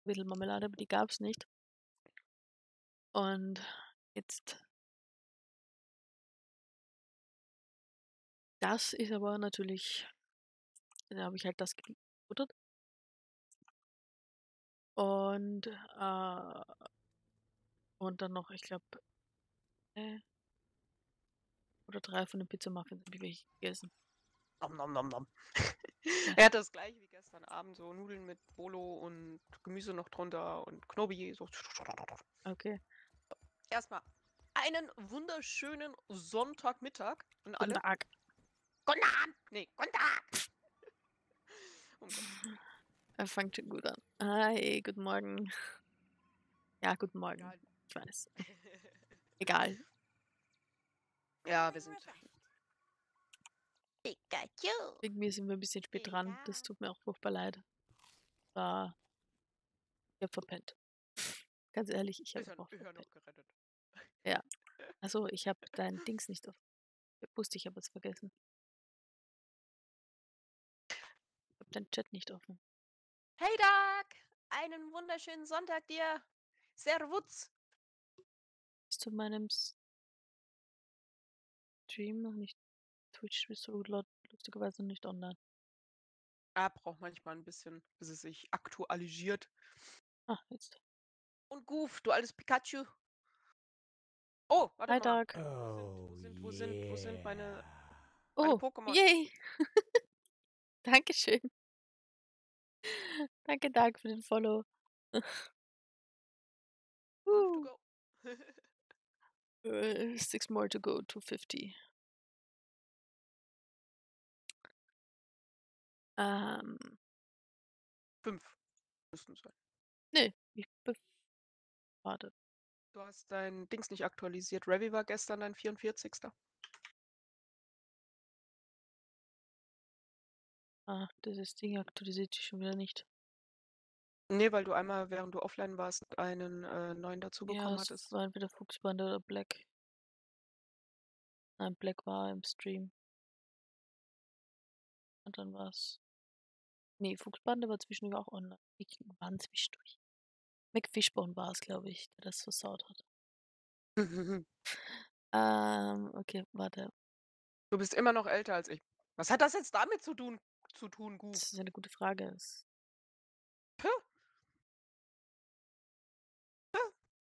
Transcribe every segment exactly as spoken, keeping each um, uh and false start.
Marmelade, aber die gab's nicht. Und jetzt das ist aber natürlich da habe ich halt das gefuttert. Und, äh und dann noch, ich glaube, äh oder drei von den Pizza-Muffins habe ich welche gegessen. Nom nom nom nom. Ja. Er hat das gleiche wie gestern Abend, so Nudeln mit Bolo und Gemüse noch drunter und Knobi, so. Okay. Erst mal einen wunderschönen Sonntagmittag an Guten alle. Tag. Guten Abend! Ne, guten Tag! Um Gottes Willen. Er fängt schon gut an. Hi, guten Morgen. Ja, guten Morgen. Egal. Ich weiß. Egal. Ja, wir sind Pikachu. Wegen mir sind wir ein bisschen spät dran. Das Egal. tut mir auch furchtbar leid. War ich habe verpennt. Ganz ehrlich, ich habe Ist ja, auch ist ja verpennt. noch gerettet. Ja. Achso, ich habe dein Dings nicht auf. Ich wusste, ich habe es vergessen. Ich habe deinen Chat nicht offen. Hey Doc! Einen wunderschönen Sonntag dir! Servus! Bist du in meinem Stream noch nicht? Twitch bist du laut, lustigerweise noch nicht online. Ah, braucht manchmal ein bisschen, bis es sich aktualisiert. Ah, jetzt. Und Goof, du altes Pikachu. Oh, warte Hi, mal. Doug. Wo sind, wo sind, wo sind, wo sind meine, meine Oh, Pokémon? yay! Dankeschön. Danke, Doug, für den Follow. Fünf to Woo. go. Äh, six more to go to fifty. Ähm, Fünf müssten es sein. nee, ich be warte. Du hast dein Dings nicht aktualisiert. Revi war gestern dein vierundvierzigster Ah, dieses Ding aktualisiert sich schon wieder nicht. Nee, weil du einmal, während du offline warst, einen äh, neuen dazu Ja, bekommen es hattest. war entweder Fuchsband oder Black. Nein, Black war im Stream. Und dann war's. Nee, Fuchsbande war zwischendurch auch online. Ich waren zwischendurch. McFishbone war es, glaube ich, der das versaut hat. Ähm, okay, warte. Du bist immer noch älter als ich. Was hat das jetzt damit zu tun, zu tun, Das Goof? ist eine gute Frage. Es- Puh, puh.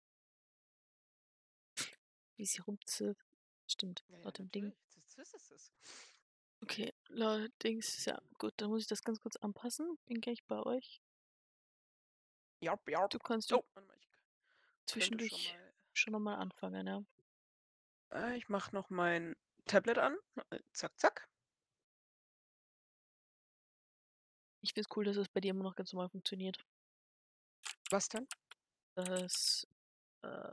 Wie sie rumzieht. Stimmt, Ja, ja, laut dem Ding. natürlich. Das, das ist es. Okay, laut Dings, ja, gut, dann muss ich das ganz kurz anpassen. Bin gleich bei euch. Jarp, jarp. Du kannst Oh, du warte mal, ich könnte schon zwischendurch mal. schon nochmal anfangen, ja. Äh, ich mache noch mein Tablet an. Äh, zack, zack. Ich finde es cool, dass es bei dir immer noch ganz normal funktioniert. Was denn? Das, äh,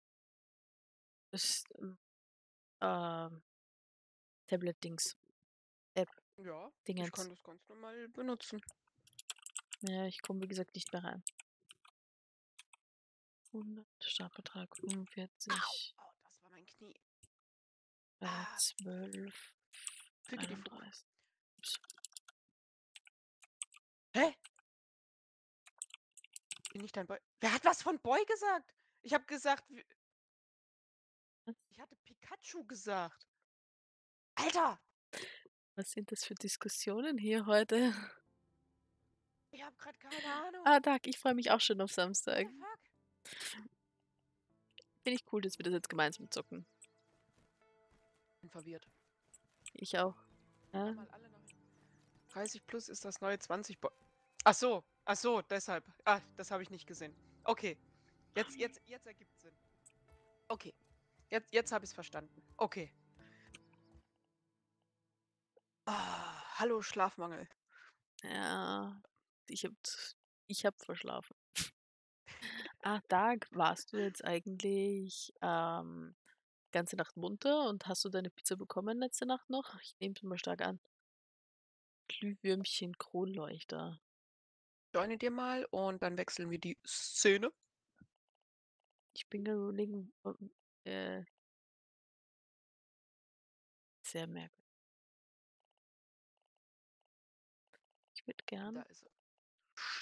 das, ähm, ähm, Tablet-Dings. App, Ja, ich Dingens. kann das ganz normal benutzen. Ja, ich komme wie gesagt nicht mehr rein. hundert, Startbetrag Au, fünfundvierzig, au, das war mein Knie. äh, Ah, zwölf, füge die Fuck. einunddreißig. Ups. Hä? Bin ich dein Boy? Wer hat was von Boy gesagt? Ich habe gesagt, wir- Was? ich hatte Pikachu gesagt. Alter! Was sind das für Diskussionen hier heute? Ich habe gerade keine Ahnung. Ah, Tag, ich freue mich auch schon auf What Samstag. the fuck? Finde ich cool, dass wir das jetzt gemeinsam zocken. Bin verwirrt. Ich auch. Ja? Nochmal alle noch. dreißig plus ist das neue zwanzig. Bo ach so, ach so, deshalb. Ah, das habe ich nicht gesehen. Okay. Jetzt, jetzt, jetzt ergibt Sinn. Okay. Jetzt, jetzt habe ich es verstanden. Okay. Ah, hallo Schlafmangel. Ja, ich hab, ich hab verschlafen. Ah, Tag, warst du jetzt eigentlich ähm, ganze Nacht munter und hast du deine Pizza bekommen letzte Nacht noch? Ich nehme es mal stark an. Glühwürmchen Kronleuchter. Joine dir mal und dann wechseln wir die Szene. Ich bin gerade überlegen, äh, sehr merkwürdig. Ich würde Da gern. ist er.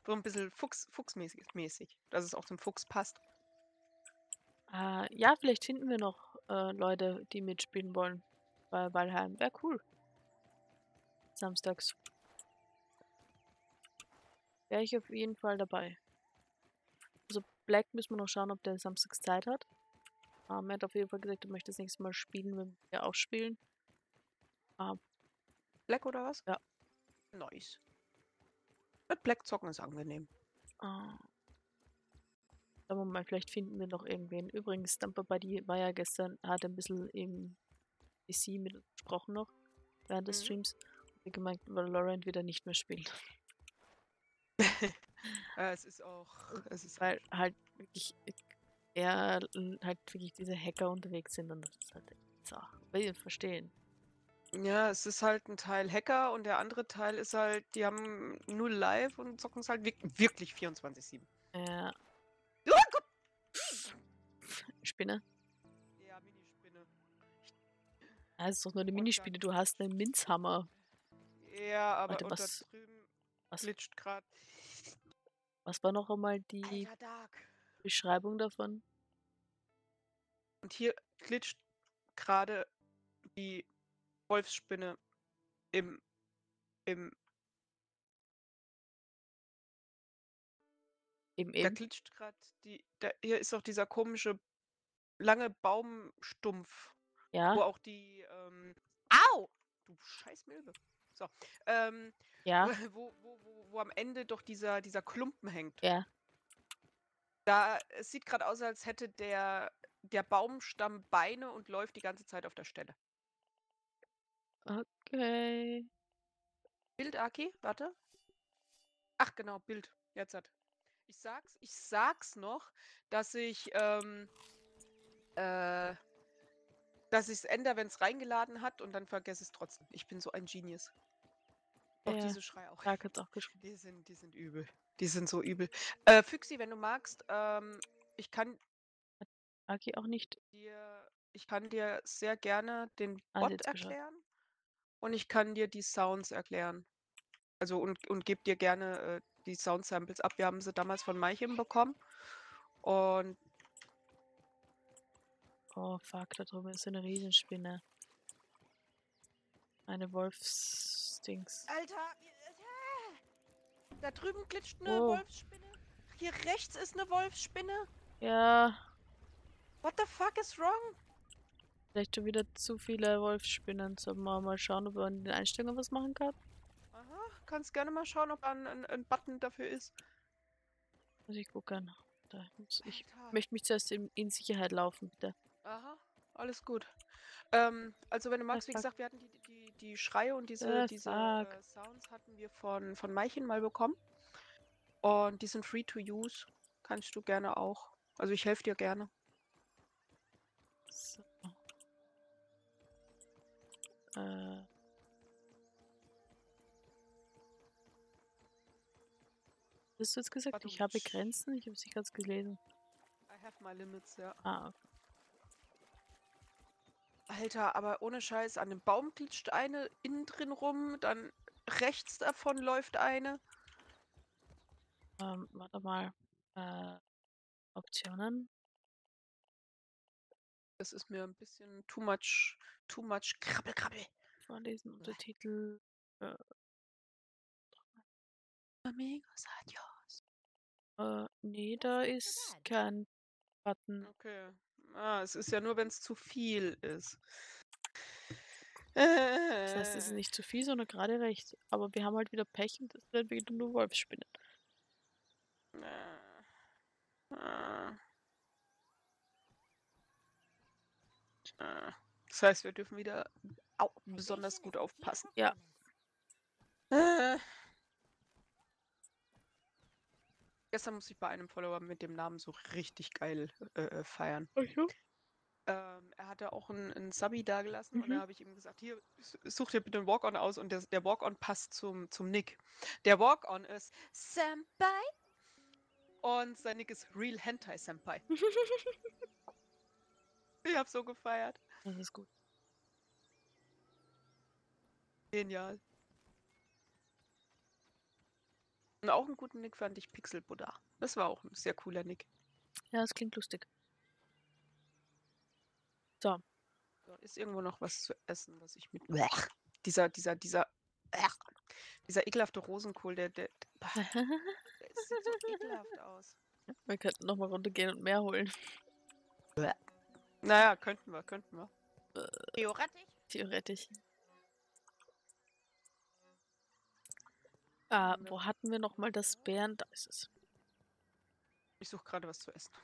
So ein bisschen Fuchs, Fuchsmäßig, mäßig, dass es auch zum Fuchs passt. Äh, ja, vielleicht finden wir noch äh, Leute, die mitspielen wollen bei Valheim. Wäre cool. Samstags. Wäre ich auf jeden Fall dabei. Also Black müssen wir noch schauen, ob der samstags Zeit hat. Ähm, er hat auf jeden Fall gesagt, er möchte das nächste Mal spielen, wenn wir auch spielen. Ähm, Black oder was? Ja. Nice. Mit Black zocken ist angenehm. äh, Schauen wir mal, vielleicht finden wir noch irgendwen. Übrigens, Stumper Buddy war ja gestern, hat ein bisschen im P C mit uns gesprochen noch, während des Mhm. Streams. Und hat gemeint, Valorant wieder nicht mehr spielen. Äh, es ist auch. Es ist Weil halt wirklich eher l- halt wirklich diese Hacker unterwegs sind und das ist halt echt so. Will ich verstehen. Ja, es ist halt ein Teil Hacker und der andere Teil ist halt, die haben null live und zocken es halt wirk wirklich vierundzwanzig sieben. Äh, Oh Gott! Spinne. Ja, Minispinne. Ja, es ist doch nur die Und Minispiele. dann. Du hast einen Minzhammer. Ja, aber Warte, und da was, drüben was, glitscht gerade. was war noch einmal die Alter, Dark. Beschreibung davon? Und hier glitscht gerade die Wolfsspinne im, im, Eben, da eben. glitscht gerade die, da, hier ist auch dieser komische lange Baumstumpf, wo Ja, auch die, ähm, au! Du scheiß Milbe. So, ähm, ja, wo, wo, wo, wo am Ende doch dieser, dieser Klumpen hängt. ja. Da, es sieht gerade aus, als hätte der, der Baumstamm Beine und läuft die ganze Zeit auf der Stelle. Okay. Bild, Aki, warte. Ach genau, Bild. Jetzt hat. Ich sag's, ich sag's noch, dass ich, ähm, äh, dass ich's ändere, wenn es reingeladen hat und dann vergesse es trotzdem. Ich bin so ein Genius. Auch Ja, diese Schrei auch. Dark hat's auch geschrieben. Die sind, die sind übel. Die sind so übel. Äh, Füchsi, wenn du magst, ähm, ich kann Aki auch nicht. dir, ich kann dir sehr gerne den Ah, sie Bot hat's geschaut. erklären und ich kann dir die Sounds erklären. Also und, und gebe dir gerne äh, die Sound-Samples ab. Wir haben sie damals von Maichem bekommen. Und Oh, fuck, da drüben ist eine Riesenspinne. Eine Wolfsdings. Alter, äh, da drüben glitscht eine Oh, Wolfsspinne. Hier rechts ist eine Wolfsspinne. ja, What the fuck is wrong? vielleicht schon wieder zu viele Wolfsspinnen. Sollen wir mal schauen, ob man in den Einstellungen was machen kann? Aha, kannst gerne mal schauen, ob ein, ein, ein Button dafür ist. Muss ich gucken. Da muss ich Alter. möchte mich zuerst in, in Sicherheit laufen, bitte. Aha, alles gut. Ähm, also wenn du magst, wie fuck. gesagt, wir hatten die, die, die Schreie und diese, Äh, diese fuck. äh, Sounds hatten wir von, von Maichin mal bekommen. Und die sind free to use. Kannst du gerne auch. Also ich helfe dir gerne. So. Äh. Hast du jetzt gesagt, ich habe Badumtsch. Grenzen? Ich habe es nicht ganz gelesen. I have my limits, ja. Ah, okay. Alter, aber ohne Scheiß, an dem Baum glitscht eine innen drin rum, dann rechts davon läuft eine. Ähm, warte mal. Äh, Optionen. Das ist mir ein bisschen too much, too much Krabbel, Krabbel. Vorlesen, Untertitel. Äh, Amigos, adios. äh, nee, What's da good for ist bed? kein Button. Okay. Ah, es ist ja nur, wenn es zu viel ist. Das heißt, es ist Äh, nicht zu viel, sondern gerade recht. Aber wir haben halt wieder Pech und das sind wieder nur Wolfsspinnen. äh, äh, äh. Das heißt, wir dürfen wieder au besonders Hydration gut is key aufpassen. to Ja. performance. Äh, gestern musste ich bei einem Follower mit dem Namen so richtig geil äh, äh, feiern. Okay. Ähm, er hatte auch einen, einen Subby dagelassen und da Mhm. habe ich ihm gesagt, hier, s- such dir bitte einen Walk-On aus und der, der Walk-On passt zum, zum Nick. Der Walk-On ist Senpai und sein Nick ist Real Hentai Senpai. Ich habe so gefeiert. Das ist gut. Genial. Und auch einen guten Nick fand ich Pixel Buddha. Das war auch ein sehr cooler Nick. Ja, das klingt lustig. So. So, ist irgendwo noch was zu essen, was ich mit. Blech. Dieser, dieser, dieser. Blech. Dieser ekelhafte Rosenkohl, der, der, der, der sieht so ekelhaft aus. Wir könnten nochmal runtergehen und mehr holen. Blech. Naja, könnten wir, könnten wir. Theoretisch? Theoretisch. Ah, Hm, wo hatten wir nochmal das Bären? Da ist es. Ich suche gerade was zu essen.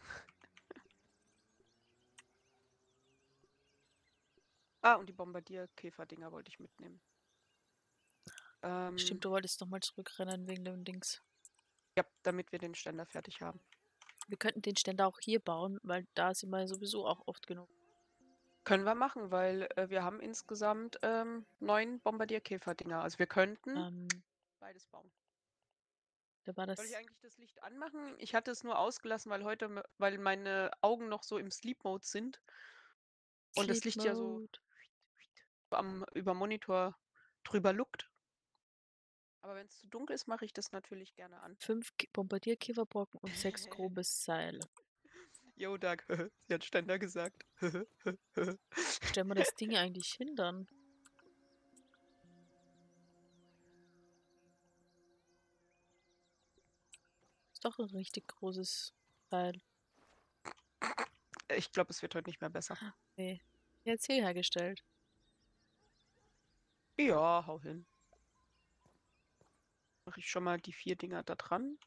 Ah, und die Bombardierkäfer-Dinger wollte ich mitnehmen. Ähm, Stimmt, du wolltest nochmal zurückrennen wegen dem Dings. ja, damit wir den Ständer fertig haben. Wir könnten den Ständer auch hier bauen, weil da sind wir sowieso auch oft genug. Können wir machen, weil äh, wir haben insgesamt ähm, neun Bombardierkäfer-Dinger. Also wir könnten Ähm, beides bauen. da war Soll ich das eigentlich das Licht anmachen? Ich hatte es nur ausgelassen, weil heute, me- weil meine Augen noch so im Sleep-Mode sind und das Sleep Licht ja so Mode. am über Monitor drüber luckt. Aber wenn es zu dunkel ist, mache ich das natürlich gerne an. Fünf Ki- Bombardierkäferbrocken und sechs grobes Seil. Jo, Doug, sie hat Ständer gesagt. Stellen wir das Ding eigentlich hin dann? Ist doch ein richtig großes Seil. Ich glaube, es wird heute nicht mehr besser. Nee. Jetzt hier hergestellt. Ja, hau hin. Mache ich schon mal die vier Dinger da dran.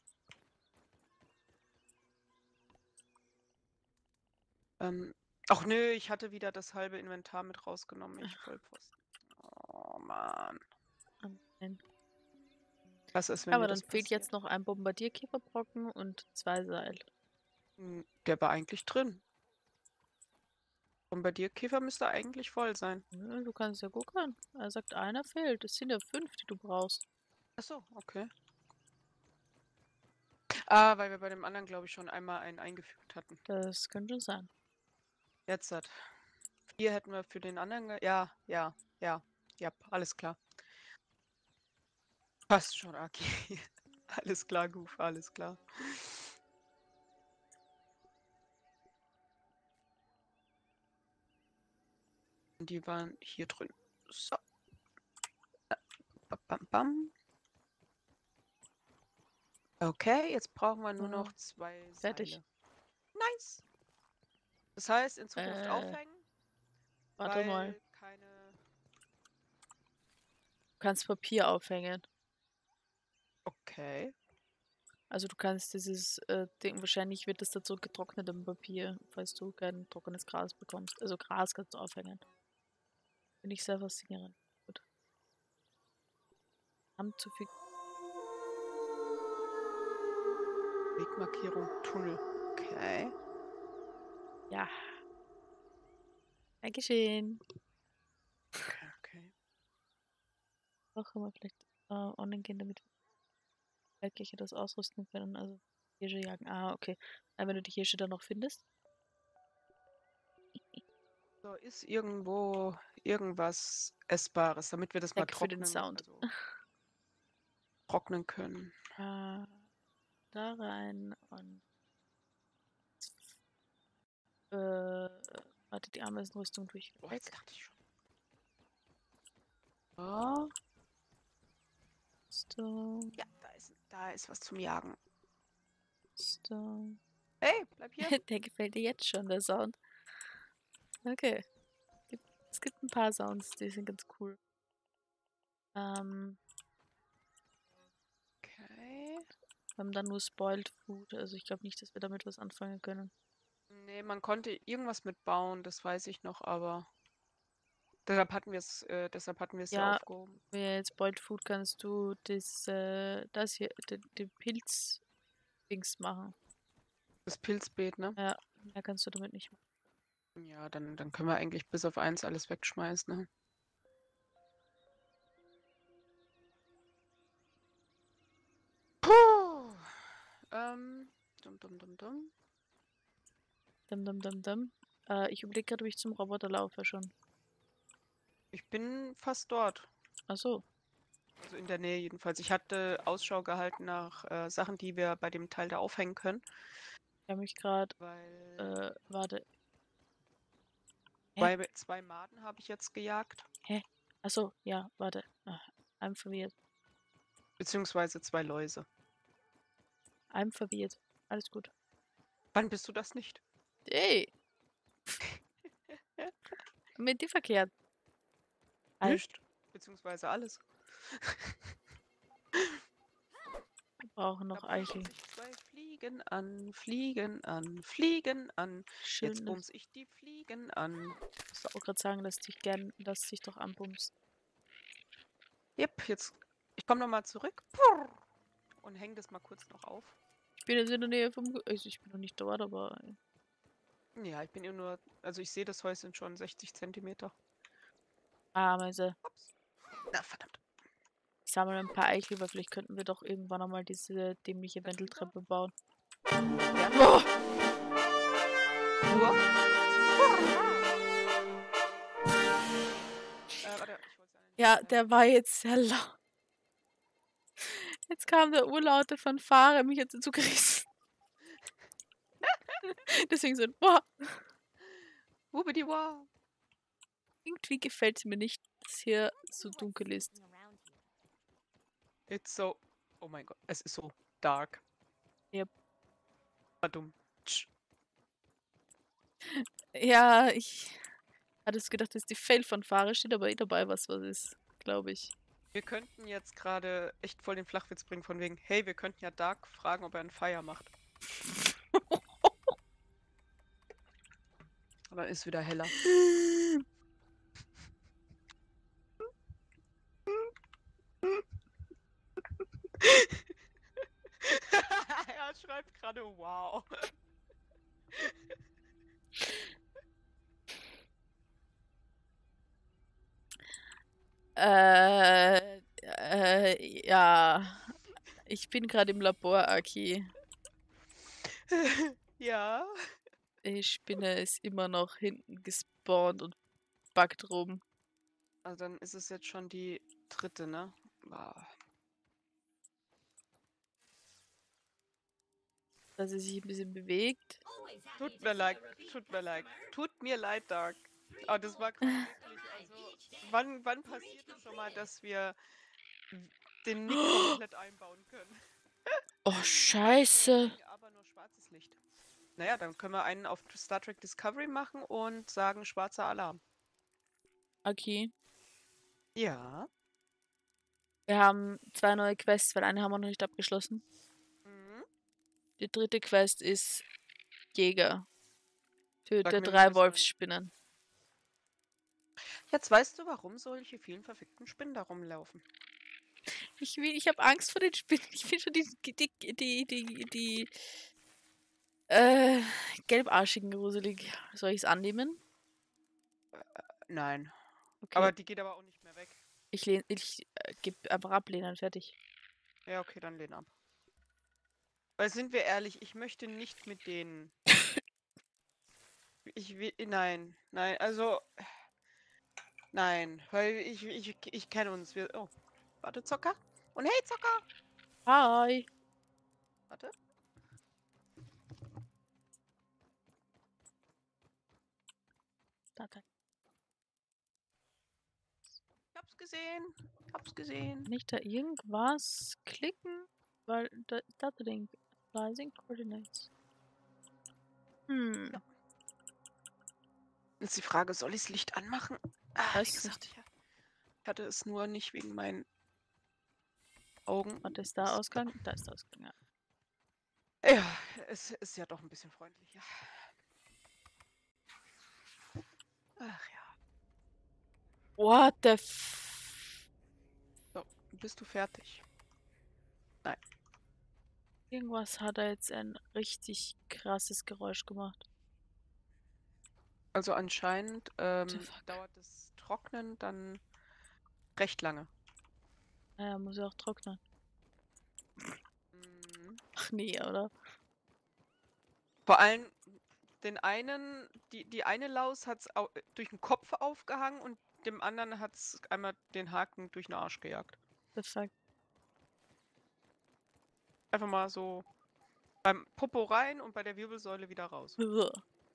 Ähm, ach nö, ich hatte wieder das halbe Inventar mit rausgenommen. Ich Vollpfosten. Oh Mann. Ah, nein. Was ist, wenn Aber mir dann das fehlt passiert? jetzt noch ein Bombardierkäferbrocken und zwei Seil. Hm, Der war eigentlich drin. Und bei dir, Käfer, müsste eigentlich voll sein. Ja, du kannst ja gucken. Er sagt, einer fehlt. Es sind ja fünf, die du brauchst. Ach so, okay. Ah, weil wir bei dem anderen, glaube ich, schon einmal einen eingefügt hatten. Das könnte schon sein. Jetzt hat. Vier hätten wir für den anderen. ge- Ja, ja, ja. Ja, alles klar. Passt schon, Aki. Alles klar, Goof, alles klar. Und die waren hier drin. So. Bam, bam, bam. Okay, jetzt brauchen wir nur Ja, noch zwei fertig. Seile. Nice. Das heißt, in Zukunft Äh, aufhängen, warte mal. weil keine. Du kannst Papier aufhängen. Okay. Also du kannst dieses äh, Ding, wahrscheinlich wird das dazu getrocknet im Papier, falls du kein trockenes Gras bekommst. Also Gras kannst du aufhängen. Bin ich sehr faszinierend. Gut. Haben zu viel. Wegmarkierung Tunnel. Okay. Ja. Dankeschön. Okay, okay. Auch immer vielleicht äh, online gehen, damit wir das ausrüsten können. Also Hirsche jagen. Ah, okay. Äh, wenn du die Hirsche dann noch findest. So, ist irgendwo irgendwas Essbares, damit wir das mal Danke für den trocknen, Sound. also trocknen können. Äh, da rein und äh, warte, die Ameisenrüstung durch Oh, jetzt weg. dachte ich schon. Oh, So, ja, da ist, da ist was zum Jagen. so. Hey, bleib hier. Der gefällt dir jetzt schon, der Sound. Okay. Gibt- Es gibt ein paar Sounds, die sind ganz cool. Ähm, Okay. wir haben dann nur Spoiled Food, also ich glaube nicht, dass wir damit was anfangen können. Nee, man konnte irgendwas mitbauen, das weiß ich noch, aber deshalb hatten wir es, äh, deshalb hatten wir es ja Ja, aufgehoben. mit Spoiled Food kannst du das, äh, das hier, den, den Pilz-Dings machen. Das Pilzbeet, ne? Ja, mehr kannst du damit nicht machen. Ja, dann, dann können wir eigentlich bis auf eins alles wegschmeißen, ne? Puh. Ähm, dum, dum, dum, dum. Dum, dum, dum, dum. Äh, ich überlege gerade, ob ich zum Roboter laufe schon. Ich bin fast dort. Ach so. Also in der Nähe jedenfalls. Ich hatte Ausschau gehalten nach äh, Sachen, die wir bei dem Teil da aufhängen können, Ich habe mich gerade, weil äh, warte. Hä? zwei, zwei Maden habe ich jetzt gejagt, Hä? Achso, ja, warte. Ah, I'm verwirrt. beziehungsweise zwei Läuse. I'm verwirrt. Alles gut. Wann bist du das nicht? Ey, mit dir verkehrt. Ei, Nicht? Beziehungsweise alles. wir brauchen Da noch bumsen Eichel. sich zwei Fliegen an, Fliegen an, Fliegen an. Schön, Jetzt dass bums ich die Fliegen an. So. ich wollte gerade sagen, lass dich gern, lass dich doch anbumsen. Yep, jetzt. Ich komme nochmal zurück. Purr, und hänge das mal kurz noch auf. Ich bin jetzt in der Nähe vom. Ge- Also ich bin noch nicht dort, aber. Ja, ich bin ja nur. Also ich sehe das Häuschen schon sechzig Zentimeter. Ameise. Ups. Na, verdammt. Ich sammle ein paar Eichel, weil vielleicht könnten wir doch irgendwann einmal diese dämliche Wendeltreppe bauen. Gerne. Oh! Nur. Äh, warte, ich wollte es Ja, der war jetzt sehr laut. Jetzt kam der urlaute Fanfare, mich jetzt dazu gerissen. Deswegen so, boah, Wubidi-wa. irgendwie gefällt es mir nicht, dass hier so dunkel ist. Looking around here. It's so. Oh mein Gott, es ist so dark. Yep. Verdammt. Tsch. Ja, ich hatte es gedacht, dass die Fail-Fanfare steht, aber eh dabei, was was ist, glaube ich. Wir könnten jetzt gerade echt voll den Flachwitz bringen von wegen, hey, wir könnten ja Dark fragen, ob er einen Fire macht. Und dann ist wieder heller. Er schreibt gerade wow. Äh, äh, ja. Ich bin gerade im Labor, Aki. Ja. Die Spinne ist immer noch hinten gespawnt und backt rum. Also dann ist es jetzt schon die dritte, ne? Wow. Dass sie sich ein bisschen bewegt. Tut mir leid, tut mir leid. Tut mir leid, Dark. Aber das war gerade wirklich, also, wann, wann passiert es schon mal, dass wir den Nick komplett einbauen können? Oh, scheiße. Aber nur schwarzes Licht. Naja, dann können wir einen auf Star Trek Discovery machen und sagen schwarzer Alarm. Aki. Ja. Wir haben zwei neue Quests, weil eine haben wir noch nicht abgeschlossen. Mhm. Die dritte Quest ist Jäger. Töte Sag mir, wie drei wir sollen. Wolfsspinnen. Jetzt weißt du, warum solche vielen verfickten Spinnen da rumlaufen. Ich will, ich habe Angst vor den Spinnen. Ich finde schon die, die, die, die, die, die äh, gelbarschigen gruselig. Soll ich es annehmen? Nein. Okay. Aber die geht aber auch nicht mehr weg. Ich, lehn, ich äh, gebe einfach ablehnen, fertig. Ja, okay, dann lehn ab. Weil sind wir ehrlich, ich möchte nicht mit denen. Ich will. Nein, nein, also. Nein, weil ich, ich, ich kenne uns. Wir, oh, warte, Zocker. Und hey, Zocker! Hi. Warte. Da, da. Ich hab's gesehen. Hab's gesehen. Kann ich da irgendwas klicken? Weil da da drin. Rising Coordinates. Hm. Ja. Ist die Frage, soll ich das Licht anmachen? Ah, wie Weiß gesagt, nicht. ich hatte es nur nicht wegen meinen Augen. Warte, ist da Ausgang? Da ist der Ausgang, ja. Ja, es ist ja doch ein bisschen freundlicher. Ach ja. What the f... So, bist du fertig? Irgendwas hat er jetzt ein richtig krasses Geräusch gemacht. Also anscheinend ähm, fuck? dauert das Trocknen dann recht lange. Naja, muss ja auch trocknen. Mhm. Ach nee, oder? Vor allem den einen, die, die eine Laus hat es durch den Kopf aufgehangen und dem anderen hat es einmal den Haken durch den Arsch gejagt. The fuck? Einfach mal so beim Popo rein und bei der Wirbelsäule wieder raus. Uah.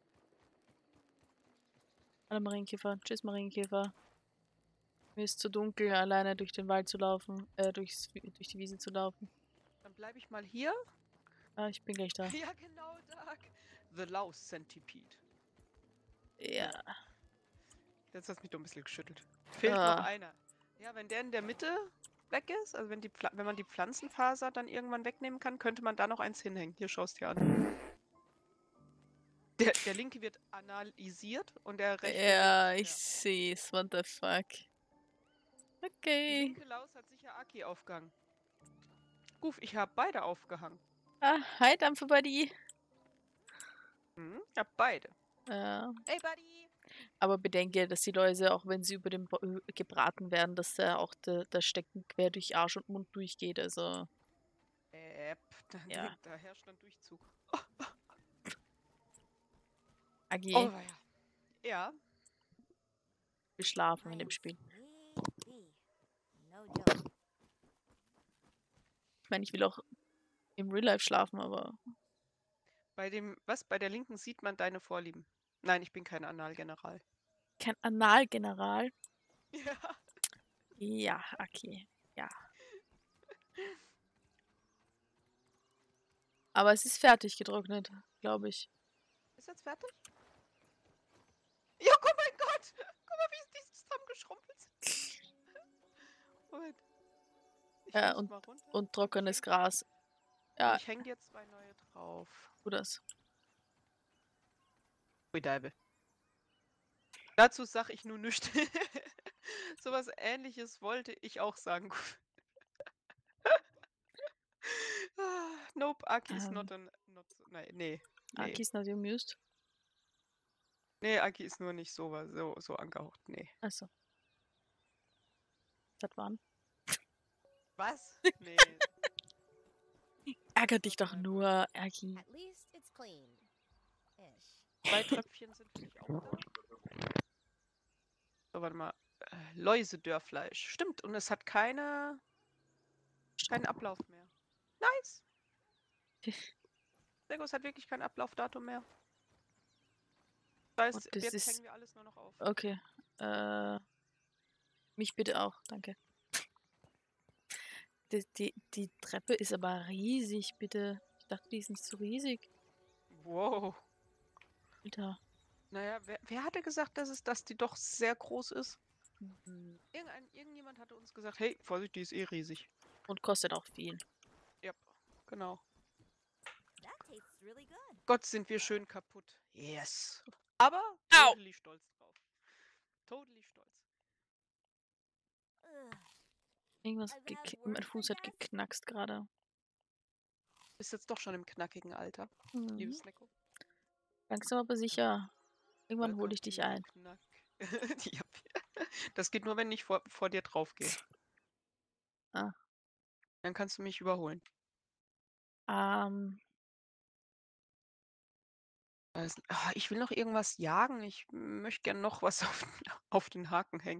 Alle Marienkäfer. Tschüss, Marienkäfer. Mir ist zu dunkel, alleine durch den Wald zu laufen, äh, durchs, Wi- durch die Wiese zu laufen. Dann bleibe ich mal hier. Ah, ich bin gleich da. Ja, genau, Doug. The Louse Centipede. Ja. Jetzt hast du mich doch ein bisschen geschüttelt. Fehlt noch Ah. einer. Ja, wenn der in der Mitte weg ist, also wenn, die Pfla wenn man die Pflanzenfaser dann irgendwann wegnehmen kann, könnte man da noch eins hinhängen. Hier, schaust dir an. Der, der linke wird analysiert und der rechte Ja, wird... ich seh's. What the fuck? Die Okay. linke Laus hat sicher Aki aufgehangen. Ruf, ich habe beide aufgehangen. Ah, hi, Dampfer Buddy. Hm, ich hab beide. Ja. Hey, Buddy! Aber bedenke, dass die Läuse, auch wenn sie über den Bo ö- gebraten werden, dass da auch der, das Stecken quer durch Arsch und Mund durchgeht. Also, Äpp, da, Ja. da herrscht ein Durchzug. Agi, Oh, ja. Ja, wir schlafen I in dem am Spiel. sleepy. No joke. Ich meine, ich will auch im Real Life schlafen, aber bei dem, was? Bei der linken sieht man deine Vorlieben. Nein, ich bin kein Analgeneral. kein Analgeneral. Ja. Ja, okay. Ja. Aber es ist fertig getrocknet, glaube ich. Ist jetzt fertig? Ja, oh mein Gott! Guck mal, wie die zusammengeschrumpelt sind. Moment. Ich Ja, muss und- mal runter. Und trockenes Ich häng- Gras. Ja, Ich hänge dir zwei neue drauf. tu das. Ui, Deibel. Dazu sag ich nur nichts. Sowas ähnliches wollte ich auch sagen. Ah, nope, Aki is Ähm. not an... Not, nein, nee. Nee. Aki ist not amused. Nee, Aki ist nur nicht so, wa- so, so angehaucht. Nee. Also. Das waren. Was? Nee. Ärgert dich doch nur, Aki. At least it's clean. Ish. Zwei Tröpfchen sind für dich auch da. So, warte mal. Äh, Läusedörrfleisch. Stimmt, und es hat keine... keinen Ablauf mehr. Nice! Sehr gut, es hat wirklich kein Ablaufdatum mehr. Das heißt, Und das jetzt ist- hängen wir alles nur noch auf. Okay. Äh. Mich bitte auch, danke. Die, die, die Treppe ist aber riesig, bitte. Ich dachte, die ist nicht so riesig. Wow. Alter. Naja, wer, wer hatte gesagt, dass, es, dass die doch sehr groß ist? Mhm. Irgendein, irgendjemand hatte uns gesagt, hey, Vorsicht, die ist eh riesig. Und kostet auch viel. Ja, genau. That tastes really good. Gott, sind wir schön kaputt. Yes. Aber Au. totally stolz drauf. Totally stolz. Ugh. Irgendwas, I've gek- had mein worse, I Fuß hat guess. geknackst gerade. Ist jetzt doch schon im knackigen Alter, Mhm. liebes Nico. Langsam aber sicher. Irgendwann hole ich dich ein. Knack. Ja, das geht nur, wenn ich vor, vor dir drauf gehe. Ah. Dann kannst du mich überholen. Ähm, Also, ah, ich will noch irgendwas jagen. Ich möchte gern noch was auf, den- auf den Haken hängen.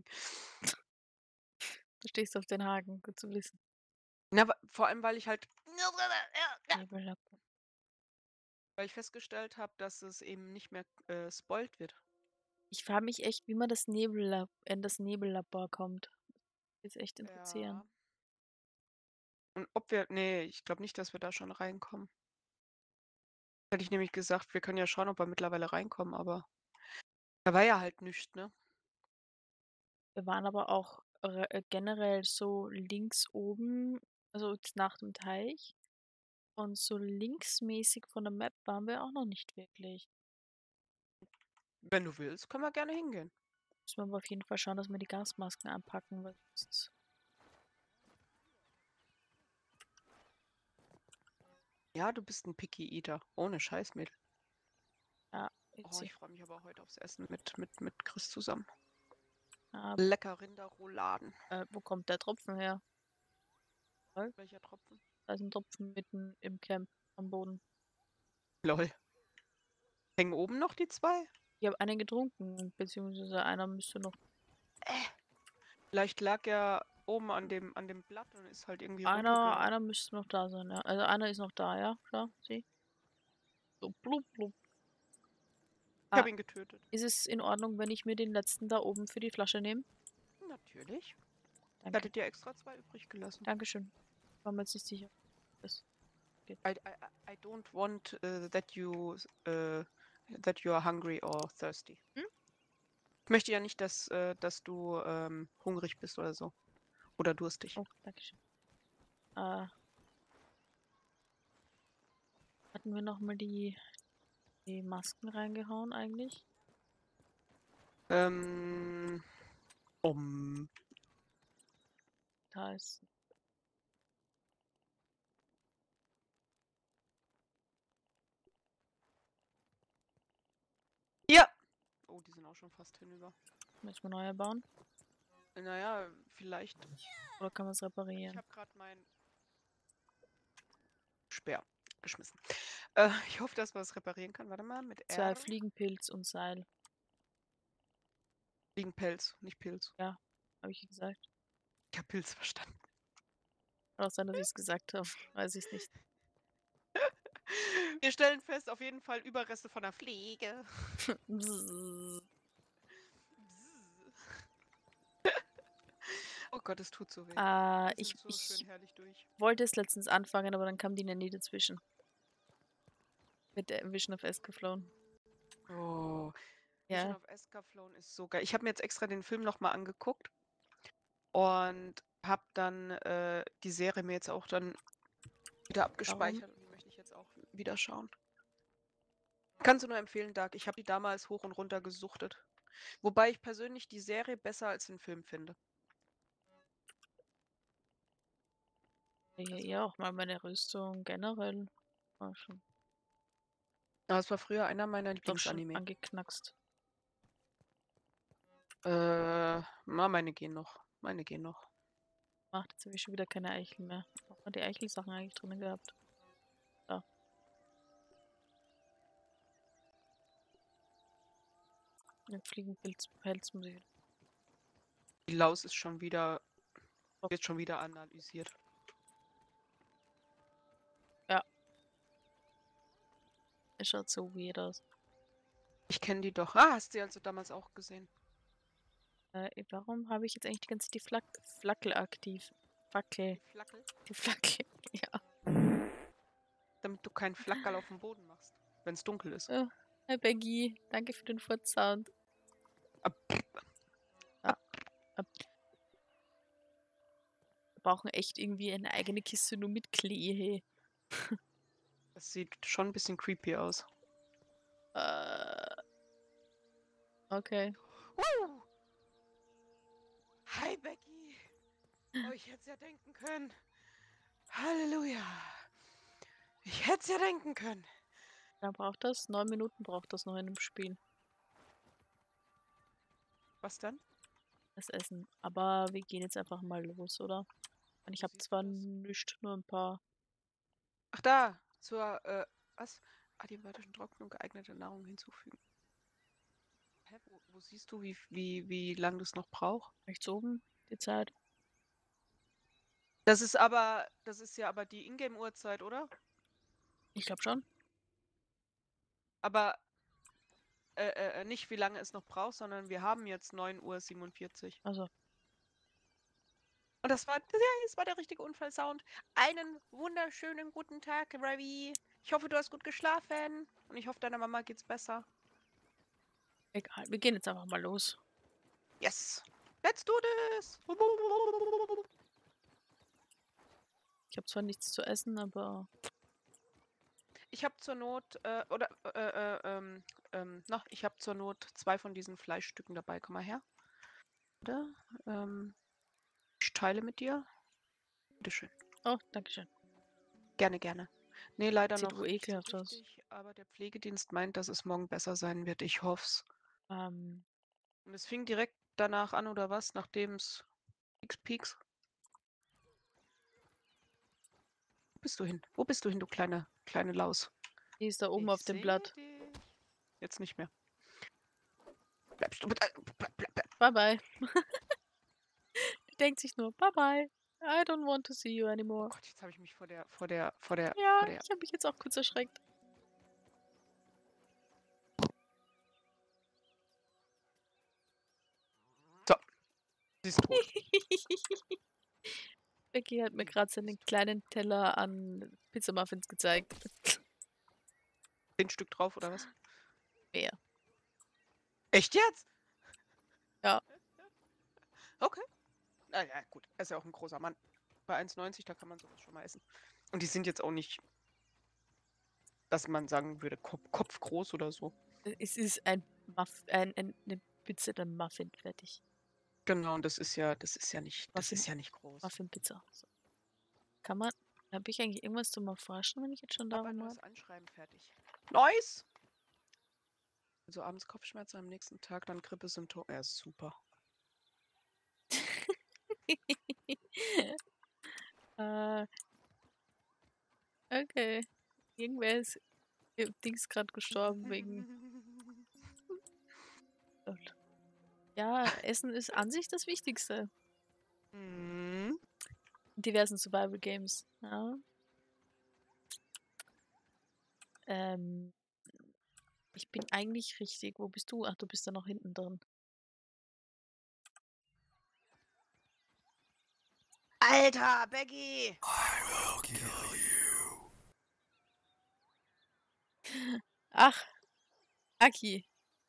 du stehst auf den Haken, gut zu wissen. Na, wa- vor allem, weil ich halt, Nebellampe. weil ich festgestellt habe, dass es eben nicht mehr äh, spoilt wird. Ich frage mich echt, wie man das Nebellab in das Nebellabor kommt. Ist echt interessieren. Ja. Und ob wir, nee, ich glaube nicht, dass wir da schon reinkommen. Hätte ich nämlich gesagt, wir können ja schauen, ob wir mittlerweile reinkommen, aber da war ja halt nichts, ne? Wir waren aber auch re- äh, generell so links oben, also jetzt nach dem Teich. Und so linksmäßig von der Map waren wir auch noch nicht wirklich. Wenn du willst, können wir gerne hingehen. Müssen wir aber auf jeden Fall schauen, dass wir die Gasmasken anpacken, weil sonst. Ja, du bist ein Picky Eater. Ohne Scheiß, Mädel. Ja, Oh, jetzt ich freue mich aber heute aufs Essen mit, mit, mit Chris zusammen. ah, Lecker Rinderrouladen. äh, wo kommt der Tropfen her? Welcher Tropfen? Da ist ein Tropfen mitten im Camp am Boden. Lol. Hängen oben noch die zwei? Ich habe einen getrunken, beziehungsweise einer müsste noch. Vielleicht lag er oben an dem, an dem Blatt und ist halt irgendwie Einer, runterge... einer müsste noch da sein, ja. Also einer ist noch da, ja. Schau, sieh. So, blub, blub. Ich Ah, habe ihn getötet. ist es in Ordnung, wenn ich mir den letzten da oben für die Flasche nehme? Natürlich. Ich Danke. hatte dir extra zwei übrig gelassen. Dankeschön. War mir jetzt nicht sicher. Das geht. I, I, I I don't want uh, that you uh, that you are hungry or thirsty. Hm? Ich möchte ja nicht, dass, äh, dass du ähm, hungrig bist oder so. Oder durstig. Oh, Dankeschön. Äh, hatten wir nochmal die, die Masken reingehauen eigentlich? Ähm, um. Da ist. Ja! Oh, die sind auch schon fast hinüber. Müssen wir neue bauen? Naja, vielleicht. Oder kann man es Ich reparieren? habe gerade meinen Speer geschmissen. Äh, ich hoffe, dass man es reparieren kann. Warte mal, mit Zwei R. Fliegenpilz und Seil. Fliegenpelz, nicht Pilz. Ja, habe ich gesagt. Ich habe Pilz verstanden. Kann auch sein, dass ich es gesagt habe. Weiß ich nicht. Wir stellen fest, auf jeden Fall Überreste von der Pflege. Bzzz. Oh Gott, es tut so weh. Äh, Wir ich, sind so ich schön herrlich durch. wollte es letztens anfangen, aber dann kam die Nanny dazwischen. Mit der Vision of Escaflown. Oh, Vision Ja, of Escaflown ist so geil. Ich habe mir jetzt extra den Film nochmal angeguckt und habe dann äh, die Serie mir jetzt auch dann wieder warum? abgespeichert und die möchte ich jetzt auch wieder schauen. Kannst du nur empfehlen, Doug. Ich habe die damals hoch und runter gesuchtet. Wobei ich persönlich die Serie besser als den Film finde. Ja, Das ja, auch mal meine Rüstung generell. War schon, war, das war früher einer meiner doch schon Lieblingsanime. angeknackst. Äh, na, meine gehen noch. Meine gehen noch. Macht jetzt habe ich schon wieder keine Eichel mehr. Auch mal die Eichelsachen eigentlich drin gehabt. Da. Den Fliegenpilz Pelz muss ich. Die Laus ist schon wieder, Oh. wird schon wieder analysiert. Es schaut so weird aus. Ich kenne die doch. Ah, hast du die also damals auch gesehen? Äh, warum habe ich jetzt eigentlich die ganze Zeit die Flack Flackel aktiv? Fackel. Die Flackel? Die Flackel. Ja. Damit du keinen Flackerl auf dem Boden machst, wenn es dunkel ist. Oh, hi Peggy. Danke für den Furz-Sound. Ab- Ah, ab. Wir brauchen echt irgendwie eine eigene Kiste nur mit Klee. Hey. Das sieht schon ein bisschen creepy aus. Äh, okay. Uh! Hi Becky! Oh, ich hätte es ja denken können. Halleluja! Ich hätte es ja denken können. Dann braucht das. Neun Minuten braucht das noch in dem Spiel. Was dann? Das Essen. Aber wir gehen jetzt einfach mal los, oder? Und ich Wo habe siehst du zwar das? nicht nur ein paar. Ach da! Zur, äh, was? Adiabatischen Trocknung geeignete Nahrung hinzufügen. Hä, wo, wo siehst du, wie, wie, wie lange das noch braucht? Rechts oben die Zeit. Das ist aber, das ist ja aber die Ingame-Uhrzeit, oder? Ich glaube schon. Aber äh, äh, nicht wie lange es noch braucht, sondern wir haben jetzt neun Uhr siebenundvierzig. Also, Und das war, ja, das war der richtige Unfallsound. Einen wunderschönen guten Tag, Ravi. Ich hoffe, du hast gut geschlafen. Und ich hoffe, deiner Mama geht's besser. egal. Wir gehen jetzt einfach mal los. Yes. Let's do this. Ich habe zwar nichts zu essen, aber Ich habe zur Not, äh, oder, äh, äh, ähm, ähm, na, ich habe zur Not zwei von diesen Fleischstücken dabei. Komm mal her. Oder? Ähm, ich teile mit dir. Bitteschön. oh, Dankeschön. Gerne, gerne. Nee, leider Sieht noch wohl nicht so ekelhaft aus. richtig, aber der Pflegedienst meint, dass es morgen besser sein wird. Ich hoff's. Ähm, Und es fing direkt danach an, oder was? Nachdem es Peaks Peaks. Wo bist du hin? Wo bist du hin, du kleine, kleine Laus? die ist da oben Ich auf dem seh Blatt. dich. Jetzt nicht mehr. Bleibst du bitte. Bleib, bleib, bleib. Bye bye. Die denkt sich nur, bye bye. I don't want to see you Oh anymore. Gott, jetzt habe ich mich vor der, vor der, vor der, Ja, vor der. ich habe mich jetzt auch kurz erschreckt. Sie ist tot. Becky hat mir gerade seinen kleinen Teller an Pizzamuffins gezeigt. Zehn Stück drauf, oder was? Mehr. Echt jetzt? Ja. Okay. Naja, gut. Er ist ja auch ein großer Mann. Bei eins neunzig, da kann man sowas schon mal essen. Und die sind jetzt auch nicht, dass man sagen würde, Kopf, Kopf groß oder so. Es ist ein Muff, ein, ein, eine Pizza, der Muffin fertig. Genau, und das ist ja, das ist ja nicht, das Muffin, ist ja nicht groß. Muffin Pizza. So. Kann man, habe ich eigentlich irgendwas zum Erforschen, wenn ich jetzt schon Aber darum neues habe? Anschreiben fertig. Nice! Also abends Kopfschmerzen am nächsten Tag, dann Grippesymptome. Ja, ist super. äh, okay. Irgendwer ist im Dings gerade gestorben wegen. Ja, Essen ist an sich das Wichtigste. Mhm. In diversen Survival Games. Ja. Ähm, ich bin eigentlich richtig. Wo bist du? Ach, du bist da noch hinten drin. Alter, Becky! Ach, Aki.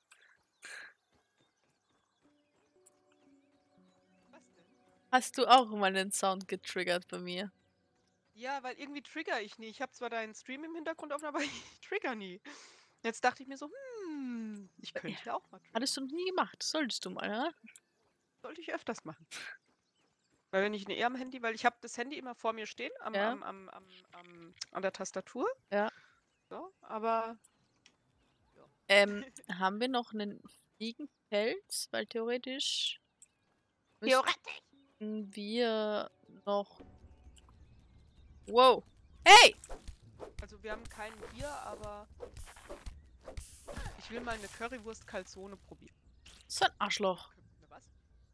Was denn? Hast du auch mal einen Sound getriggert bei mir? Ja, weil irgendwie trigger ich nie. Ich habe zwar deinen Stream im Hintergrund offen, aber ich trigger nie. Jetzt dachte ich mir so, hm, ich könnte ja auch mal triggern. Hattest du noch nie gemacht. Solltest du mal, ja? Sollte ich öfters machen. Weil wenn ich eher am Handy, weil ich habe das Handy immer vor mir stehen, am, Ja. am, am, am, am, an der Tastatur. Ja. So, aber Ähm, haben wir noch einen Fliegenpelz? Weil theoretisch theoretisch. müssten wir noch... Wow. Hey! Also wir haben kein Bier, aber ich will mal eine Currywurst Calzone probieren. So ein Arschloch. Eine was?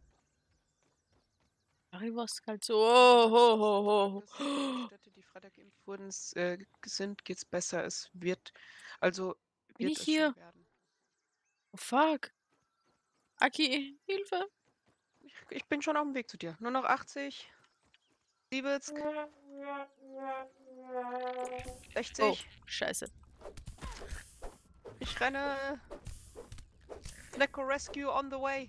Currywurst kalt so. Oh, ho, ho, ho. Das sind Städte, die Freitag geimpft wurden, s- äh, sind, geht's besser. Es wird, also Bin wird ich es hier? schon werden. Oh, fuck. Aki, Hilfe. Ich, ich bin schon auf dem Weg zu dir. Nur noch achtzig, siebzig, Oh, sechzig. scheiße. Ich renne. Snacko Rescue on the way.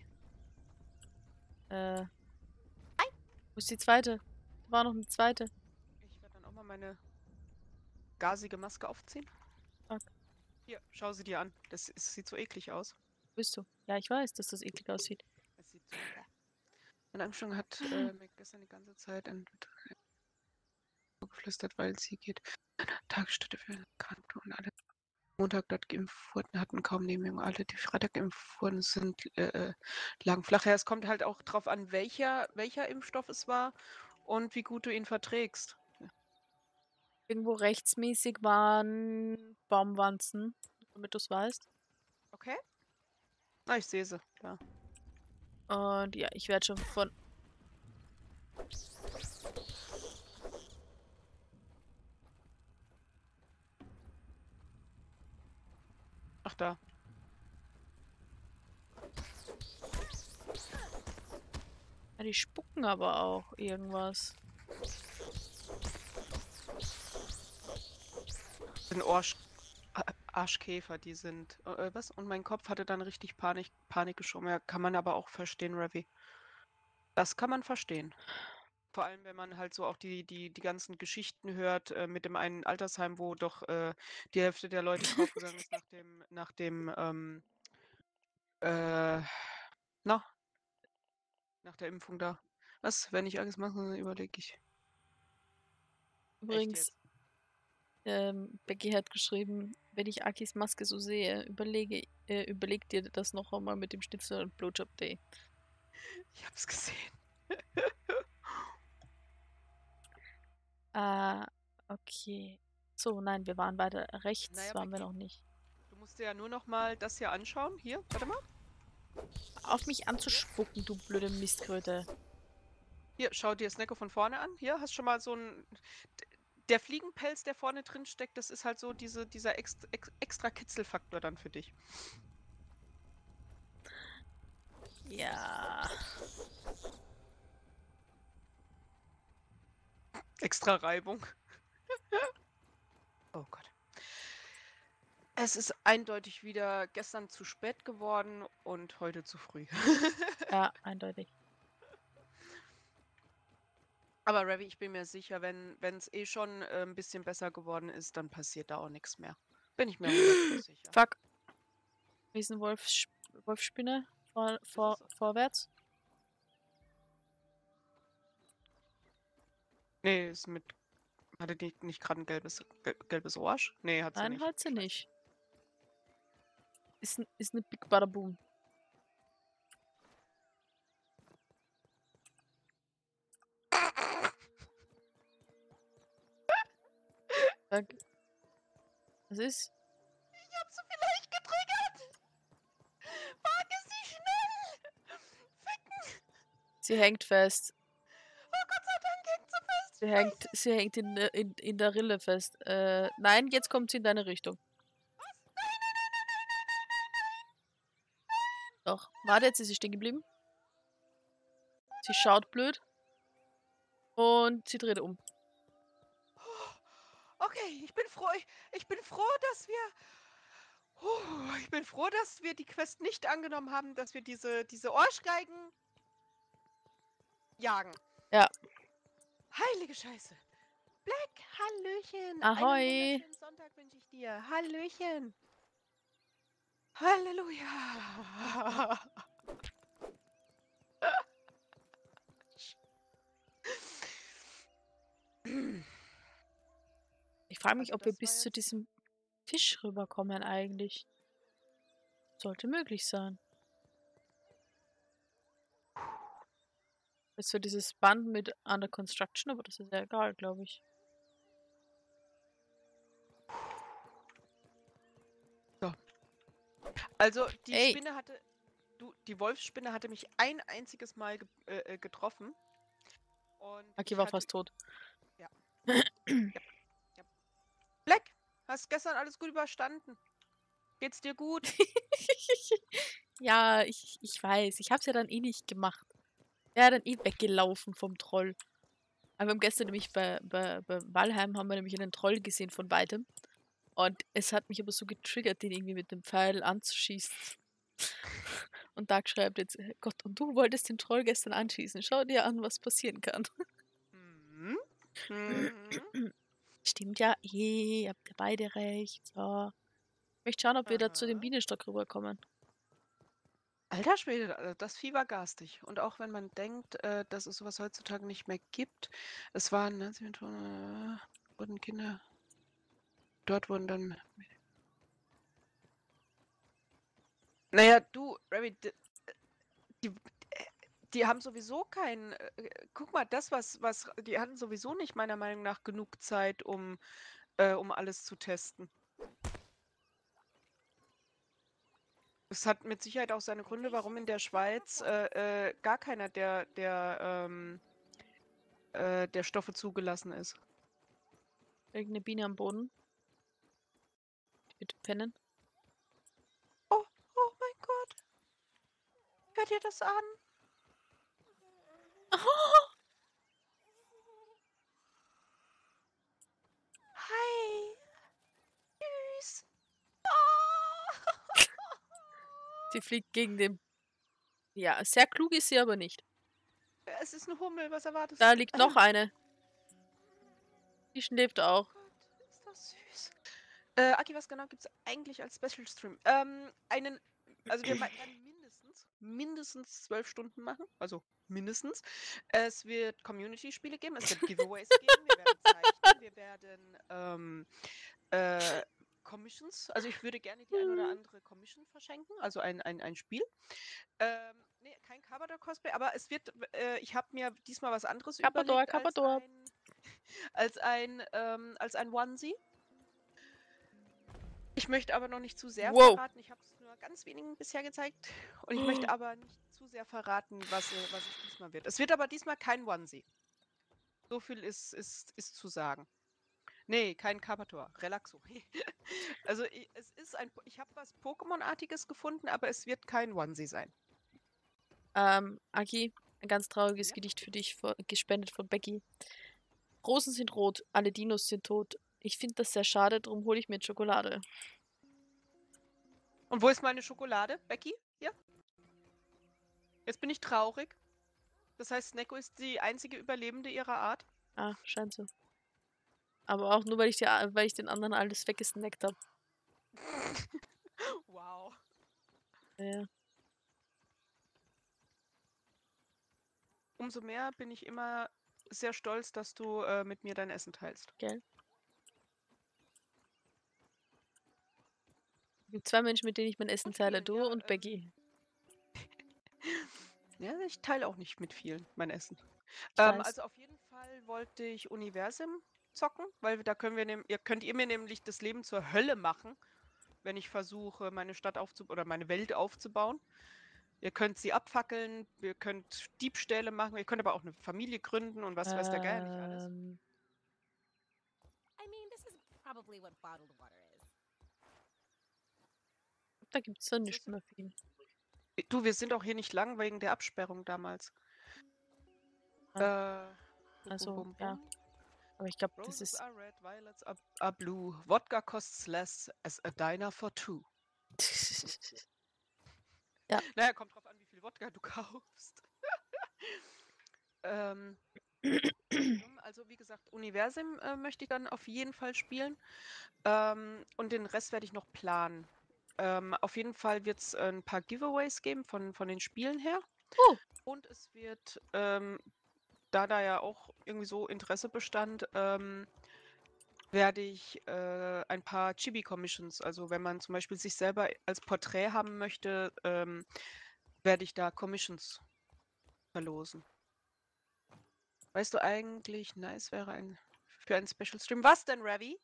Äh. Wo ist die zweite? Da war noch eine zweite. Ich werde dann auch mal meine gasige Maske aufziehen. Fuck. Hier, schau sie dir an. Das ist, sieht so eklig aus. Wo bist du? Ja, ich weiß, dass das eklig aussieht. Es sieht so. Meine Anstellung hat äh, mir gestern die ganze Zeit in geflüstert, weil sie geht. Tagesstätte für Kranke und alle Montag dort geimpft wurden, hatten kaum Nebenwirkungen. Alle, die Freitag geimpft wurden, sind, äh, lagen flach. Ja, es kommt halt auch drauf an, welcher, welcher Impfstoff es war und wie gut du ihn verträgst. Irgendwo rechtsmäßig waren Baumwanzen, damit du es weißt. Okay? Na, ich sehe sie. Da. Und ja, ich werde schon von... Ach, da. Ja, die spucken aber auch irgendwas. Das sind Orsch A- Arschkäfer, die sind. Äh, was? Und mein Kopf hatte dann richtig Panik, Panik geschoben. Ja, kann man aber auch verstehen, Ravi. Das kann man verstehen. Vor allem, wenn man halt so auch die, die, die ganzen Geschichten hört äh, mit dem einen Altersheim, wo doch äh, die Hälfte der Leute draufgegangen ist nach dem, nach dem, ähm, äh, na, nach der Impfung da. Was? Wenn ich alles mache, überlege ich. Echt Übrigens, jetzt? ähm, Becky hat geschrieben, wenn ich Akis Maske so sehe, überlege, äh, überleg dir das noch einmal mit dem Schnitzel und Blowjob Day. Ich hab's gesehen. Ah, okay. So, nein, wir waren weiter rechts, Naja, waren wir Becky, noch nicht. du musst dir ja nur noch mal das hier anschauen. Hier, warte mal. Auf mich anzuspucken, du blöde Mistkröte. Hier, schau dir Snecko von vorne an. Hier, hast schon mal so ein. d- Der Fliegenpelz, der vorne drin steckt, das ist halt so diese, dieser ex, ex, extra Kitzelfaktor dann für dich. Ja. Extra Reibung. Oh Gott. Es ist eindeutig wieder gestern zu spät geworden und heute zu früh. Ja, eindeutig. Aber Ravi, ich bin mir sicher, wenn es eh schon äh, ein bisschen besser geworden ist, dann passiert da auch nichts mehr. Bin ich mir hundert Pro sicher. Fuck. Riesenwolf, Wolfsspinne. Vor, Ist vor, es so? vorwärts. Nee, ist mit. Hatte die nicht gerade ein gelbes, gel gelbes Ohrsch? Nee, hat sie Nein, nicht. hat sie Scheiße. nicht. Ist, n- ist eine Big Bada Boom. Sag, was ist? Ich hab so vielleicht getriggert. Wage sie schnell. Ficken. Sie hängt fest. Oh Gott sei Dank hängt sie fest. Sie hängt, Scheiße. sie hängt in, der- in, in der Rille fest. Äh, nein, jetzt kommt sie in deine Richtung. Was? Nein, nein, nein, nein, nein, nein, nein, nein, nein. Doch. Warte, jetzt ist sie stehen geblieben. Sie schaut blöd. Und sie dreht um. Okay, ich bin froh. Ich, ich bin froh, dass wir. Huh, ich bin froh, dass wir die Quest nicht angenommen haben, dass wir diese, diese Ohrschgeigen jagen. Ja. Heilige Scheiße. Black, Hallöchen. Einen Ahoi. wunderschönen Sonntag wünsche ich dir. Hallöchen. Halleluja. Ich frage mich, Also ob wir das war bis zu jetzt. diesem Fisch rüberkommen eigentlich. Sollte möglich sein. Jetzt für dieses Band mit Under Construction, aber das ist ja egal, glaube ich. So. Also die Ey. Spinne hatte. Du, die Wolfsspinne hatte mich ein einziges Mal ge äh, getroffen. Und Aki ich war hatte. fast tot. Ja. Yep, yep. Black, hast gestern alles gut überstanden? Geht's dir gut? Ja, ich, ich weiß. Ich hab's ja dann eh nicht gemacht. Er hat dann eh weggelaufen vom Troll. Aber wir haben gestern nämlich bei, bei, bei Valheim haben wir nämlich einen Troll gesehen von weitem. Und es hat mich aber so getriggert, den irgendwie mit dem Pfeil anzuschießen. Und Doug schreibt jetzt, Gott, und du wolltest den Troll gestern anschießen. Schau dir an, was passieren kann. Mhm. Mhm. Stimmt ja, eh, habt ihr beide recht. So. Ich möchte schauen, ob wir da zu dem Aha. Bienenstock rüberkommen. Alter Schwede, äh, das Vieh war garstig. Und auch wenn man denkt, äh, dass es sowas heutzutage nicht mehr gibt, es waren, ne, sie äh, wurden Kinder, dort wurden dann. Naja, du, Rabbit, d- die, äh, die haben sowieso keinen. Äh, äh, guck mal, das, was, was, die hatten sowieso nicht meiner Meinung nach genug Zeit, um, äh, um alles zu testen. Es hat mit Sicherheit auch seine Gründe, warum in der Schweiz äh, äh, gar keiner der, der, ähm, äh, der Stoffe zugelassen ist. Irgendeine Biene am Boden. Bitte pennen. Oh, oh mein Gott. Hört ihr das an? Hi. Tschüss. Oh. Sie fliegt gegen den. Ja, sehr klug ist sie aber nicht. Es ist ein Hummel, was erwartest Da du? liegt noch eine. Die schläft auch. Oh Gott, ist das süß. Äh, Aki, was genau gibt es eigentlich als Special Stream? Ähm, einen, also wir werden mindestens, mindestens zwölf Stunden machen, also mindestens. Es wird Community-Spiele geben, es wird Giveaways geben, wir werden zeichnen, wir werden ähm, äh, Commissions, also ich würde gerne die ein oder andere Commission verschenken, also ein, ein, ein Spiel. Ähm, nee, kein Carpador-Cosplay, aber es wird, äh, ich habe mir diesmal was anderes Carpador, überlegt als Carpador. ein, als ein, ähm, als ein Onesie. Ich Ich möchte aber noch nicht zu sehr Wow. verraten. Ich habe es nur ganz wenigen bisher gezeigt. Und ich möchte aber nicht zu sehr verraten, was, äh, was es diesmal wird. Es wird aber diesmal kein Onesie. So viel ist, ist, ist zu sagen. Nee, kein Carpador. Relaxo. Also i- es ist ein. Ich habe was Pokémon-artiges gefunden, aber es wird kein Onesie sein. Ähm, Aki, ein ganz trauriges Ja? Gedicht für dich, vor, gespendet von Becky. Rosen sind rot, alle Dinos sind tot. Ich finde das sehr schade, darum hole ich mir jetzt Schokolade. Und wo ist meine Schokolade, Becky? Hier? Jetzt bin ich traurig. Das heißt, Snecko ist die einzige Überlebende ihrer Art. Ah, scheint so. Aber auch nur, weil ich, die, weil ich den anderen alles weggesnackt habe. Wow. Ja. Umso mehr bin ich immer sehr stolz, dass du äh, mit mir dein Essen teilst. Gell? Es gibt zwei Menschen, mit denen ich mein Essen Und teile. spielen, Du ja. und Ähm, Becky. ja, ich teile auch nicht mit vielen mein Essen. Ich Ähm, weiß. also auf jeden Fall wollte ich Universum zocken, weil da können wir nehm, ihr könnt ihr mir nämlich das Leben zur Hölle machen, wenn ich versuche, meine Stadt aufzu oder meine Welt aufzubauen. Ihr könnt sie abfackeln, ihr könnt Diebstähle machen, ihr könnt aber auch eine Familie gründen und was weiß der Geier nicht alles. Ähm, I mean, this is probably what bottled water is. da gibt es dann Das nicht ist- mehr viel. Du, wir sind auch hier nicht lang wegen der Absperrung damals. Ah, Äh, bum, also, bum, ja. bum. Aber ich glaube, das Roses ist. are red, violets are, are blue. Wodka costs less as a diner for two. Naja, kommt drauf an, wie viel Wodka du kaufst. ähm, also wie gesagt, Universum äh, möchte ich dann auf jeden Fall spielen. Ähm, und den Rest werde ich noch planen. Ähm, auf jeden Fall wird es ein paar Giveaways geben von, von den Spielen her. Oh. Und es wird, ähm, da da ja auch irgendwie so Interesse bestand, ähm, werde ich äh, ein paar Chibi-Commissions, also wenn man zum Beispiel sich selber als Porträt haben möchte, ähm, werde ich da Commissions verlosen. Weißt du eigentlich, nice wäre ein für einen Special Stream. Was denn, Ravi?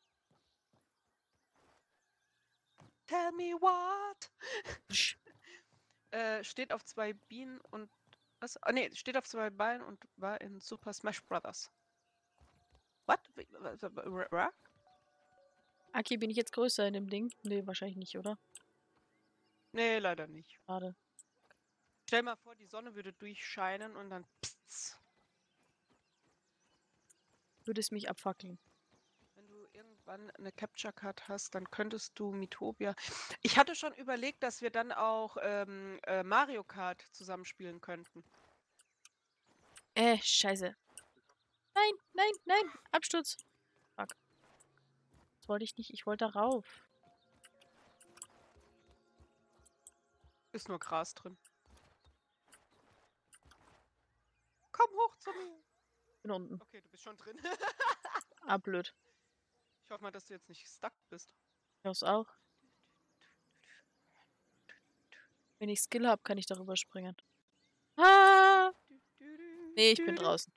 Tell me what? äh, steht auf zwei Bienen und was? Ah, nee, steht auf zwei Beinen und war in Super Smash Brothers. What? Aki, bin ich jetzt größer in dem Ding? Nee, wahrscheinlich nicht, oder? Nee, leider nicht. Schade. Stell mal vor, die Sonne würde durchscheinen und dann pssst. Würde es mich abfackeln. Wenn du irgendwann eine Capture Card hast, dann könntest du Miitopia. Ich hatte schon überlegt, dass wir dann auch ähm, äh, Mario Kart zusammenspielen könnten. Äh, scheiße. Nein, nein, nein. Absturz. Fuck. Das wollte ich nicht. Ich wollte da rauf. Ist nur Gras drin. Komm hoch zu mir. Bin unten. Okay, du bist schon drin. Ah, blöd. Ich hoffe mal, dass du jetzt nicht stuck bist. Ich hoffe auch. Wenn ich Skill habe, kann ich darüber springen. Ah! Nee, ich bin draußen.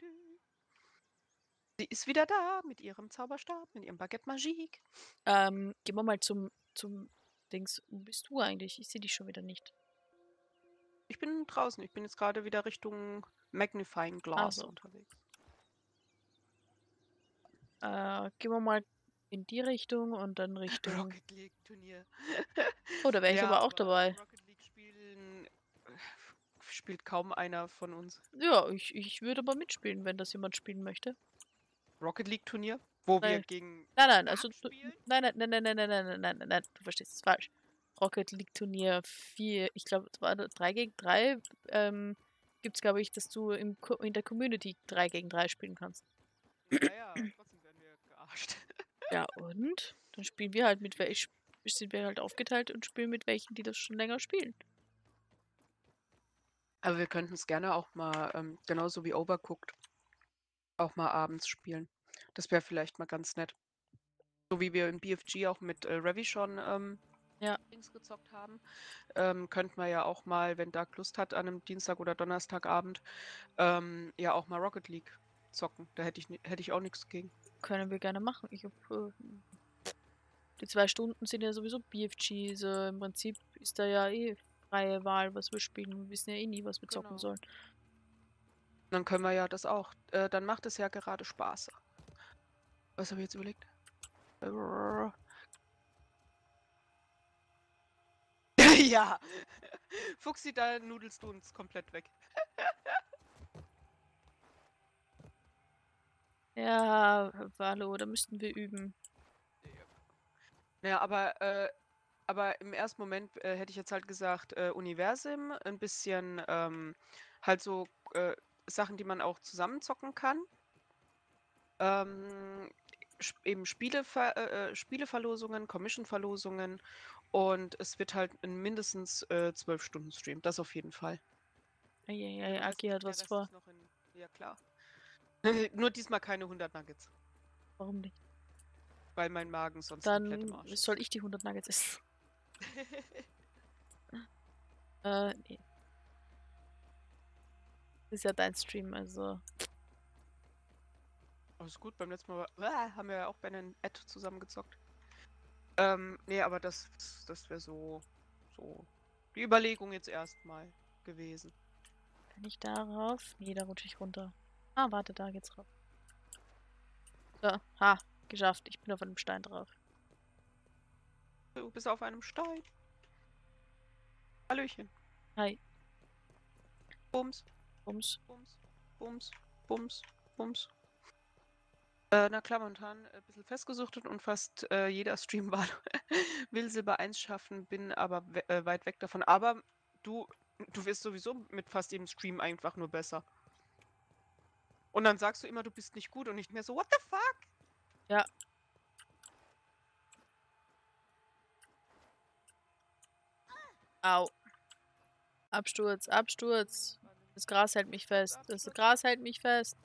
Sie ist wieder da mit ihrem Zauberstab, mit ihrem Baguette Magique. Ähm, gehen wir mal zum, zum Dings. Wo bist du eigentlich? Ich sehe dich schon wieder nicht. Ich bin draußen. Ich bin jetzt gerade wieder Richtung Magnifying Glass so. unterwegs. Äh, gehen wir mal in die Richtung und dann Richtung. Rocket League Turnier. Oh, da wäre ich Ja, aber auch dabei. Rocket League spielen äh, spielt kaum einer von uns. Ja, ich, ich würde aber mitspielen, wenn das jemand spielen möchte. Rocket League Turnier, wo wir Nein. gegen Nein, nein, also Dark du, spielen? nein, nein, nein, nein, nein, nein, nein, nein, nein, nein, nein, du verstehst es falsch. Rocket League Turnier vier, ich glaube, es war drei gegen drei, ähm, gibt es, glaube ich, dass du im, Co- in der Community drei gegen drei spielen kannst. Naja, trotzdem werden wir gearscht. Ja, und? Dann spielen wir halt mit welchen, sind wir halt aufgeteilt und spielen mit welchen, die das schon länger spielen. Aber wir könnten es gerne auch mal, ähm, genauso wie Overcooked, auch mal abends spielen. Das wäre vielleicht mal ganz nett. So wie wir in B F G auch mit äh, Ravi schon ähm, Ja. Dings gezockt haben, ähm, könnten wir ja auch mal, wenn Dark Lust hat, an einem Dienstag oder Donnerstagabend, ähm, ja auch mal Rocket League zocken. Da hätte ich, ni- hätte ich auch nichts gegen. Können wir gerne machen. Ich hab, äh, Die zwei Stunden sind ja sowieso B F G, so im Prinzip ist da ja eh freie Wahl, was wir spielen. Wir wissen ja eh nie, was wir zocken Genau. sollen. Dann können wir ja das auch. Äh, dann macht es ja gerade Spaß. Was habe ich jetzt überlegt? Ja! Fuchsi, da nudelst du uns komplett weg. Ja, hallo, da müssten wir üben. Ja, aber, äh, aber im ersten Moment äh, hätte ich jetzt halt gesagt, äh, Universum, ein bisschen ähm, halt so äh, Sachen, die man auch zusammen zocken kann. Ähm, sp- eben Spielever äh, äh, Spieleverlosungen, Commission-Verlosungen und es wird halt ein mindestens äh, zwölf Stunden Stream, das auf jeden Fall. Der Eieiei, Rest, Aki hat der was Rest vor. ist noch in. Ja, klar. Nur diesmal keine hundert Nuggets, Warum nicht? weil mein Magen sonst komplett im Dann Arsch ist. soll ich die hundert Nuggets essen. Äh, nee. Das ist ja dein Stream, also. Alles gut, beim letzten Mal war, ah, haben wir ja auch bei einem Ad zusammengezockt. Ähm, nee, aber das, das wäre so, so die Überlegung jetzt erstmal gewesen. Kann ich darauf? Nee, da rutsche ich runter. Ah, warte, da geht's rauf. So, ha, geschafft. Ich bin auf einem Stein drauf. Du bist auf einem Stein. Hallöchen. Hi, Bums, Bums. Bums, Bums, Bums, Bums. Äh, na klar, momentan ein bisschen festgesuchtet und fast äh, jeder Stream war, will Silber eins schaffen, bin aber we äh, weit weg davon. Aber du, du wirst sowieso mit fast jedem Stream einfach nur besser. Und dann sagst du immer, du bist nicht gut und nicht mehr so, what the fuck? Ja. Au. Absturz, Absturz. Das Gras hält mich fest. Das Gras hält mich fest.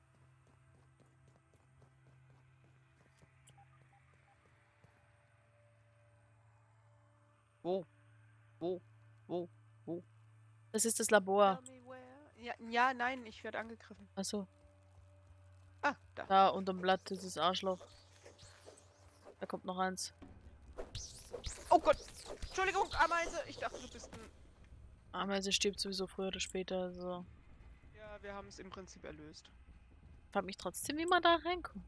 Wo? Wo? Wo? Wo? Das ist das Labor. Tell me where. Ja, ja, nein, ich werde angegriffen. Achso. Ah, da. Da unterm Blatt, dieses Arschloch. Da kommt noch eins. Oh Gott! Entschuldigung, Ameise! Ich dachte, du bist ein. Ameise stirbt sowieso früher oder später, also. Ja, wir haben es im Prinzip erlöst. Ich frag mich trotzdem, wie man da reinkommt.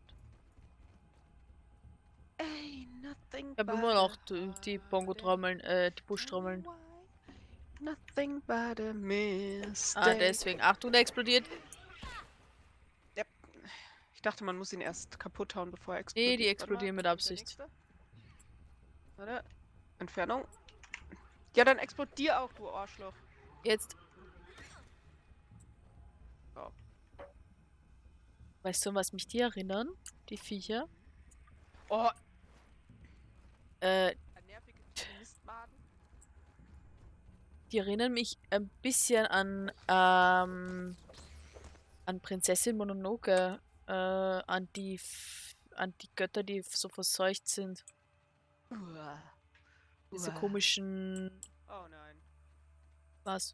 Ey, nothing Ich habe but immer noch a die, die heartache. Bongo-Trommeln, äh, die Tell me Buschtrommeln. why. Nothing but a mistake. Ah, deswegen. Achtung, der explodiert. Yep. Ich dachte, man muss ihn erst kaputt hauen, bevor er explodiert. Nee, die Warte mal, explodieren mit wo ist der Absicht. nächste? Warte. Entfernung. Ja, dann explodier auch, du Arschloch. Jetzt. Oh. Weißt du, an was mich die erinnern? Die Viecher? Oh, Äh, ein nervige Mistmaden. die erinnern mich ein bisschen an, ähm, an Prinzessin Mononoke. Äh, an die, F an die Götter, die so verseucht sind. Uah. Diese Uah. komischen. Oh nein. Was?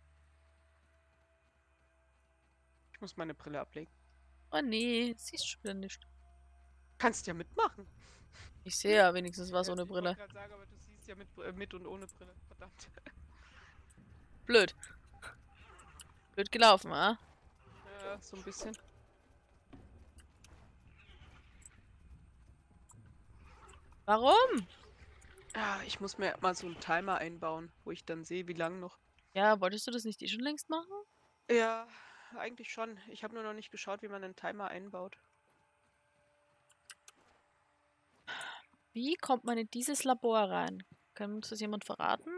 Ich muss meine Brille ablegen. Oh nee, siehst du schon wieder nicht. Kannst ja mitmachen. Ich sehe ja wenigstens was Ja, ohne ich Brille. wollte gerade sagen, aber du siehst ja mit, äh, mit und ohne Brille. Verdammt. Blöd. Blöd gelaufen, ah? Ja, so ein bisschen. Warum? Ja, ich muss mir mal so einen Timer einbauen, wo ich dann sehe, wie lang noch. Ja, wolltest du das nicht eh schon längst machen? Ja, eigentlich schon. Ich habe nur noch nicht geschaut, wie man einen Timer einbaut. Wie kommt man in dieses Labor rein? Kann uns das jemand verraten?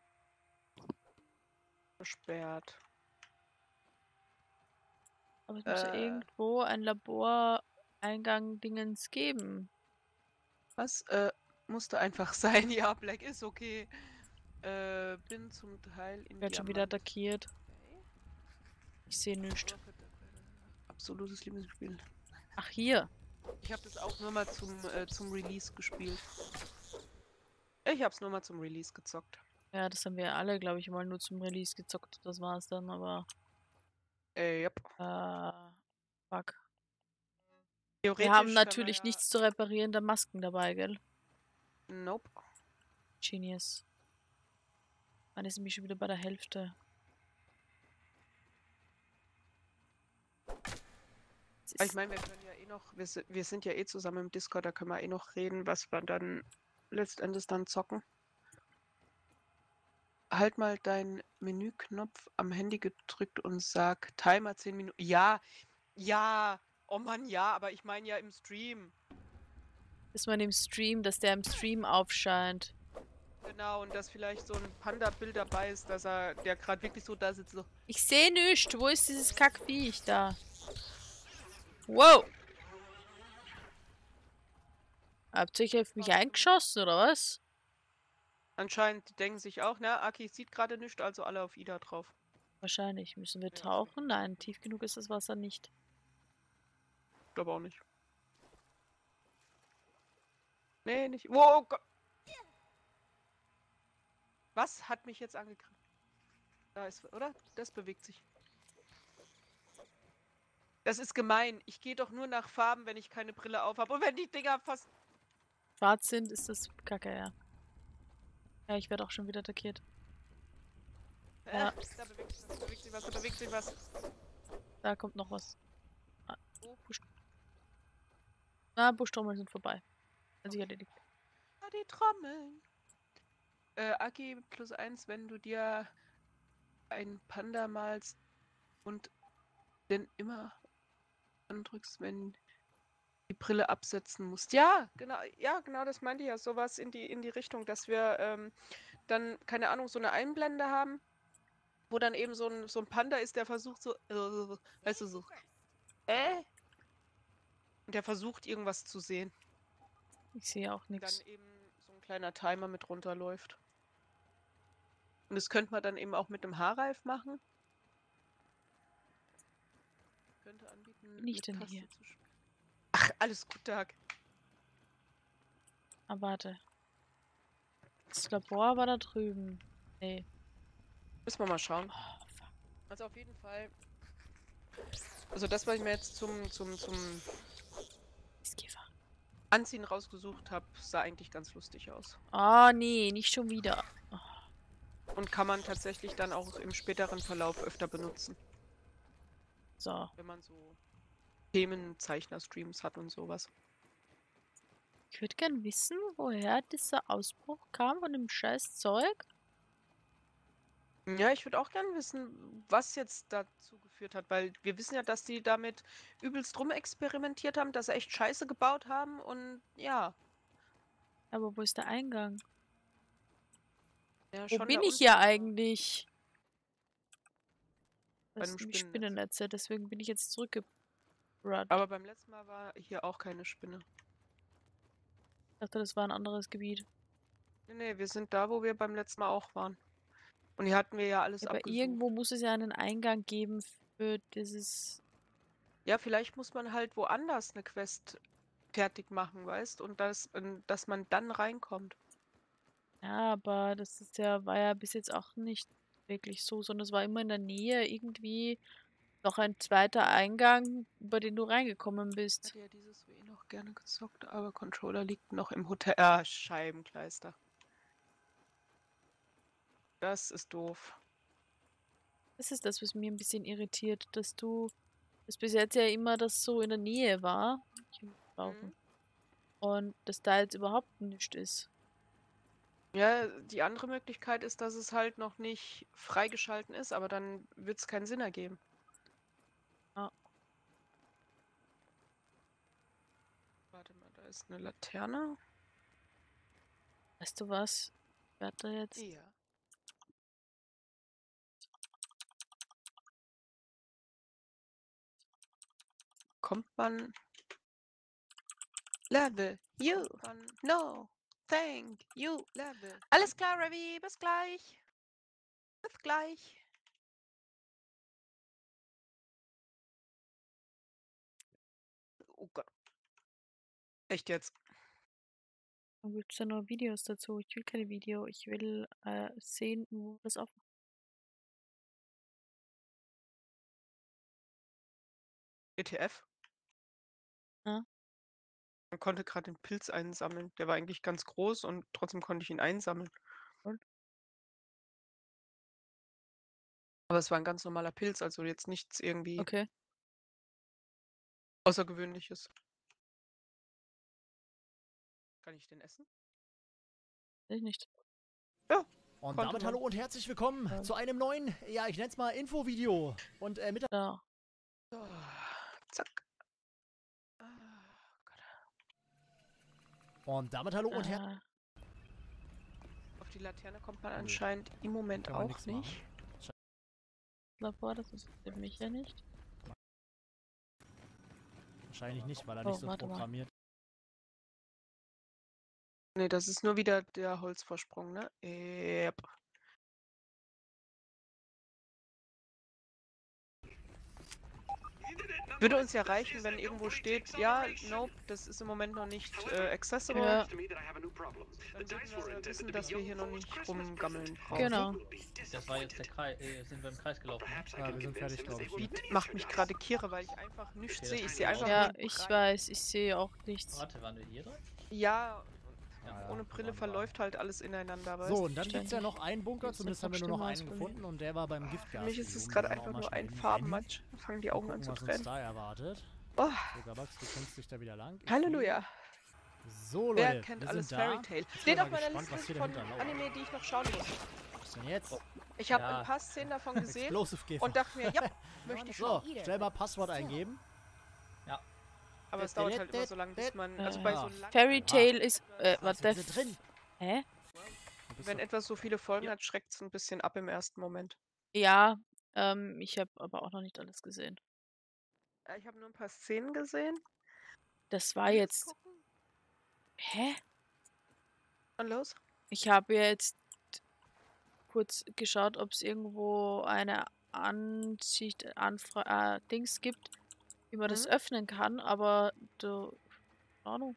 Versperrt. Aber es muss ja Äh. irgendwo ein Laboreingang-Dingens geben. Was? Äh, musste einfach sein. Ja, Black ist okay. Äh, bin zum Teil in Ich werde schon wieder Diamant. attackiert. Okay. Ich sehe nichts. Absolutes Lieblingsspiel. Ach, hier. Ich habe das auch nur mal zum, äh, zum Release gespielt. Ich habe es nur mal zum Release gezockt. Ja, das haben wir alle, glaube ich, mal nur zum Release gezockt. Das war's dann, aber. Äh, yep. Äh. Fuck. Theoretisch Wir haben können natürlich ja, nichts zu reparieren, da Masken dabei, gell? Nope. Genius. Dann ist mich schon wieder bei der Hälfte. Das Aber ich ist- meine, wir können ja eh noch, wir, si- wir sind ja eh zusammen im Discord, da können wir eh noch reden, was wir dann letztendlich dann zocken. Halt mal deinen Menüknopf am Handy gedrückt und sag Timer zehn Minuten. Ja, ja, oh Mann, ja, aber ich meine ja im Stream. Dass man im Stream, dass der im Stream aufscheint. Genau, und dass vielleicht so ein Panda-Bild dabei ist, dass er, der gerade wirklich so da sitzt, so. Ich sehe nichts. Wo ist dieses Kackviech da? Wow. Habt ihr euch auf mich eingeschossen, oder was? Anscheinend, die denken sich auch, na, Aki sieht gerade nichts, also alle auf Ida drauf. Wahrscheinlich. Müssen wir Ja, tauchen? Nein, tief genug ist das Wasser nicht. glaube auch nicht. Nee, nicht. Wow, Gott. Was hat mich jetzt angegriffen? Da ist, oder? Das bewegt sich. Das ist gemein. Ich gehe doch nur nach Farben, wenn ich keine Brille auf habe. Und wenn die Dinger fast. Schwarz sind, ist das kacke, ja. Ja, ich werde auch schon wieder attackiert. Äh, Ja. Da bewegt sich was, da bewegt sich was, da bewegt sich was. Da kommt noch was. Ah, Oh. Busch Na, Buschtrommeln sind vorbei. Also Okay. erledigt. Ah, die Trommeln. Äh, Aki plus eins, wenn du dir ein Panda malst und den immer andrückst, wenn die Brille absetzen musst. Ja, genau, ja, genau, das meinte ich ja. Sowas in die, in die Richtung, dass wir ähm, dann, keine Ahnung, so eine Einblende haben, wo dann eben so ein, so ein Panda ist, der versucht so, äh, weißt du, so, äh? Und der versucht irgendwas zu sehen. Ich sehe auch Und dann nichts. eben so ein kleiner Timer mit runterläuft. Und das könnte man dann eben auch mit dem Haarreif machen. Könnte anbieten, Bin ich mit denn Taste hier? zu spielen. Ach, alles gut, Tag. Ah, warte. Das Labor war da drüben. Nee. Müssen wir mal schauen. Oh, fuck. Also auf jeden Fall. Also das, was ich mir jetzt zum, zum, zum Mistkäfer. Anziehen rausgesucht habe, sah eigentlich ganz lustig aus. Oh, nee, nicht schon wieder. Oh, Und kann man tatsächlich dann auch im späteren Verlauf öfter benutzen, so. wenn man so Themenzeichner-Streams hat und sowas. Ich würde gern wissen, woher dieser Ausbruch kam von dem scheiß Zeug. Ja, ich würde auch gerne wissen, was jetzt dazu geführt hat, weil wir wissen ja, dass die damit übelst rum experimentiert haben, dass sie echt Scheiße gebaut haben und ja, Aber wo ist der Eingang? ja Wo schon bin da ich unten hier aber eigentlich? bei Das einem sind die Spinnennetz. Spinnennetze, deswegen bin ich jetzt zurückgerudert. Aber beim letzten Mal war hier auch keine Spinne. Ich dachte, das war ein anderes Gebiet. Nee, nee, wir sind da, wo wir beim letzten Mal auch waren. Und hier hatten wir ja alles Aber abgesucht. irgendwo muss es ja einen Eingang geben für dieses. Ja, vielleicht muss man halt woanders eine Quest fertig machen, weißt? Und das, und dass man dann reinkommt. Ja, aber das ist ja, war ja bis jetzt auch nicht wirklich so, sondern es war immer in der Nähe irgendwie noch ein zweiter Eingang, über den du reingekommen Ich bist. hätte ja dieses W noch gerne gezockt, aber Controller liegt noch im Hotel. Ah, Scheibenkleister. Das ist doof. Das ist das, was mir ein bisschen irritiert, dass du, dass bis jetzt ja immer das so in der Nähe war. Ich will brauchen. Mhm. Und dass da jetzt überhaupt nichts ist. Ja, die andere Möglichkeit ist, dass es halt noch nicht freigeschalten ist, aber dann wird es keinen Sinn ergeben. Ja. Warte mal, da ist eine Laterne. Weißt du was? Ich werde da jetzt. Ja. Kommt man. Level. You. Man, no. Thank you. Level. Alles klar, Ravi. Bis gleich. Bis gleich. Oh Gott. Echt jetzt? Dann gibt es ja nur Videos dazu. Ich will keine Video. Ich will äh, sehen, wo das auf. E T F? Ja? Man konnte gerade den Pilz einsammeln. Der war eigentlich ganz groß und trotzdem konnte ich ihn einsammeln. Und? Aber es war ein ganz normaler Pilz, also jetzt nichts irgendwie Okay. Außergewöhnliches. Kann ich den essen? Weiß ich nicht. Ja, Und konnte damit man. hallo und herzlich willkommen Ja. zu einem neuen, ja, ich nenne es mal Infovideo. Und äh, mit Da. So, zack. Ah, Gott. Und damit hallo und herzlich. Äh, Auf die Laterne kommt man Nö. anscheinend im Moment Kann man auch nix machen. nicht. Labor, das ist mich ja nicht. Wahrscheinlich nicht, weil er Oh, nicht so warte mal. programmiert. Nee, das ist nur wieder der Holzvorsprung, ne? Yep. Würde uns ja reichen, wenn irgendwo steht, ja, nope, das ist im Moment noch nicht äh, accessible. Ja. Dann würden wir wissen, dass wir hier noch nicht rumgammeln brauchen. Genau. Das war jetzt der Kreis, äh, sind wir im Kreis gelaufen. Ne? Ja, wir sind fertig, glaube ich. Beat macht mich gerade kirre, weil ich einfach nichts Okay, sehe. das Ich sehe ist einfach auch- Ja, nur ich breit. weiß, ich sehe auch nichts. Warte, waren wir hier drin? Ja, Ja, ohne ja, Brille waren wir. verläuft halt alles ineinander, weißt So, und dann gibt es ja Ständig. noch einen Bunker, Das ist zumindest noch haben wir nur noch schlimmer einen als bei mir. gefunden und der war beim Für Giftgas. mich ist es gerade einfach nur ein Farbenmatsch. Da fangen die Augen an zu was uns trennen. da erwartet. Oh, So, Gabax, du kämpfst dich da wieder lang. Ich Halleluja. So, Wer Leute, kennt wir alles sind da. Fairy Tail? Ich Steht bin auf mal meiner gespannt, was Liste hier von dahinter lauert. Anime, die ich noch schauen muss. Was ist denn jetzt? Ich habe Ja. ein paar Szenen davon gesehen Explosive Käfer. und dachte mir, ja, möchte ich So, schauen. schnell mal Passwort eingeben. Aber es dauert halt immer so lange, bis man, also Äh, bei ja. so langen Fairy Tail ist. Äh, Was warte. sind drin? Hä? Du bist Wenn doch- etwas so viele Folgen hat, schreckt es ein bisschen ab im ersten Moment. Ja, ähm, ich habe aber auch noch nicht alles gesehen. Ja, ich habe nur ein paar Szenen gesehen. Das war Videos jetzt. gucken. Hä? Und los? Ich habe jetzt kurz geschaut, ob es irgendwo eine Ansicht, Anfra äh, Dings gibt, wie man das Mhm. öffnen kann, aber da, keine Ahnung.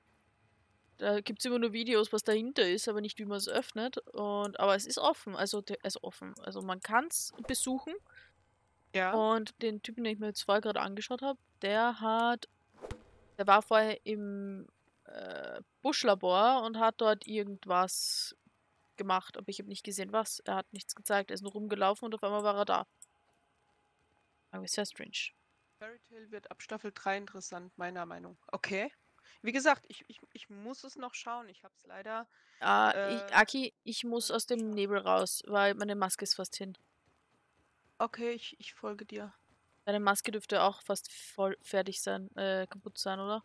Da gibt es immer nur Videos, was dahinter ist, aber nicht, wie man es öffnet. Und, aber es ist offen, also, de- also offen. Also man kann es besuchen. Ja. Und den Typen, den ich mir jetzt vorher gerade angeschaut habe, der hat, der war vorher im äh, Buschlabor und hat dort irgendwas gemacht, aber ich habe nicht gesehen, was. Er hat nichts gezeigt, er ist nur rumgelaufen und auf einmal war er da. Aber sehr strange. Fairy Tail wird ab Staffel drei interessant, meiner Meinung. Okay. Wie gesagt, ich, ich, ich muss es noch schauen. Ich habe es leider. Ah, Äh, ich, Aki, ich muss noch aus nicht dem geschaut. Nebel raus, weil meine Maske ist fast hin. Okay, ich, ich folge dir. Deine Maske dürfte auch fast voll fertig sein, äh, kaputt sein, oder?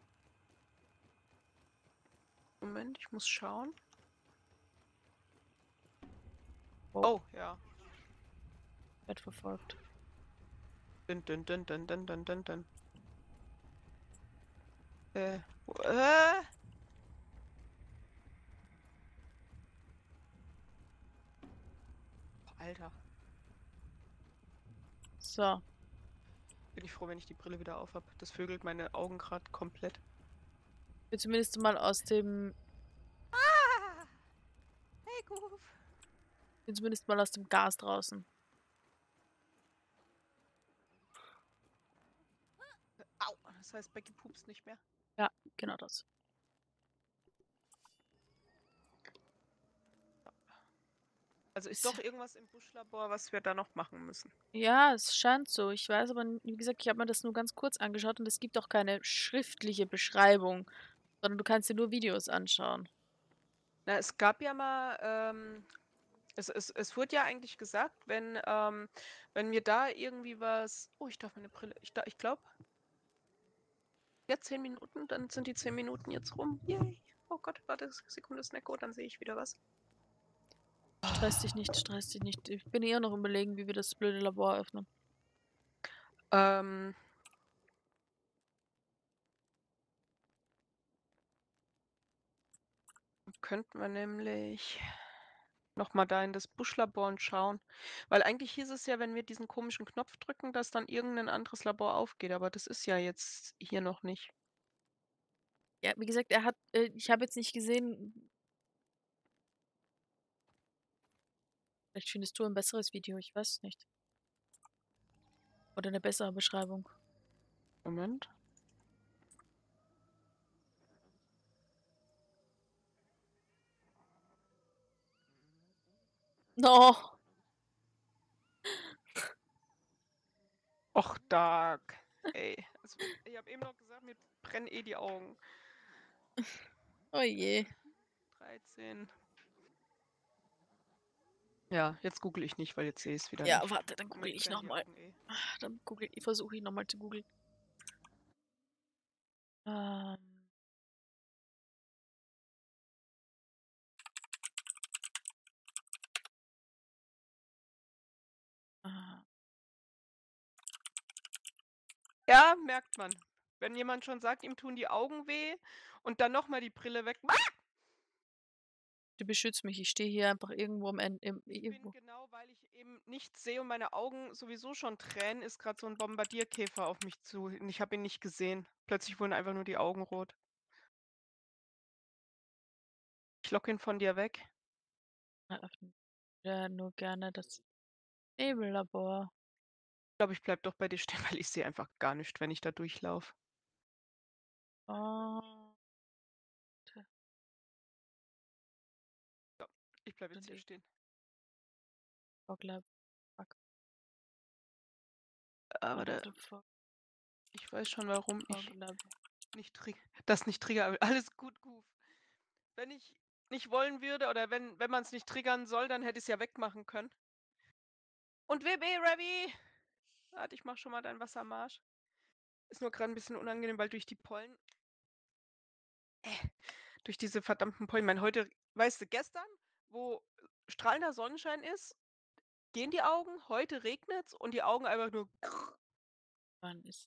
Moment, ich muss schauen. Oh. Oh, ja. Wird verfolgt. Dun, dun, dun, dun, dun, dun, dun, dun. Äh. wo- äh? Boah, Alter. So. Bin ich froh, wenn ich die Brille wieder auf habe. Das vögelt meine Augen gerade komplett. Ich bin zumindest mal aus dem. Ah! Hey, Goof. Bin zumindest mal aus dem Gas draußen. Au. Das heißt, Becky pupst nicht mehr. Ja, genau das. Also ist Ist- doch irgendwas im Buschlabor, was wir da noch machen müssen. Ja, es scheint so. Ich weiß aber, n- wie gesagt, ich habe mir das nur ganz kurz angeschaut und es gibt auch keine schriftliche Beschreibung, sondern du kannst dir nur Videos anschauen. Na, es gab ja mal, ähm, es, es, es wurde ja eigentlich gesagt, wenn, ähm, wenn wir da irgendwie was. Oh, ich darf meine Brille. Ich, da- ich glaube. Ja, zehn Minuten, dann sind die zehn Minuten jetzt rum. Yay. Oh Gott, warte, Sekunde, Snacko, dann sehe ich wieder was. Stress dich nicht, stress dich nicht. Ich bin eher noch überlegen, wie wir das blöde Labor öffnen. Ähm. Könnten wir nämlich nochmal da in das Buschlabor und schauen. Weil eigentlich hieß es ja, wenn wir diesen komischen Knopf drücken, dass dann irgendein anderes Labor aufgeht. Aber das ist ja jetzt hier noch nicht. Ja, wie gesagt, er hat, äh, ich habe jetzt nicht gesehen. Vielleicht findest du ein besseres Video, ich weiß es nicht. Oder eine bessere Beschreibung. Moment. No. Och, Dark. Ey, also, ich habe eben noch gesagt, mir brennen eh die Augen. Oh je. dreizehn. Ja, jetzt google ich nicht, weil jetzt sehe ich es wieder Ja, nicht. warte, dann Mir google ich brennen die nochmal. Augen eh. Dann google ich, versuche ich nochmal zu googeln. Ähm. Ah, Ja, merkt man. Wenn jemand schon sagt, ihm tun die Augen weh und dann nochmal die Brille weg. Ah! du beschützt mich. Ich stehe hier einfach irgendwo am Ende. Im, Ich irgendwo. bin genau, weil ich eben nichts sehe und meine Augen sowieso schon tränen, ist gerade so ein Bombardierkäfer auf mich zu. Und ich habe ihn nicht gesehen. Plötzlich wurden einfach nur die Augen rot. Ich lock ihn von dir weg. Eröffnen. Ja, nur gerne das Nebellabor. Ich glaube, ich bleib doch bei dir stehen, weil ich sehe einfach gar nichts, wenn ich da durchlaufe. Oh. Ich bleibe jetzt Und hier ich- stehen. Foglab. Aber What da, the fuck? ich weiß schon, warum ich Foglab. nicht trigger. Das nicht trigger. Alles gut, Goof. Wenn ich nicht wollen würde oder wenn, wenn man es nicht triggern soll, dann hätte ich es ja wegmachen können. Und W B, Ravi! Warte, ich mach schon mal dein Wassermarsch. Ist nur gerade ein bisschen unangenehm, weil durch die Pollen. Äh, durch diese verdammten Pollen. Ich meine, heute, weißt du, gestern, wo strahlender Sonnenschein ist, gehen die Augen, heute regnet's und die Augen einfach nur. Wann ist.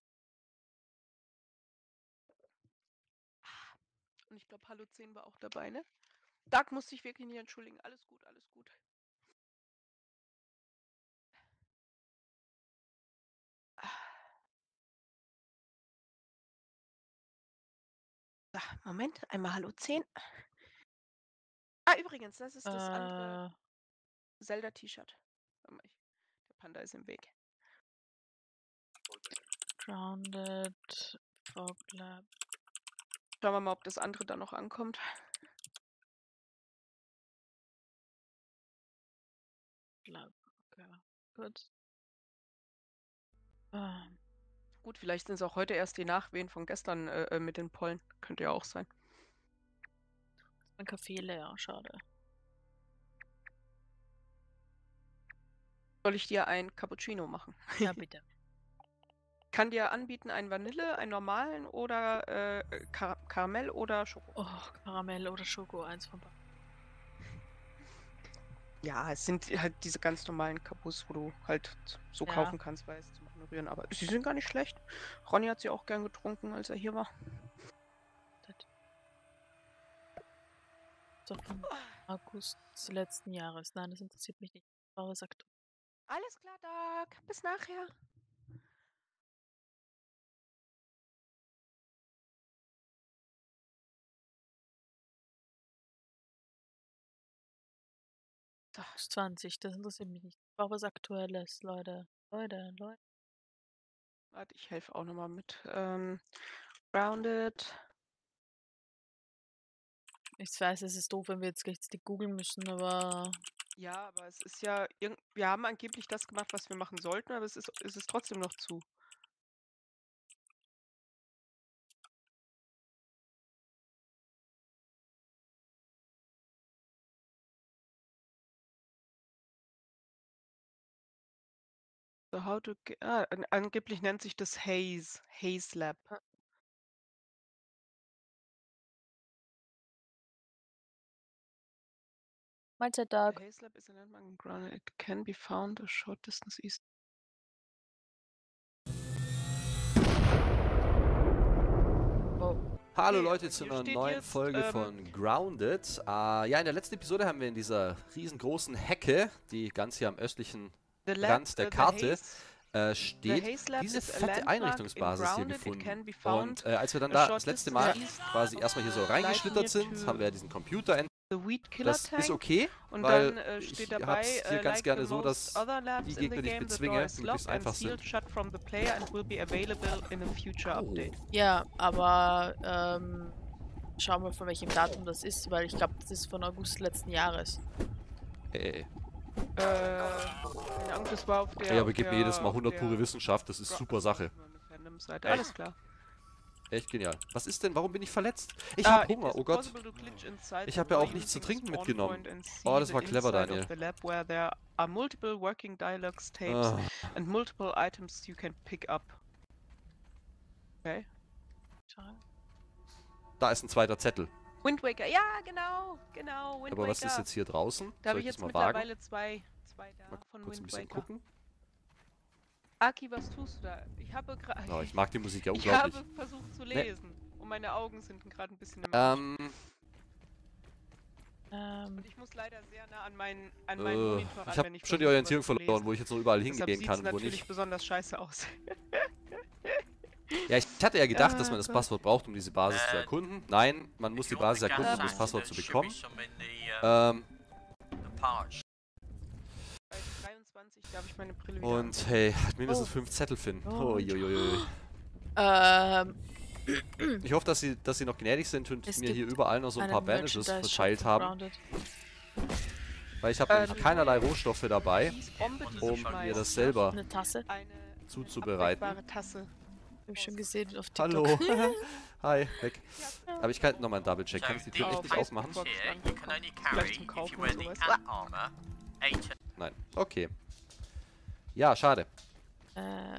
Und ich glaube, Halluzin war auch dabei, ne? Dark musste ich wirklich nicht entschuldigen. Alles gut, alles gut. Ah, Moment, einmal Halluzin. Ah, übrigens, das ist das andere Äh, Zelda-T-Shirt. Warte mal, ich- Der Panda ist im Weg. Grounded. Foglab. Schauen wir mal, ob das andere dann noch ankommt. Lab. Okay. Gut. Ähm, Gut, vielleicht sind es auch heute erst die Nachwehen von gestern äh, äh, mit den Pollen. Könnte ja auch sein. mein Kaffee leer. Schade. Soll ich dir ein Cappuccino machen? Ja, bitte. Kann dir anbieten einen Vanille, einen normalen oder äh, Kar Karamell oder Schoko. Oh, Karamell oder Schoko. Eins von beiden. Ja, es sind halt diese ganz normalen Capus, wo du halt so Ja. kaufen kannst, weil es zum Ignorieren. Aber sie sind gar nicht schlecht. Ronny hat sie auch gern getrunken, als er hier war. So von August des letzten Jahres. Nein, das interessiert mich nicht. Aber sagt. Alles klar, Doc. Bis nachher. August zwanzig, das interessiert mich nicht. Ich brauche was Aktuelles, Leute. Leute, Leute. Warte, ich helfe auch nochmal mit. Ähm, Grounded. Ich weiß, es ist doof, wenn wir jetzt gleich googeln müssen, aber. Ja, aber es ist ja. Irgend wir haben angeblich das gemacht, was wir machen sollten, aber es ist, es ist trotzdem noch zu. So how to ge ah, an angeblich nennt sich das Haze. Haze Lab. Mahlzeit, The Doug. Haze Lab is a landmark in grounded. It can be found a short distance east. Oh. Hallo Okay, Leute aber zu hier einer steht neuen jetzt, Folge ähm, von Grounded. Äh, ja, in der letzten Episode haben wir in dieser riesengroßen Hecke, die ganz hier am östlichen The lab, Rand der äh, the Karte Haze, äh, the steht, Haze Lab diese is a fette landmark in Einrichtungsbasis hier grounded. It gefunden. can be found Und äh, als wir dann a da short das letzte distance Mal east. quasi erstmal hier so reingeschlittert Slide near sind, to haben wir ja diesen Computer entdeckt. the Weed Killer Das Tank. ist okay, Und weil dann äh, ich steht hab's dabei, hier äh, ganz like gerne the so, most dass other labs die in the Gegner, die ich game, the bezwinge, door is möglichst locked and einfach sealed sind. shut from the player and will be available in a future Oh. update. Ja, aber ähm, schauen wir, von welchem Datum das ist, weil ich glaube, das ist von August letzten Jahres. Äh, Äh, keine Ahnung, das war auf der... Ja, aber auf gib mir der- jedes Mal auf hundert der- pure Wissenschaft, das ist Gra- super Sache. nur eine Fandom-Seite. Echt? Alles klar. Echt genial. Was ist denn? Warum bin ich verletzt? Ich Ah, hab it Hunger, is oh Gott. possible to glitch inside Ich the hab ja auch void nichts zu using a trinken spawn mitgenommen. point and see Oh, das the war clever, inside of Daniel. the lab where there are multiple working dialogues, tapes Ah, and multiple items you can pick up. Okay. Schade. da ist ein zweiter Zettel. Wind Waker, ja, genau, genau, Wind Aber Waker. was ist jetzt hier draußen? Da habe Soll ich ich das jetzt mal wagen? mittlerweile zwei, zwei da Mal von kurz ein Wind bisschen Waker. gucken. Aki, was tust du da? Ich habe gerade... Oh, ich mag die Musik ja Ich unglaublich. habe versucht zu Nee. lesen und meine Augen sind gerade ein bisschen im Arsch. Ähm, Ähm, Und ich muss leider sehr nah an meinen, an meinen äh, Monitor ran, ich habe wenn ich schon die versuche, Orientierung was zu verloren, lesen. wo ich jetzt noch überall Deshalb hingehen sieht's kann, wo natürlich nicht. besonders scheiße aus. Ja, ich hatte ja gedacht, dass Ah, man das Gott. Passwort braucht, um diese Basis zu Äh, erkunden. Nein, man muss If die you want Basis the erkunden, um gas das Passwort tank, zu there should be bekommen. some in the, uh, Ähm, the pouch. Bei dreiundzwanzig darf ich meine Brille wieder und hey, halt mindestens Oh. fünf Zettel finden. Oh. Uiuiui. ähm, Ich hoffe, dass sie, dass sie noch gnädig sind und Es mir hier gibt überall noch so ein einen paar Bandages Merchandise-Shop verteilt von haben. Grounded. Weil ich habe Äh, nämlich keinerlei Rohstoffe dabei, Kies, Bombe, die um sie mir schmeißen. das selber Eine Tasse. Eine zuzubereiten. abweichbare Tasse. Hab ich schon gesehen auf TikTok. Hallo. Hi, weg. Aber ich kann nochmal einen Double-Check. So Kann ich die Tür these echt nicht Facebook aufmachen? Box here, lang you can only Vielleicht carry zum if Kaufen you wear und the sowas. ant armor. Eight Nein. Okay. Ja, schade. Äh,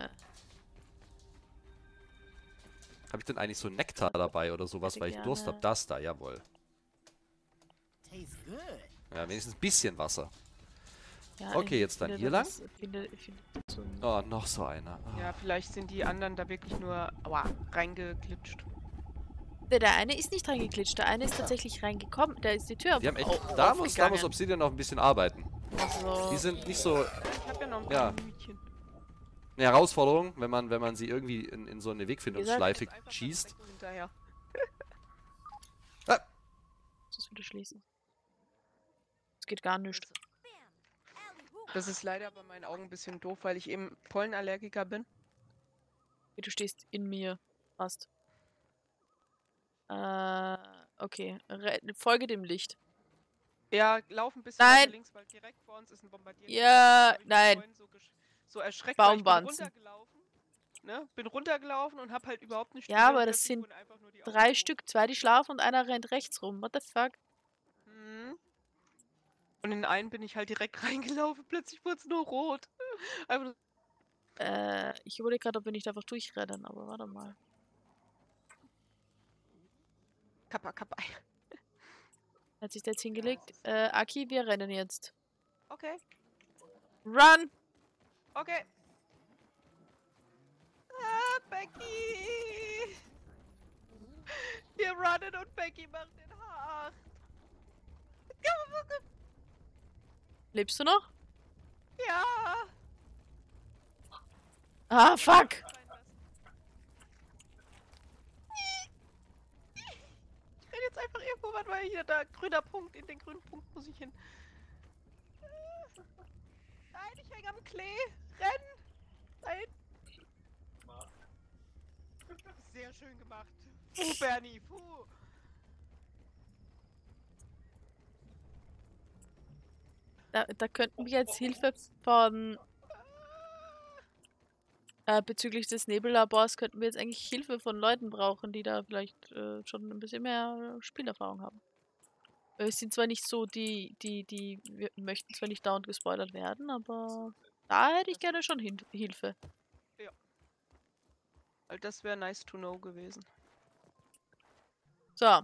Habe ich denn eigentlich so Nektar dabei oder sowas, Hätte weil ich Durst gerne- habe? Das da, jawohl. Tastes good. Ja, wenigstens ein bisschen Wasser. ja, Okay, irgendwie jetzt dann findet hier er lang? das- findet- findet so ein- Oh, noch so einer. Ah. Ja, vielleicht sind die anderen da wirklich nur aua, reingeglitscht. Der, der eine ist nicht reingeglitscht, der eine ist tatsächlich reingekommen. Da ist die Tür Die haben echt. au- Da muss, da muss aufgegangen. Obsidian noch ein bisschen arbeiten. Also, Die sind nicht so Ich habe ja noch ein Ja. paar Minütchen. eine Herausforderung, wenn man, wenn man sie irgendwie in, in so eine Jetzt Wegfindungsschleife einfach mal schießt. Deckung hinterher. muss das wieder schließen. Es geht gar nicht. Das ist leider bei meinen Augen ein bisschen doof, weil ich eben Pollenallergiker bin. Du stehst in mir. Fast. Äh, okay. Re folge dem Licht. Ja, lauf ein bisschen Nein. weiter links, weil direkt vor uns ist ein Bombardier. Ja, Hab ich mich nein. vorhin So, gesch- so erschreckt, weil ich bin Baumwanzen. runtergelaufen. Ne? Bin runtergelaufen und hab halt überhaupt nicht Ja, gesehen, aber das plötzlich sind wurden einfach nur die Augen Drei rot. Stück, zwei die schlafen und einer rennt rechts rum. What the fuck? Mhm. Und in einen bin ich halt direkt reingelaufen, plötzlich wurde es nur rot. Einfach nur Äh, ich überlege gerade, ob wir nicht einfach durchrennen, aber warte mal. Kappa, Kappa. Hat sich der jetzt hingelegt? Äh, Aki, wir rennen jetzt. Okay, Run! okay. Ah, Becky! Wir runnen und Becky macht den H acht. Lebst du noch? Ja! Ah, fuck! Ich renn jetzt einfach irgendwo, was war hier da? Grüner Punkt, in den grünen Punkt muss ich hin. Nein, ich hänge am Klee. Renn! Nein! Sehr schön gemacht. Puh, Bernie, puh. Da, da könnten wir jetzt Hilfe von... Äh, bezüglich des Nebellabors könnten wir jetzt eigentlich Hilfe von Leuten brauchen, die da vielleicht äh, schon ein bisschen mehr Spielerfahrung haben. Weil wir sind zwar nicht so die, die, die, wir möchten zwar nicht dauernd gespoilert werden, aber da hätte ich gerne schon Hin Hilfe. Weil das wäre nice to know gewesen. So,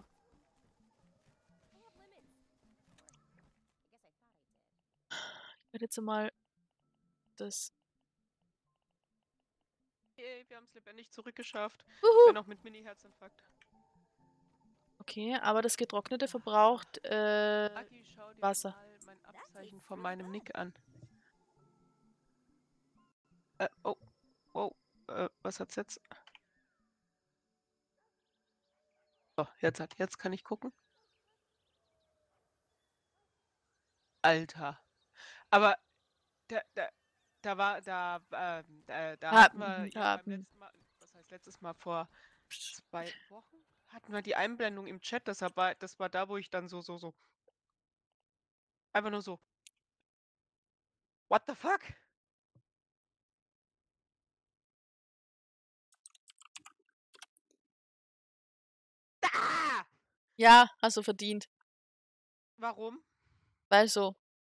ich werde jetzt mal das... Yay, wir haben es lebendig zurückgeschafft. Wuhu! Wenn auch mit Mini-Herzinfarkt. Okay, aber das Getrocknete verbraucht, äh, Agi, schau dir Wasser. mal mein Abzeichen von meinem Nick an. Äh, oh. Oh. Äh, was hat's jetzt? So, jetzt hat, jetzt kann ich gucken. Alter. Aber da, da, da war, da, ähm, da, da hatten wir Haben, ja beim haben. letzten Mal, was heißt letztes Mal, vor zwei Wochen hatten wir die Einblendung im Chat, das war, das war da, wo ich dann so, so, so. Einfach nur so. What the fuck? Ah! Ja, hast du verdient. Warum? Weil so.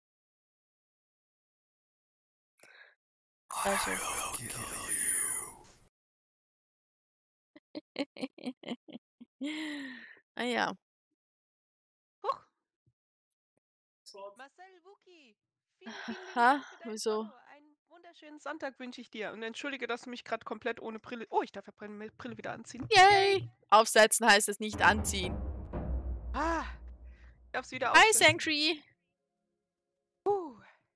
Weil so. Ah ja. Huch. Marcel Wuki, vielen, vielen lieben Ha, Dank für dein wieso? Follow. Einen wunderschönen Sonntag wünsche ich dir. Und entschuldige, dass du mich gerade komplett ohne Brille... Oh, ich darf ja meine Brille wieder anziehen. Yay! Aufsetzen heißt es nicht anziehen. Ah, ich darf es wieder Hi, aufsetzen. Sanctuary! Puh.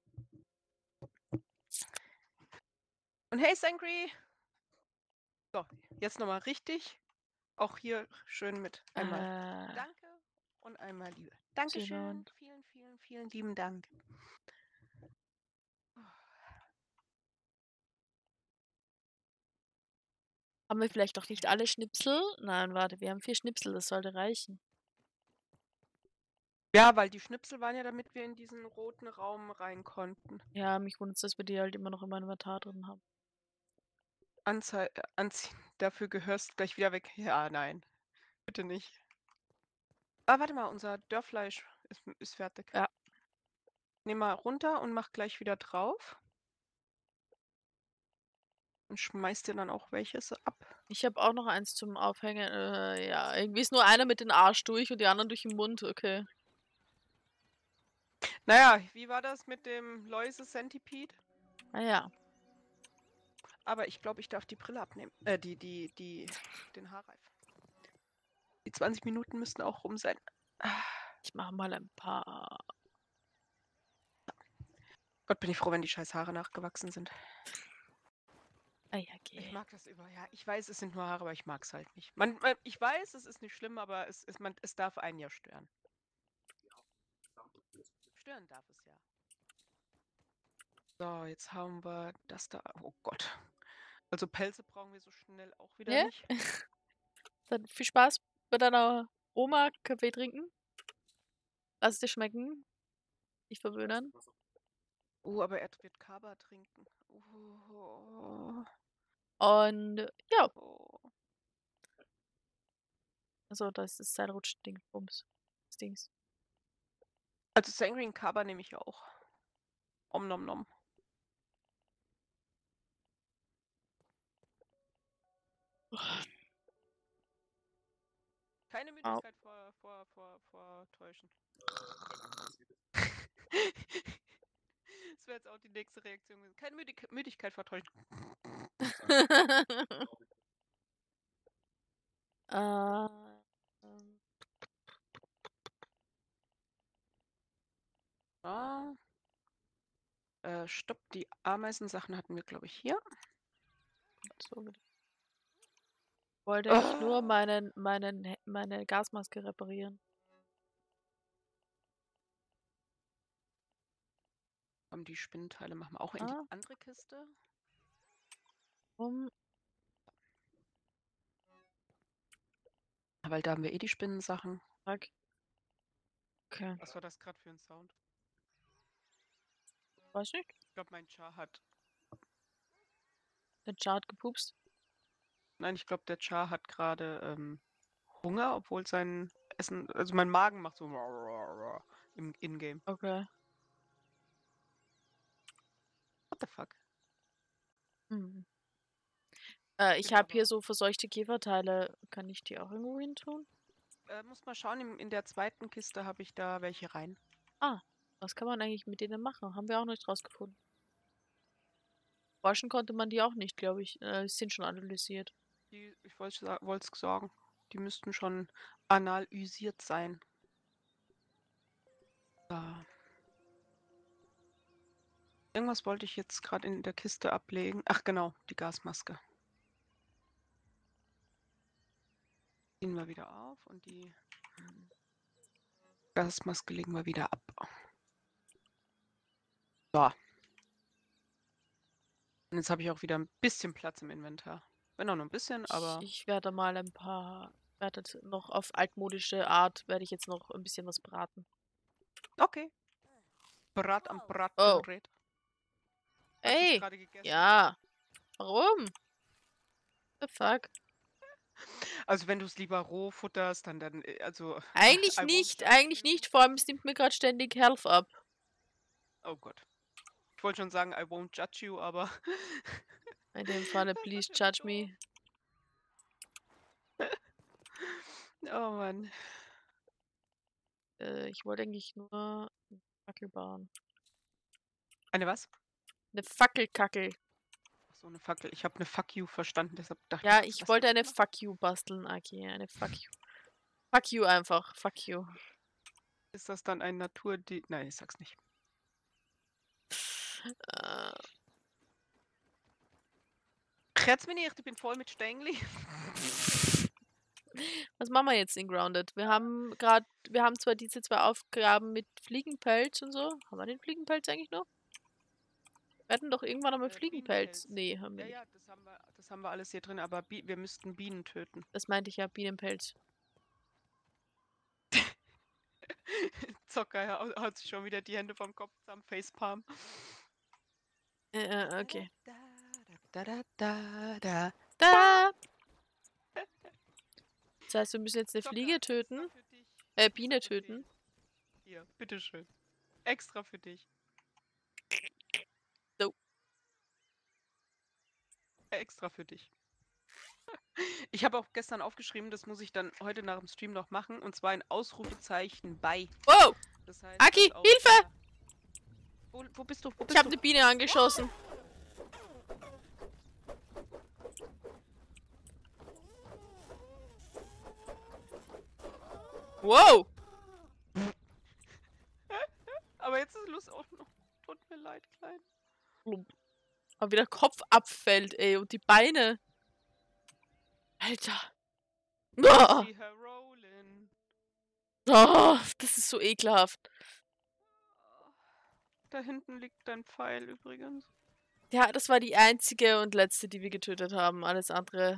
Und hey, Sangri! So, jetzt nochmal richtig. Auch hier schön mit einmal Äh, Danke und einmal Liebe. Dankeschön. Simon. Vielen, vielen, vielen lieben Dank. Haben wir vielleicht doch nicht alle Schnipsel? Nein, warte, wir haben vier Schnipsel, das sollte reichen. Ja, weil die Schnipsel waren ja, damit wir in diesen roten Raum rein konnten. Ja, mich wundert es, dass wir die halt immer noch in meinem Inventar drin haben. Anzei äh, anziehen. Dafür gehörst du gleich wieder weg. Ja, nein. Bitte nicht. Ah, warte mal, unser Dörrfleisch ist, ist fertig. Ja. Nimm mal runter und mach gleich wieder drauf. Und schmeiß dir dann auch welches ab. Ich habe auch noch eins zum Aufhängen. Äh, ja, irgendwie ist nur einer mit dem Arsch durch und die anderen durch den Mund. Okay. Naja, wie war das mit dem Läuse-Centipede? Ah ja. Aber ich glaube, ich darf die Brille abnehmen. Äh, die, die, die, den Haarreif. Die zwanzig Minuten müssten auch rum sein. Ah, Ich mache mal ein paar. Gott, bin ich froh, wenn die scheiß Haare nachgewachsen sind. Ah ja, Ich okay. mag das über. Ja, ich weiß, es sind nur Haare, aber ich mag es halt nicht. Man, man, ich weiß, es ist nicht schlimm, aber es, es, man, es darf einen ja stören. Stören darf es ja. So, jetzt haben wir das da. Oh Gott. Also Pelze brauchen wir so schnell auch wieder Ja? nicht. Dann viel Spaß bei deiner Oma Kaffee trinken. Lass es dir schmecken. Nicht verwöhnen. Oh, aber er wird Kaba trinken. Oh, Und ja, oh. also das ist sein Rutschding. Bums. Das Dings. Also Sangrian Kaba nehme ich auch. Om nom nom. Keine Müdigkeit vor, vor, vor, vor täuschen. Das wäre jetzt auch die nächste Reaktion gewesen. Keine Müdig Müdigkeit vertäuschen. äh, ähm, Ah. Äh, stopp, die Ameisensachen hatten wir, glaube ich, hier. so wieder. Wollte ich nur Ah. meinen, meinen, He- meine Gasmaske reparieren. Komm, die Spinnenteile machen wir auch in Ah. die andere Kiste. Um. Weil da haben wir eh die Spinnensachen. Zack. Okay. Was war das gerade für ein Sound? Weiß nicht. Ich glaube, mein Char hat. Der Chart gepupst. Nein, ich glaube, der Char hat gerade ähm, Hunger, obwohl sein Essen. Also mein Magen macht so im Ingame. Okay. What the fuck? Hm. Äh, ich Gibt habe hier aber- so verseuchte Käferteile. Kann ich die auch irgendwo hin tun? Äh, muss mal schauen, in, in der zweiten Kiste habe ich da welche rein. Ah, was kann man eigentlich mit denen machen? Haben wir auch nicht rausgefunden. Waschen konnte man die auch nicht, glaube ich. Äh, sind schon analysiert. Die, ich wollte es sagen, die müssten schon analysiert sein. Da. Irgendwas wollte ich jetzt gerade in der Kiste ablegen. Ach genau, die Gasmaske. Ziehen wir wieder auf und die Gasmaske legen wir wieder ab. So. Und jetzt habe ich auch wieder ein bisschen Platz im Inventar. Wenn auch nur ein bisschen, aber. Ich, ich werde mal ein paar. Werde jetzt noch auf altmodische Art werde ich jetzt noch ein bisschen was braten. Okay. Brat am Oh. Bratgerät. Hast du's Ey, gerade gegessen? ja. Warum? The fuck? Also wenn du es lieber roh futterst, dann dann, äh, also Eigentlich I won't nicht, judge eigentlich you. nicht. Vor allem, es nimmt mir gerade ständig Health ab. Oh Gott. Ich wollte schon sagen, I won't judge you, aber In dem Falle, das ist please natürlich judge me. doof. Oh Mann. Äh, ich wollte eigentlich nur eine Fackel bauen. Eine was? Eine Fackelkackel. Ach so, eine Fackel. Ich habe eine Fuck you verstanden, deshalb dachte Ja, ich, ich was wollte willst du eine machen? Fuck you basteln, Aki. Eine Fuck you. Fuck you einfach. Fuck you. Ist das dann ein Natur, die. Nein, ich sag's nicht. Äh, Jetzt bin ich, ich bin voll mit Stängli. was machen wir jetzt in Grounded? Wir haben gerade, wir haben zwar diese zwei Aufgaben mit Fliegenpelz und so. Haben wir den Fliegenpelz eigentlich noch? Wir hatten doch irgendwann einmal Äh, Fliegenpelz. Bienenpelz. Nee, haben wir Ja, nicht. ja, das haben wir, das haben wir alles hier drin, aber Bi wir müssten Bienen töten. Das meinte ich ja, Bienenpelz. Zocker ja, hau- haut sich schon wieder die Hände vom Kopf zusammen, Facepalm. Äh, äh, okay. Da, da, da, da. Da! Das heißt, wir müssen jetzt eine Zocker, Fliege extra töten. für dich. Äh, Das Biene ist töten. Befehl. Hier, bitteschön. Extra für dich. So. Extra für dich. Ich habe auch gestern aufgeschrieben, das muss ich dann heute nach dem Stream noch machen, und zwar ein Ausrufezeichen bei. Wow! Das heißt, Aki, dass auch Hilfe! der- Wo, wo bist du? Wo Ich bist habe du? eine Biene angeschossen. Wow! Aber jetzt ist Lust auch noch. Tut mir leid, Klein. Aber wie der Kopf abfällt, ey. Und die Beine. Alter. Ah! See her rolling. Ah, das ist so ekelhaft. Da hinten liegt dein Pfeil übrigens. Ja, das war die einzige und letzte, die wir getötet haben. Alles andere.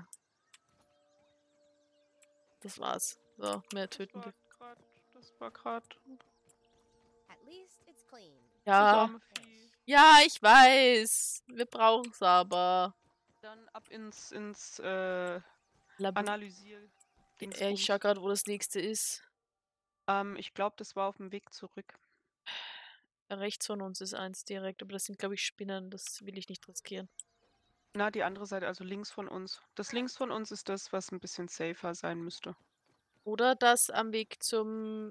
Das war's. So, mehr Das töten war wir. grad, das war grad At least it's clean. das Ja. arme Vieh. Ja, ich weiß. Wir brauchen's aber. Dann ab ins, ins äh, Lab Analysier. äh, ich schau gerade, wo das nächste ist. Ähm, ich glaube, das war auf dem Weg zurück. Rechts von uns ist eins direkt, aber das sind, glaube ich, Spinnen. Das will ich nicht riskieren. Na, die andere Seite, also links von uns. Das links von uns ist das, was ein bisschen safer sein müsste. Oder das am Weg zum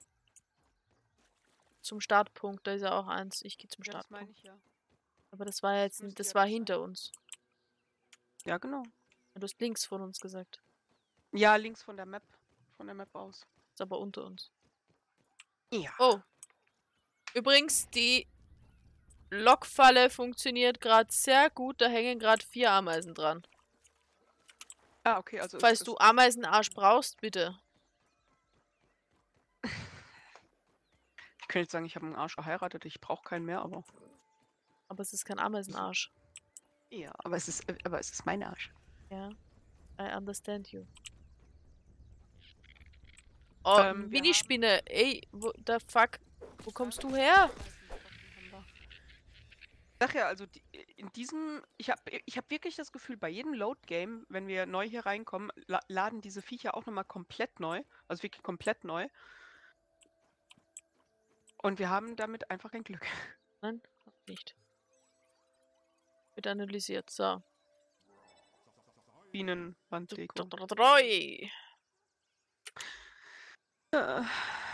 zum Startpunkt. Da ist ja auch eins. Ich gehe zum Ja, das meine Startpunkt. ich ja. Aber das war jetzt, müsste das ja war das sein. hinter uns. Ja, genau. Du hast links von uns gesagt. Ja, links von der Map. Von der Map aus. Ist aber unter uns. Ja. Oh. Übrigens, die Lockfalle funktioniert gerade sehr gut. Da hängen gerade vier Ameisen dran. Ah, okay, also Falls ist du das, Ameisenarsch brauchst, bitte. ich könnte jetzt sagen, ich habe einen Arsch geheiratet, ich brauche keinen mehr, aber. Aber es ist kein Ameisenarsch. Ja, aber es ist, äh, aber es ist mein Arsch. Ja. I understand you. Oh, Ähm, wir Minispinne. Ey, wo, the fuck? Wo kommst du her? Sag ja, also die, in diesem, ich habe ich hab wirklich das Gefühl, bei jedem Load-Game, wenn wir neu hier reinkommen, la laden diese Viecher auch nochmal komplett neu. Also wirklich komplett neu. Und wir haben damit einfach kein Glück. Nein, nicht. Wird analysiert. So. Bienenwandregelung. Drei. Äh,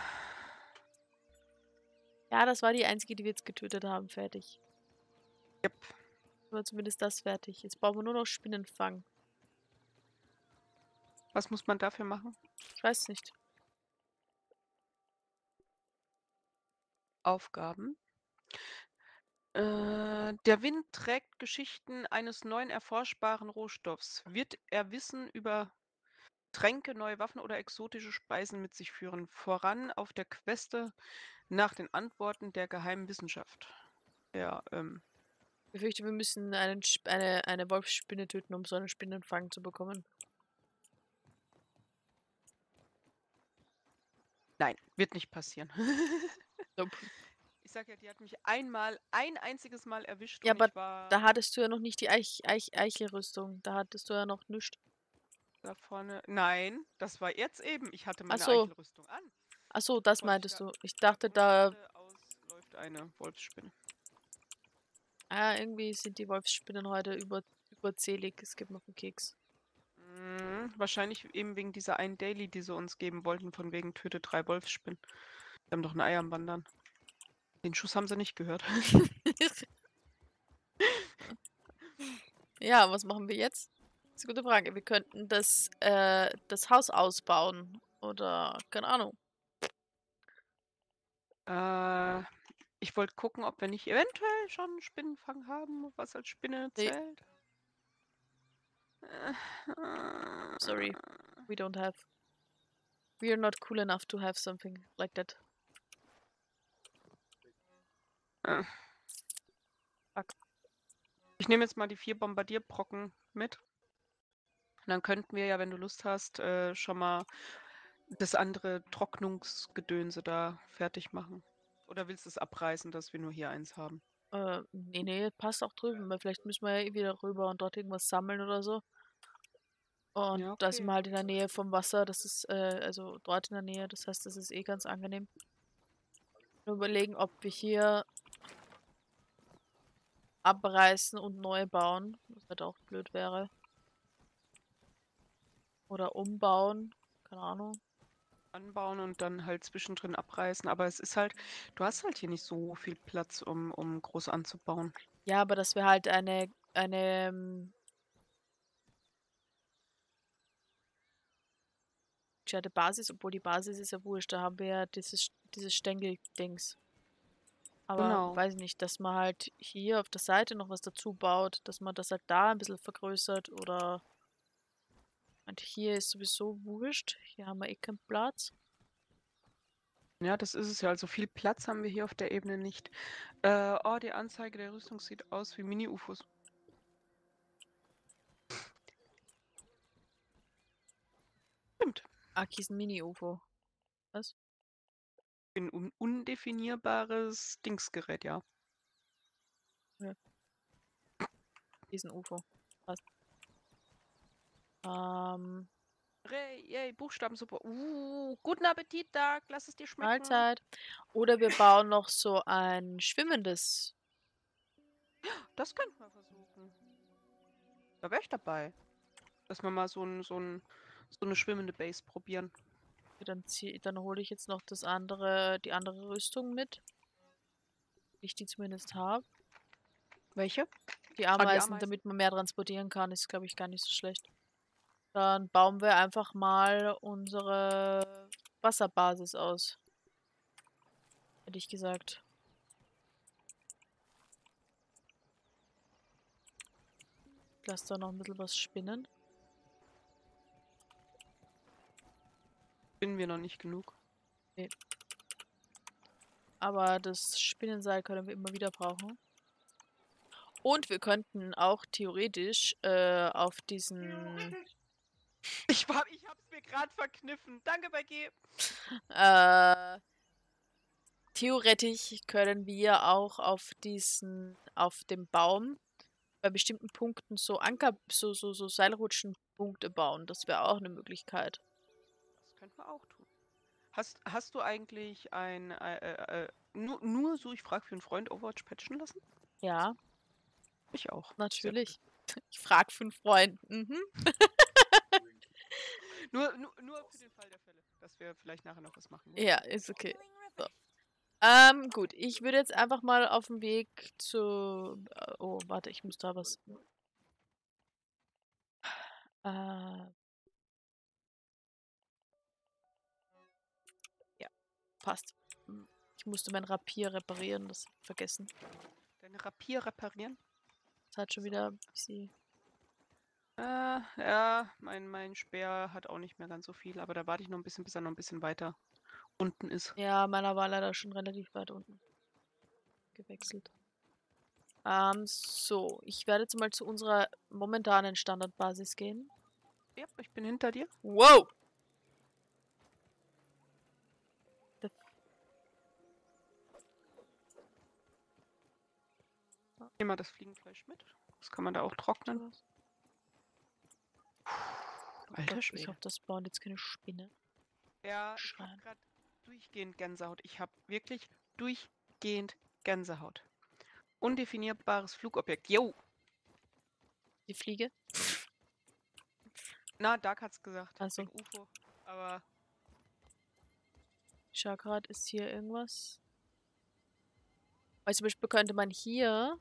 Ja, das war die einzige, die wir jetzt getötet haben. Fertig. Yep. Aber zumindest das fertig. Jetzt brauchen wir nur noch Spinnenfang. Was muss man dafür machen? Ich weiß nicht. Aufgaben. Äh, der Wind trägt Geschichten eines neuen erforschbaren Rohstoffs. Wird er Wissen über Tränke, neue Waffen oder exotische Speisen mit sich führen? Voran auf der Queste nach den Antworten der geheimen Wissenschaft. Ja, ähm. Ich befürchte, wir müssen einen, Sp- eine, eine Wolfsspinne töten, um so einen Spinnenfang zu bekommen. Nein, wird nicht passieren. Nope. Ich sag ja, die hat mich einmal, ein einziges Mal erwischt Ja, und aber ich war da hattest du ja noch nicht die Eich Eich Eichelrüstung. Da hattest du ja noch nichts. da vorne. Nein, das war jetzt eben. Ich hatte Ach meine so. Eichelrüstung an. Ach so, das Bevor sich meintest da, du. Ich ja, dachte, und da geradeaus läuft eine Wolfsspinne. ah, irgendwie sind die Wolfsspinnen heute über, überzählig. Es gibt noch einen Keks. Mhm, wahrscheinlich eben wegen dieser einen Daily, die sie uns geben wollten, von wegen töte drei Wolfsspinnen. Wir haben doch ein Ei am Wandern. Den Schuss haben sie nicht gehört. Ja, was machen wir jetzt? Das ist eine gute Frage. Wir könnten das, äh, das Haus ausbauen. Oder, keine Ahnung. äh, ich wollte gucken, ob wir nicht eventuell schon Spinnenfang haben, was als Spinne Nee. zählt. Äh, Sorry, we don't have. We are not cool enough to have something like that. äh. Fuck. Ich nehme jetzt mal die vier Bombardierbrocken mit. Und dann könnten wir ja, wenn du Lust hast, äh, schon mal das andere Trocknungsgedönse da fertig machen. Oder willst du es abreißen, dass wir nur hier eins haben? Äh, nee, nee, passt auch drüben, weil vielleicht müssen wir ja eh wieder rüber und dort irgendwas sammeln oder so. Und Ja, da sind wir okay. halt in der Nähe vom Wasser, das ist, äh, also dort in der Nähe, das heißt, das ist eh ganz angenehm. Nur überlegen, ob wir hier abreißen und neu bauen, was halt auch blöd wäre. Oder umbauen, keine Ahnung. Anbauen und dann halt zwischendrin abreißen. Aber es ist halt, du hast halt hier nicht so viel Platz, um, um groß anzubauen. Ja, aber dass wir halt eine, eine, ähm, gescheite Basis, obwohl die Basis ist ja wurscht, da haben wir ja dieses, dieses Stängel-Dings. Aber Genau. weiß ich nicht, dass man halt hier auf der Seite noch was dazu baut, dass man das halt da ein bisschen vergrößert oder und hier ist sowieso wurscht. Hier haben wir eh keinen Platz. Ja, das ist es ja. Also viel Platz haben wir hier auf der Ebene nicht. Äh, oh, die Anzeige der Rüstung sieht aus wie Mini-U F Os. Stimmt. Aki ist ein Mini-U F O. Was? Ein un undefinierbares Dingsgerät, ja. Ja. Ist ein U F O. Passt. Ähm, Ray, yay, Buchstabensuppe. Uh, guten Appetit, Doug. Lass es dir schmecken. Mahlzeit. Oder wir bauen noch so ein schwimmendes. Das könnten wir versuchen. Da wäre ich dabei. Dass wir mal so, ein, so, ein, so eine schwimmende Base probieren. Dann, zieh, dann hole ich jetzt noch das andere, die andere Rüstung mit. Ich die zumindest habe. Welche? Die Ah, die Ameisen, Ameisen. damit man mehr transportieren kann, ist, glaube ich, gar nicht so schlecht. Dann bauen wir einfach mal unsere Wasserbasis aus. Hätte ich gesagt. Lass da noch ein bisschen was spinnen. Finden wir noch nicht genug. Nee. Aber das Spinnenseil können wir immer wieder brauchen. Und wir könnten auch theoretisch äh, auf diesen Ich, war, ich hab's mir gerade verkniffen. Danke, Becky. äh, theoretisch können wir auch auf diesen, auf dem Baum bei bestimmten Punkten so Anker, so, so, so Seilrutschenpunkte bauen. Das wäre auch eine Möglichkeit. Das könnten wir auch tun. Hast, hast du eigentlich ein, äh, äh, äh, nur, nur so, ich frage für einen Freund, Overwatch patchen lassen? Ja, Ich auch. Sehr natürlich. Ich frage fünf Freunde. Mhm. Nur, nur, nur für den Fall der Fälle, dass wir vielleicht nachher noch was machen. Ja, ist okay. So. Ähm, gut, ich würde jetzt einfach mal auf dem Weg zu. äh, Oh, warte, ich muss da was. Äh, ja, passt. Hm, Ich musste mein Rapier reparieren, das hab ich vergessen. Deine Rapier reparieren? Das hat schon wieder ein bisschen. Äh, ja, mein, mein Speer hat auch nicht mehr ganz so viel, aber da warte ich noch ein bisschen, bis er noch ein bisschen weiter unten ist. Ja, meiner war leider schon relativ weit unten gewechselt. Ähm, so, ich werde jetzt mal zu unserer momentanen Standardbasis gehen. Ja, ich bin hinter dir. Wow! The Nehmen wir das Fliegenfleisch mit. Das kann man da auch trocknen. Alter Ich Schwede. hoffe, das spawnt jetzt keine Spinne. Ja, ich habe Schreien. gerade durchgehend Gänsehaut. Ich habe wirklich durchgehend Gänsehaut. Undefinierbares Flugobjekt. Yo! Die Fliege? Na, Dark hat's gesagt. Ach so. Wegen U F O. Aber Ich schau grad, ist hier irgendwas? Weil zum Beispiel könnte man hier,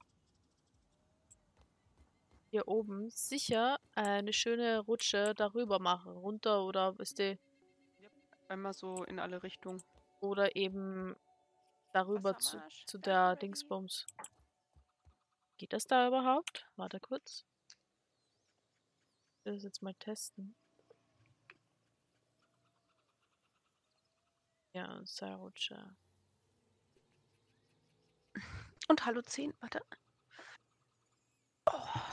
hier oben sicher eine schöne Rutsche darüber machen. Runter oder wisst ihr, einmal so in alle Richtungen. oder eben darüber zu, Wassermarsch, zu Dark der ready. Dingsbums. Geht das da überhaupt? Warte kurz. Ich will das jetzt mal testen. Ja, Seilrutsche. Und Hallo zehn, warte. Oh.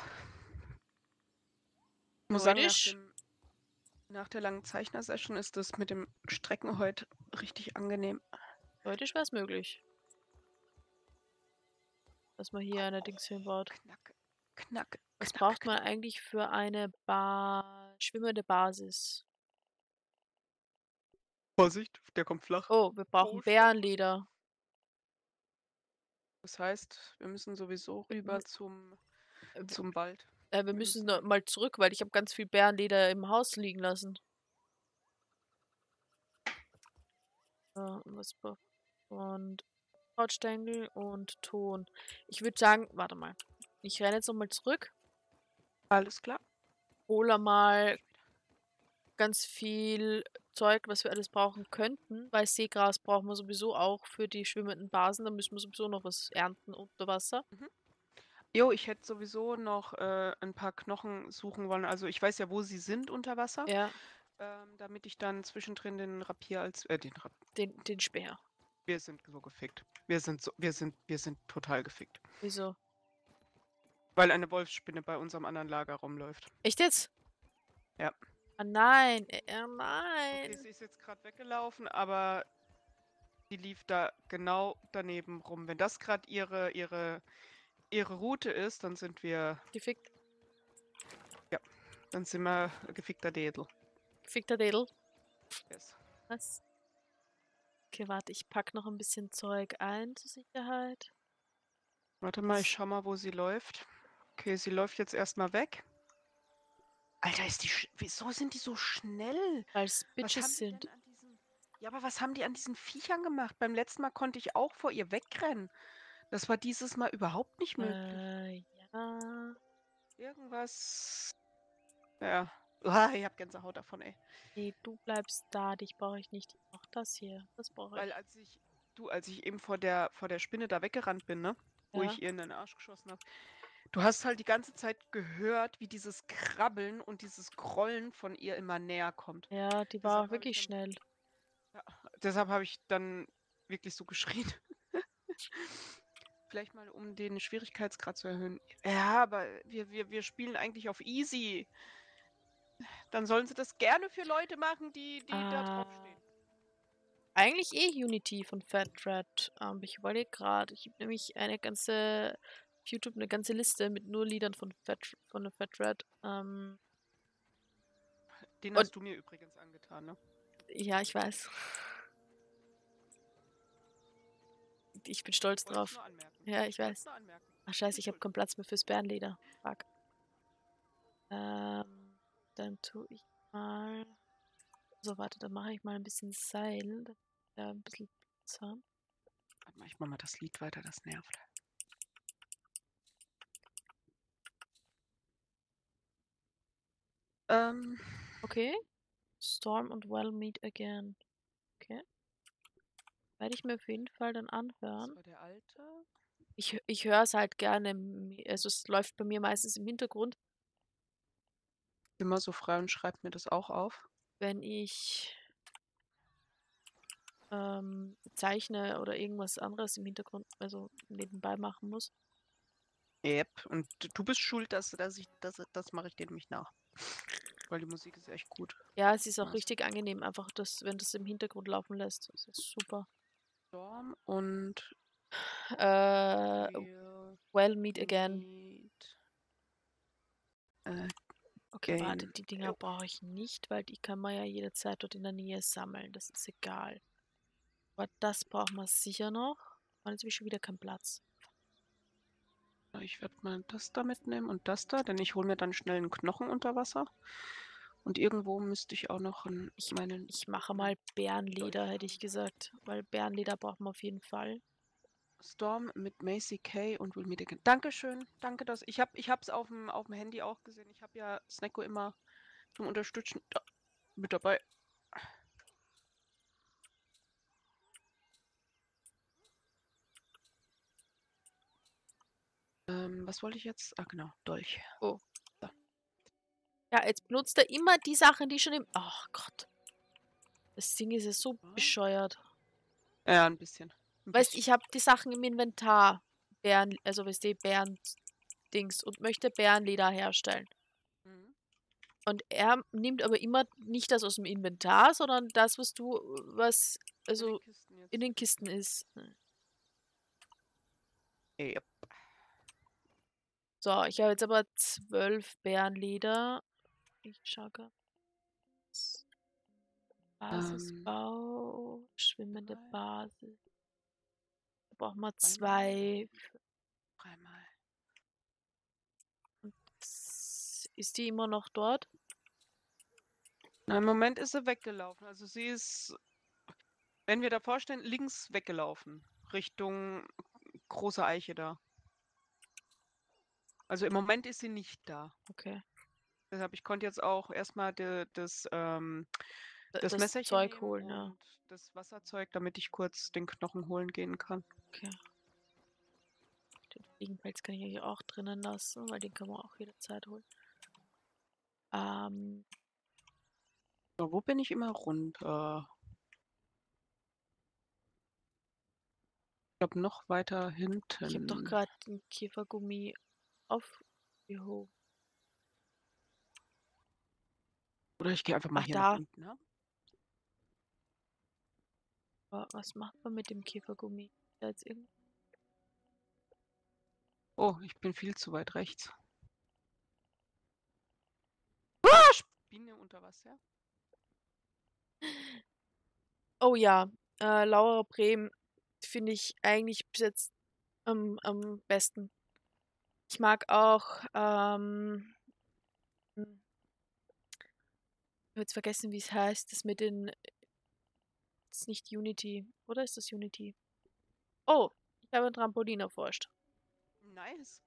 Ich muss sagen, nach, Theoretisch- dem, nach der langen Zeichner-Session ist das mit dem Strecken heute richtig angenehm. Theoretisch wäre es möglich. Dass man hier eine Dings hinbaut. Knack, knack. Was knack, braucht man knack. eigentlich für eine ba schwimmende Basis? Vorsicht, der kommt flach. Oh, wir brauchen Oh, Bärenleder. Das heißt, wir müssen sowieso Wir rüber mü- zum, Äh, w- zum Wald. äh, wir wir müssen müssen- noch mal zurück, weil ich habe ganz viel Bärenleder im Haus liegen lassen. Ja, was bra- und Hautstängel und Ton. Ich würde sagen, warte mal. Ich renne jetzt noch mal zurück, Alles klar. hole mal ganz viel Zeug, was wir alles brauchen könnten, weil Seegras brauchen wir sowieso auch für die schwimmenden Basen. Da müssen wir sowieso noch was ernten unter Wasser. Jo, ich hätte sowieso noch äh, ein paar Knochen suchen wollen. Also ich weiß ja, wo sie sind unter Wasser, Ja, ähm, damit ich dann zwischendrin den Rapier als äh, den Rap den, den Speer. wir sind so gefickt. Wir sind so, wir sind, wir sind total gefickt. Wieso? Weil eine Wolfsspinne bei unserem anderen Lager rumläuft. Echt jetzt? Ja. Ah nein, äh, äh, nein. Okay, sie ist jetzt gerade weggelaufen, aber die lief da genau daneben rum. Wenn das gerade ihre, ihre, ihre Route ist, dann sind wir, Gefickt, dann sind wir gefickter Dädel. gefickter Dädel. Yes. Was? Okay, warte, ich pack noch ein bisschen Zeug ein zur Sicherheit. Warte mal, ich schau mal, wo sie läuft. Okay, sie läuft jetzt erstmal weg. Alter, ist die. sch- Wieso sind die so schnell? Weil es Was haben Bitches die sind. denn an diesen. Ja, aber was haben die an diesen Viechern gemacht? Beim letzten Mal konnte ich auch vor ihr wegrennen. Das war dieses Mal überhaupt nicht möglich. Äh, ja. Irgendwas. Ja. Uah, ich hab Gänsehaut davon, ey. Nee, du bleibst da, dich brauche ich nicht. Auch das hier, das brauche Weil ich. als ich. Du, als ich eben vor der, vor der Spinne da weggerannt bin, ne? Wo Ja. ich ihr in den Arsch geschossen habe. Du hast halt die ganze Zeit gehört, wie dieses Krabbeln und dieses Grollen von ihr immer näher kommt. Ja, die Deshalb war hab wirklich ich dann- schnell. Ja, deshalb habe ich dann wirklich so geschrien. Vielleicht mal, um den Schwierigkeitsgrad zu erhöhen. Ja, aber wir, wir, wir spielen eigentlich auf easy. Dann sollen sie das gerne für Leute machen, die, die da Ah. draufstehen. Eigentlich eh Unity von Fat Rat. Aber ich überlege gerade, ich habe nämlich eine ganze, auf YouTube eine ganze Liste mit nur Liedern von Fat, von der Fat Rat. Ähm, Den Und- hast du mir übrigens angetan, ne? ja, ich weiß. Ich bin stolz Wollte ich drauf. nur anmerken. Ja, ich Wollte weiß. nur anmerken. Ach scheiße, ich habe keinen Platz mehr fürs Bärenleder. Fuck. Ähm, dann tue ich mal. So, warte, dann mache ich mal ein bisschen Seil. damit wir ein bisschen Platz haben. Warte mal, ich mach mal das Lied weiter, das nervt. Ähm, Okay. Storm und Well Meet Again. Okay. Werde ich mir auf jeden Fall dann das anhören. war der alte. Ich, hö- ich höre es halt gerne. mi- Also es läuft bei mir meistens im Hintergrund, Immer so frei und schreibt mir das auch auf. wenn ich ähm, zeichne oder irgendwas anderes im Hintergrund, also nebenbei machen muss. Yep. Und d- du bist schuld, dass, dass ich, das, das mache ich dir nämlich nach. Weil die Musik ist echt gut. Ja, es ist auch Nice. richtig angenehm, einfach das, wenn das im Hintergrund laufen lässt. Das ist super. Storm und Äh, Real Well, meet again. Meet, äh, Okay, warte, Game. die Dinger brauche ich nicht, weil die kann man ja jederzeit dort in der Nähe sammeln. Das ist egal. Aber das brauchen wir sicher noch. Und jetzt habe ich schon wieder keinen Platz. Ich werde mal das da mitnehmen und das da, denn ich hole mir dann schnell einen Knochen unter Wasser. Und irgendwo müsste ich auch noch einen, Ich, meinen ich mache mal Bärenleder, hätte ich gesagt. Weil Bärenleder brauchen wir auf jeden Fall. Storm mit Macy Kay und Will Meet Again. Dankeschön, danke, dass ich habe ich habe es auf dem auf dem Handy auch gesehen. Ich habe ja Snacko immer zum Unterstützen da, mit dabei. Ähm, was wollte ich jetzt? Ah, genau, Dolch. Oh. So. Ja, jetzt benutzt er immer die Sachen, die schon im... Ach Gott. Das Ding ist ja so Was? bescheuert. Ja, ein bisschen. Ein Weißt, bisschen. ich habe die Sachen im Inventar. Bären, also weißt du, Bären-Dings und möchte Bärenleder herstellen. Mhm. Und er nimmt aber immer nicht das aus dem Inventar, sondern das, was du, was also in den Kisten jetzt. in den Kisten ist. Yep. So, ich habe jetzt aber zwölf Bärenleder. Ich schaue grad. Basisbau, schwimmende drei. Basis. Da brauchen wir Dreimal. zwei. Dreimal. S- Ist die immer noch dort? Na, im Moment ist sie weggelaufen. Also sie ist, wenn wir davor stehen, links weggelaufen. Richtung große Eiche da. Also im Moment ist sie nicht da. Okay. Deshalb, ich konnte jetzt auch erstmal de, das, ähm, D- das Das Messerchen Zeug nehmen holen, ja. und das Wasserzeug, damit ich kurz den Knochen holen gehen kann. Okay. Den Fliegenpelz kann ich eigentlich auch drinnen lassen, weil den kann man auch jederzeit holen. Ähm, So, wo bin ich immer runter? Ich glaube noch weiter hinten. ich habe doch gerade den Käfergummi aufgehoben. Oder ich gehe einfach mal Ach, hier da. nach unten. Ne? Aber was macht man mit dem Käfergummi? Da jetzt irgend- Oh, ich bin viel zu weit rechts. Ah, Spinne unter Wasser. Oh ja, äh, Laura Brehm finde ich eigentlich bis jetzt am, am besten. Ich mag auch, ähm, hm, ich habe jetzt vergessen, wie es heißt, das mit den, das ist nicht Unity, oder ist das Unity? Oh, ich habe ein Trampolin erforscht. Nice.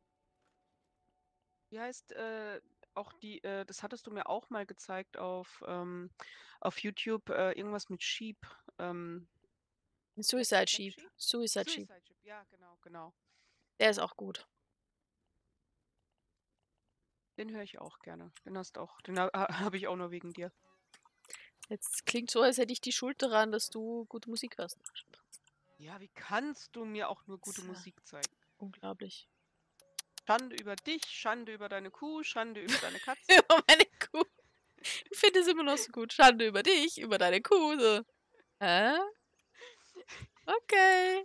Wie heißt äh, auch die, äh, das hattest du mir auch mal gezeigt auf, ähm, auf YouTube, äh, irgendwas mit Sheep. Ähm, Ein Black, Suicide Black Sheep. Sheep? Suicide Sheep. Suicide Sheep, ja, genau, genau. Der ist auch gut. Den höre ich auch gerne. Den hast auch, den ha habe ich auch nur wegen dir. Jetzt klingt so, als hätte ich die Schuld daran, dass du gute Musik hörst. Ja, wie kannst du mir auch nur gute So. Musik zeigen? Unglaublich. Schande über dich, Schande über deine Kuh, Schande über deine Katze. Über meine Kuh. Ich finde es immer noch so gut. Schande über dich, über deine Kuh. So. Hä? Okay.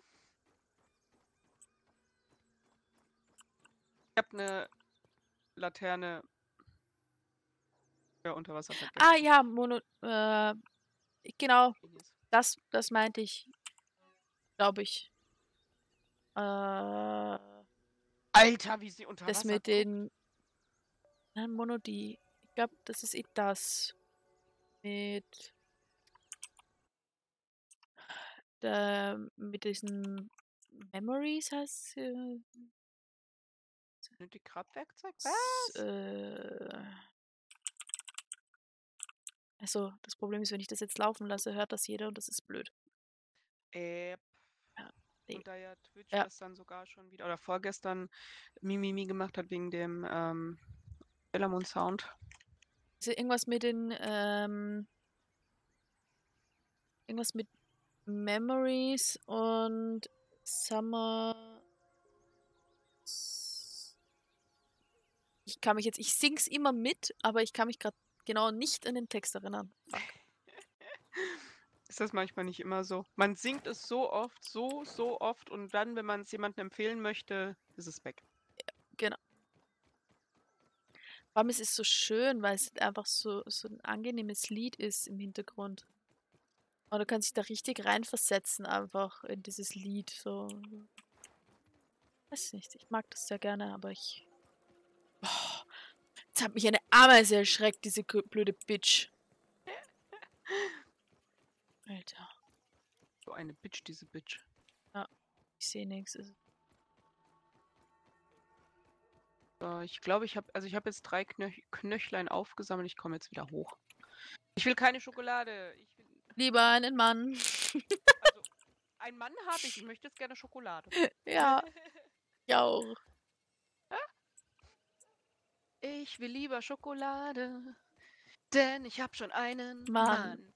Ich habe eine Laterne ja, unter Wasser vergessen. Ah ja, Mono. Äh, genau, Ines. das, das meinte ich. Glaube ich. Äh, Alter, wie sie unter das Wasser mit guckt. den. Nein, Monodie. Ich glaube, das ist eh das. Mit. Der, mit diesen Memories heißt äh, Nimmt die Grabwerkzeug? s- Was? äh, Also, das Problem ist, wenn ich das jetzt laufen lasse, hört das jeder und das ist blöd. Äh, Ja, nee. und da ja Twitch Ja. gestern sogar schon wieder oder vorgestern Mimimi gemacht hat wegen dem ähm, Elamon Sound. Also irgendwas mit den, ähm, irgendwas mit Memories und Summer. Ich kann mich jetzt, ich sing's immer mit, aber ich kann mich gerade genau nicht an den Text erinnern. Fuck. Ist das manchmal nicht immer so? Man singt es so oft, so, so oft und dann, wenn man es jemandem empfehlen möchte, ist es weg. Genau. Vor allem, es ist so schön, weil es einfach so, so ein angenehmes Lied ist im Hintergrund. Und du kannst dich da richtig reinversetzen, einfach in dieses Lied. So. Weiß nicht, ich mag das sehr gerne, aber ich. Boah, jetzt hat mich eine Ameise erschreckt, diese gr- blöde Bitch. Alter, So eine Bitch, diese Bitch. ich sehe nichts. So, ich glaube, ich habe, also ich habe jetzt drei Knöch Knöchlein aufgesammelt. Ich komme jetzt wieder hoch. Ich will keine Schokolade. Ich will, Lieber einen Mann. also, einen Mann habe ich. Ich möchte jetzt gerne Schokolade. Ja, ich auch. Ich will lieber Schokolade, denn ich habe schon einen Mann. Mann.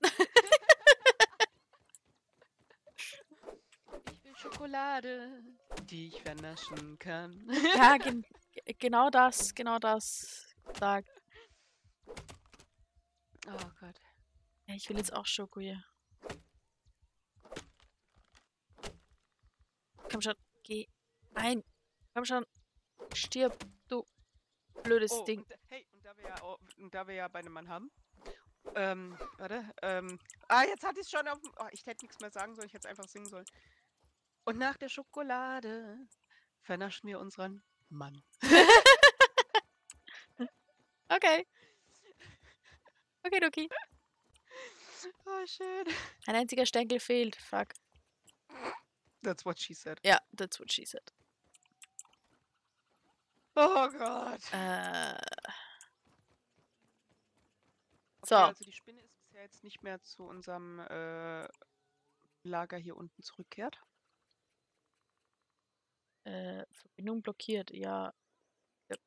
Ich will Schokolade, die ich vernaschen kann. Ja, gen ge- genau das, genau das. Sag. Oh Gott. Ja, ich will jetzt auch Schoko hier. Komm schon, geh ein. Komm schon, stirb, du blödes Oh, Ding. und, da- hey, und da wir ja, au- und da wir ja bei einem Mann haben. Ähm, warte, ähm. Ah, jetzt hatte ich es schon auf dem. Oh, ich hätte nichts mehr sagen sollen, ich hätte es einfach singen sollen. Und nach der Schokolade vernaschen wir unseren Mann. Okay. Okay, okay. Oh, schön. Ein einziger Stängel fehlt. Fuck. That's what she said. Ja, that's what she said. Oh Gott. Äh, Okay, so. also die Spinne ist bisher jetzt nicht mehr zu unserem äh, Lager hier unten zurückkehrt. Äh, Verbindung blockiert. Ja. Ja.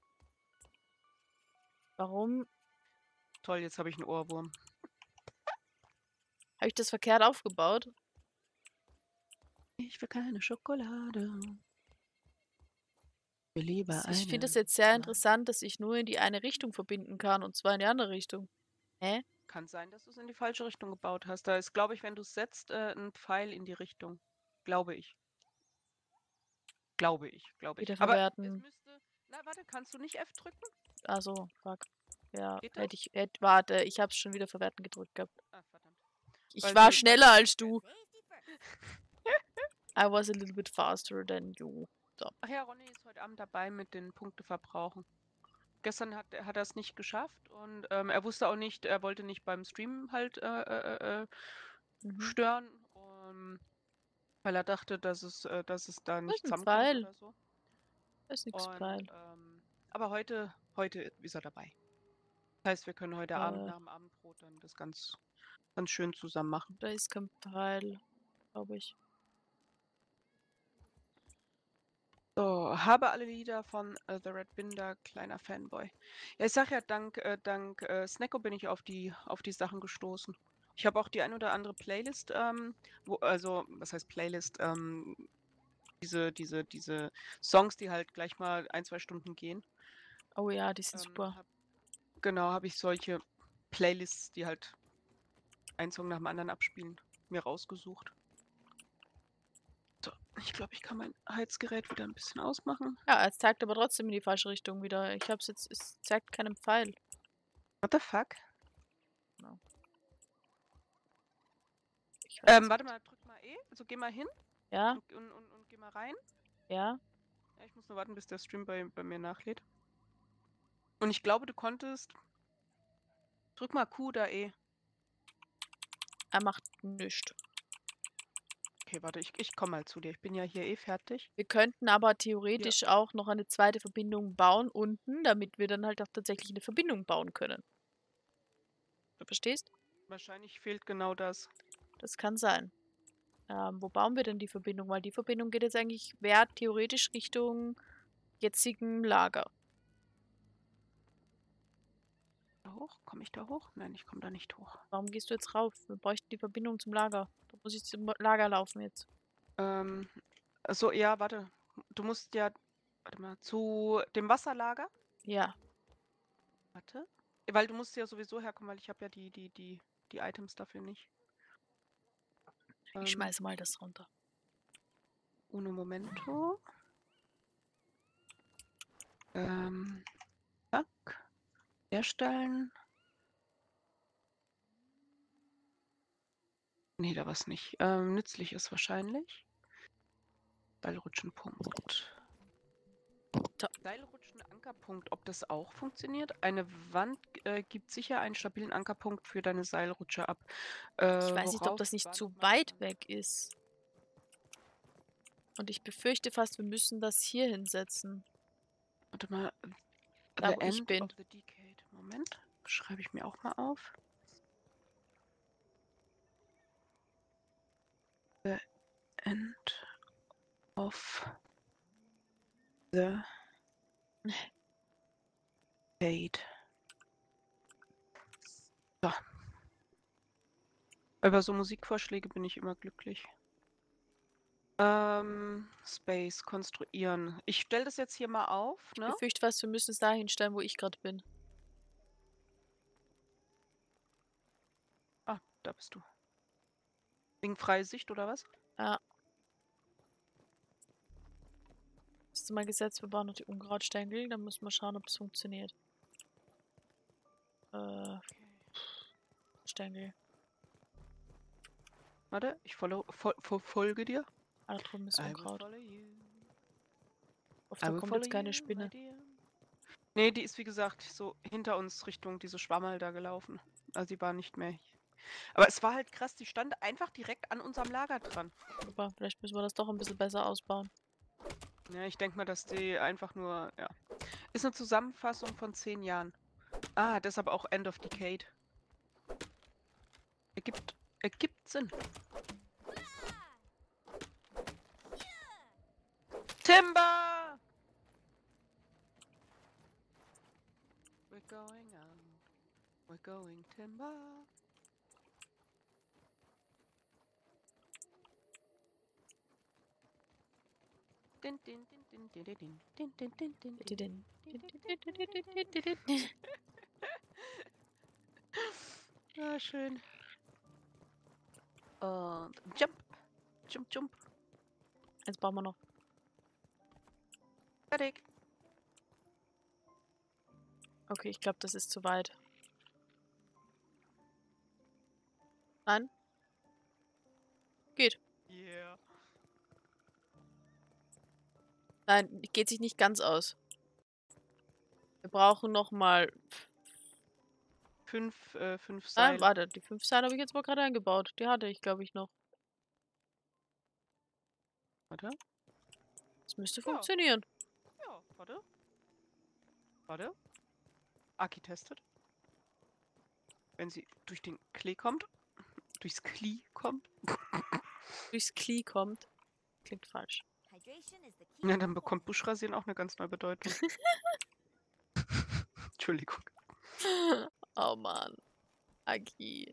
Warum Toll, jetzt habe ich einen Ohrwurm. habe ich das verkehrt aufgebaut? Ich will keine Schokolade. Ich will lieber Ich finde eine es jetzt sehr Mann. interessant, dass ich nur in die eine Richtung verbinden kann und zwar in die andere Richtung. Hä? Kann sein, dass du es in die falsche Richtung gebaut hast. Da ist, glaube ich, wenn du es setzt, äh, ein Pfeil in die Richtung. Glaube ich. Glaube ich, glaube ich. Wieder Aber es verwerten. müsste. Na, warte, kannst du nicht F drücken? Also, fuck. Ja, Geht hätte das? ich. Hätt, warte, ich hab's schon wieder verwerten gedrückt gehabt. Ah, verdammt. Ich Weil war sie- schneller weil- als du. Safety first. I was a little bit faster than you. Ach ja, Ronny ist heute Abend dabei mit den Punkteverbrauchen. Gestern hat, hat er es nicht geschafft und ähm, er wusste auch nicht, er wollte nicht beim Stream halt äh, äh, äh, Mhm. stören, um, weil er dachte, dass es, äh, dass es da ist nicht ein zusammenkommt Pfeil. oder so. Das ist nix Und, Pfeil. ähm, aber heute, heute ist er dabei. Das heißt, wir können heute Abend Äh. nach dem Abendbrot dann das ganz, ganz schön zusammen machen. Da ist kein Pfeil, glaube ich. So, habe alle Lieder von äh, The Red Binder, kleiner Fanboy. Ja, ich sag ja, dank, äh, dank äh, Snacko bin ich auf die, auf die Sachen gestoßen. Ich habe auch die ein oder andere Playlist, ähm, wo, also, was heißt Playlist? Ähm, diese, diese, diese Songs, die halt gleich mal ein, zwei Stunden gehen. Oh ja, die sind Ähm, super. hab, genau, habe ich solche Playlists, die halt einen Song nach dem anderen abspielen, mir rausgesucht. So, ich glaube, ich kann mein Heizgerät wieder ein bisschen ausmachen. Ja, es zeigt aber trotzdem in die falsche Richtung wieder. Ich hab's jetzt, es zeigt keinen Pfeil. What the fuck? Ich weiß Ähm, es warte nicht. mal, drück mal E. Also geh mal hin Ja, und, und, und, und geh mal rein. ja. Ja, ich muss nur warten, bis der Stream bei, bei mir nachlädt. Und ich glaube, du konntest. Drück mal Q oder E. Er macht nichts. Okay, warte, ich, ich komme mal zu dir. Ich bin ja hier eh fertig. Wir könnten aber theoretisch auch noch eine zweite Verbindung bauen unten, damit wir dann halt auch tatsächlich eine Verbindung bauen können. Du verstehst? Wahrscheinlich fehlt genau das. Das kann sein. Ähm, wo bauen wir denn die Verbindung? Weil die Verbindung geht jetzt eigentlich, wäre theoretisch Richtung jetzigen Lager. Da hoch? Komme ich da hoch? Nein, ich komme da nicht hoch. Warum gehst du jetzt rauf? Wir bräuchten die Verbindung zum Lager. Da muss ich zum Lager laufen jetzt. Ähm, so, ja, warte. Du musst ja. Warte mal, zu dem Wasserlager. Ja. Warte. Weil du musst ja sowieso herkommen, weil ich habe ja die, die, die, die Items dafür nicht. Ähm, Ich schmeiße mal das runter. Uno momento. Ähm, zack. Herstellen. Nee, da was nicht. Ähm, nützlich ist wahrscheinlich. Seilrutschenpunkt. Da. Seilrutschen-Ankerpunkt, ob das auch funktioniert? Eine Wand äh, gibt sicher einen stabilen Ankerpunkt für deine Seilrutsche ab. Äh, Ich weiß nicht, ob worauf das nicht war zu nochmal die weit Wand? weg ist. Und ich befürchte fast, wir müssen das hier hinsetzen. Warte mal. Da, The wo ich End bin. of the Decade. Moment. Schreibe ich mir auch mal auf. The End of the Decade. So. Über so Musikvorschläge bin ich immer glücklich. Ähm, Space, konstruieren. Ich stelle das jetzt hier mal auf, Ich ne? befürchte fast, wir müssen es da hinstellen, wo ich gerade bin. Ah, da bist du. Wegen freie Sicht oder was? Ja. Das ist mal gesetzt, wir bauen noch die Unkrautstängel. Dann müssen wir schauen, ob das funktioniert. Äh, Stängel. Warte, ich follow, fol fol folge dir. Ah, da drüben ist I will Unkraut. follow you. Hoffe, I da will kommt follow jetzt keine you, Spinne. my dear. Nee, die ist wie gesagt so hinter uns Richtung diese Schwammerl da gelaufen. Also die war nicht mehr. Aber es war halt krass, die stand einfach direkt an unserem Lager dran. Super, vielleicht müssen wir das doch ein bisschen besser ausbauen. Ja, ich denke mal, dass die einfach nur, ja. Ist eine Zusammenfassung von zehn Jahren. Ah, deshalb auch End of Decade. Ergibt, ergibt Sinn. Timber! We're going out. We're going timber. Din, din, din, din, din, din, din, din, din, din, din, din. Ah, schön. Und jump. Jump, jump. Jetzt bauen wir noch. Fertig. Okay, ich glaube, das ist zu weit. Nein? Geht. Yeah. Nein, geht sich nicht ganz aus. Wir brauchen noch mal. Fünf, äh, fünf Ah, Seile. warte, die fünf Seile habe ich jetzt mal gerade eingebaut. Die hatte ich, glaube ich, noch. Warte. Das müsste Ja. funktionieren. Ja, warte. Warte. Aki testet. Wenn sie durch den Klee kommt. Durchs Klee kommt. Durchs Klee kommt. Klingt falsch. Hydration is the key. Ja, dann bekommt Buschrasieren auch eine ganz neue Bedeutung. Entschuldigung. Oh Mann. Agi.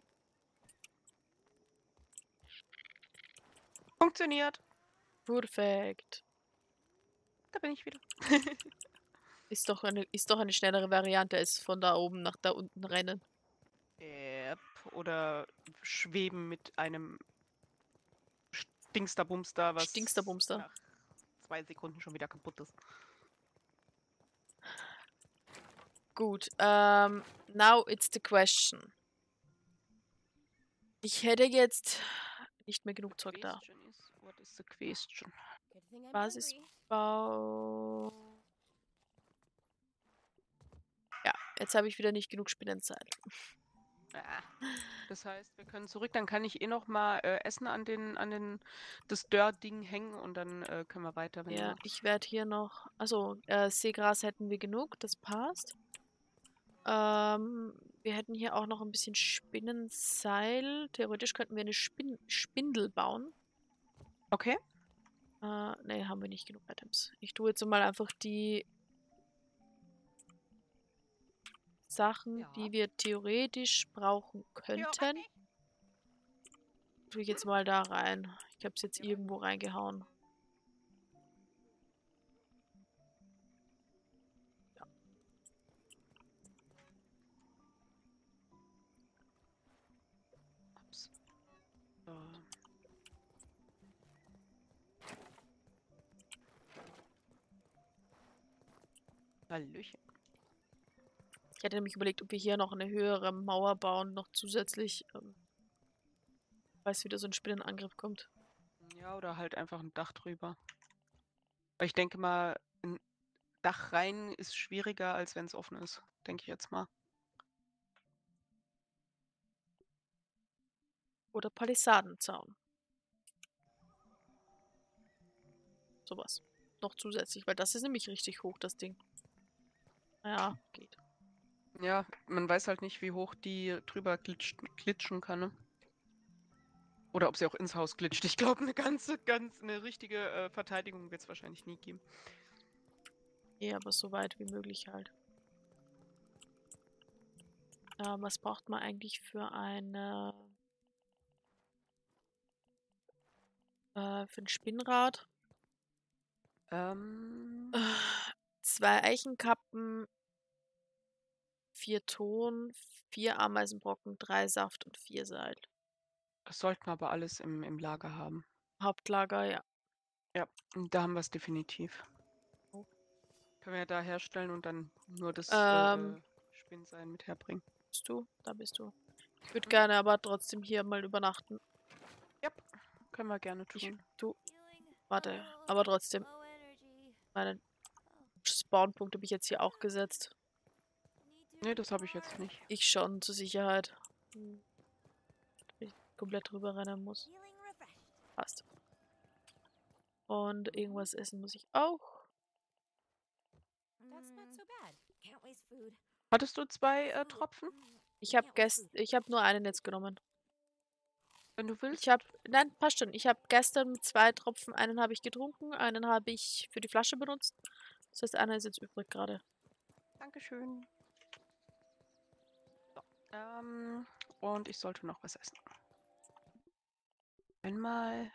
Funktioniert. Perfekt. Da bin ich wieder. Ist doch eine, ist doch eine schnellere Variante als von da oben nach da unten rennen. Yep. Oder schweben mit einem Stinksterbumster, was Stinksterbumster. nach zwei Sekunden schon wieder kaputt ist. Gut, ähm, now it's the question. Ich hätte jetzt nicht mehr genug Zeug da. Question is, what is the question? Good thing I'm hungry. Basisbau. Ja, jetzt habe ich wieder nicht genug Spinnenzeit. Ah. Das heißt, wir können zurück, dann kann ich eh noch mal äh, Essen an den, an den, das Dörr-Ding hängen und dann äh, können wir weiter, wenn du Ja, magst. ich werde hier noch. Also, äh, Seegras hätten wir genug, das passt. Ähm, wir hätten hier auch noch ein bisschen Spinnenseil. Theoretisch könnten wir eine Spin Spindel bauen. Okay. Äh, ne, haben wir nicht genug Items. Ich tue jetzt mal einfach die Sachen, Ja. die wir theoretisch brauchen könnten. Theoretisch? Tue ich jetzt mal da rein. Ich habe es jetzt Jawohl. irgendwo reingehauen. Ja. Ups. So. Hallöchen. Ich hatte nämlich überlegt, ob wir hier noch eine höhere Mauer bauen, noch zusätzlich, ähm, falls wieder so ein Spinnenangriff kommt. Ja, oder halt einfach ein Dach drüber. Aber ich denke mal, ein Dach rein ist schwieriger, als wenn es offen ist. Denke ich jetzt mal. Oder Palisadenzaun. Sowas. Noch zusätzlich, weil das ist nämlich richtig hoch, das Ding. Ja, geht. Ja, man weiß halt nicht, wie hoch die drüber glitscht, glitschen kann, ne? Oder ob sie auch ins Haus glitscht. Ich glaube, eine ganze, ganz, eine richtige äh, Verteidigung wird es wahrscheinlich nie geben. Ja, aber so weit wie möglich halt. Ähm, was braucht man eigentlich für eine... Äh, für ein Spinnrad? Ähm, Äh, Zwei Eichenkappen, vier Ton, vier Ameisenbrocken, drei Saft und vier Seil. das sollten wir aber alles im, im Lager haben. Hauptlager, ja. Ja, und da haben wir es definitiv. Oh. Können wir ja da herstellen und dann nur das Ähm, äh, Spinnsein mit herbringen. Bist du? Da bist du. Ich würde gerne aber trotzdem hier mal übernachten. Ja, können wir gerne Ich, tun. du, warte, aber trotzdem, Low energy. meinen Spawnpunkt habe ich jetzt hier auch gesetzt. Need to Nee, das habe ich jetzt nicht. Ich schon, zur Sicherheit. Hm, wenn ich komplett drüber rennen muss. feeling refreshed. Passt. Und irgendwas essen muss ich auch. That's not so bad. Can't waste food. Hattest du zwei äh, Tropfen? Ich habe gest ich habe nur einen jetzt genommen. Wenn du willst. Ich habe, nein, passt schon. Ich habe gestern zwei Tropfen, einen habe ich getrunken, einen habe ich für die Flasche benutzt. Das heißt, einer ist jetzt übrig gerade. Dankeschön. So, ähm, und ich sollte noch was essen. Einmal.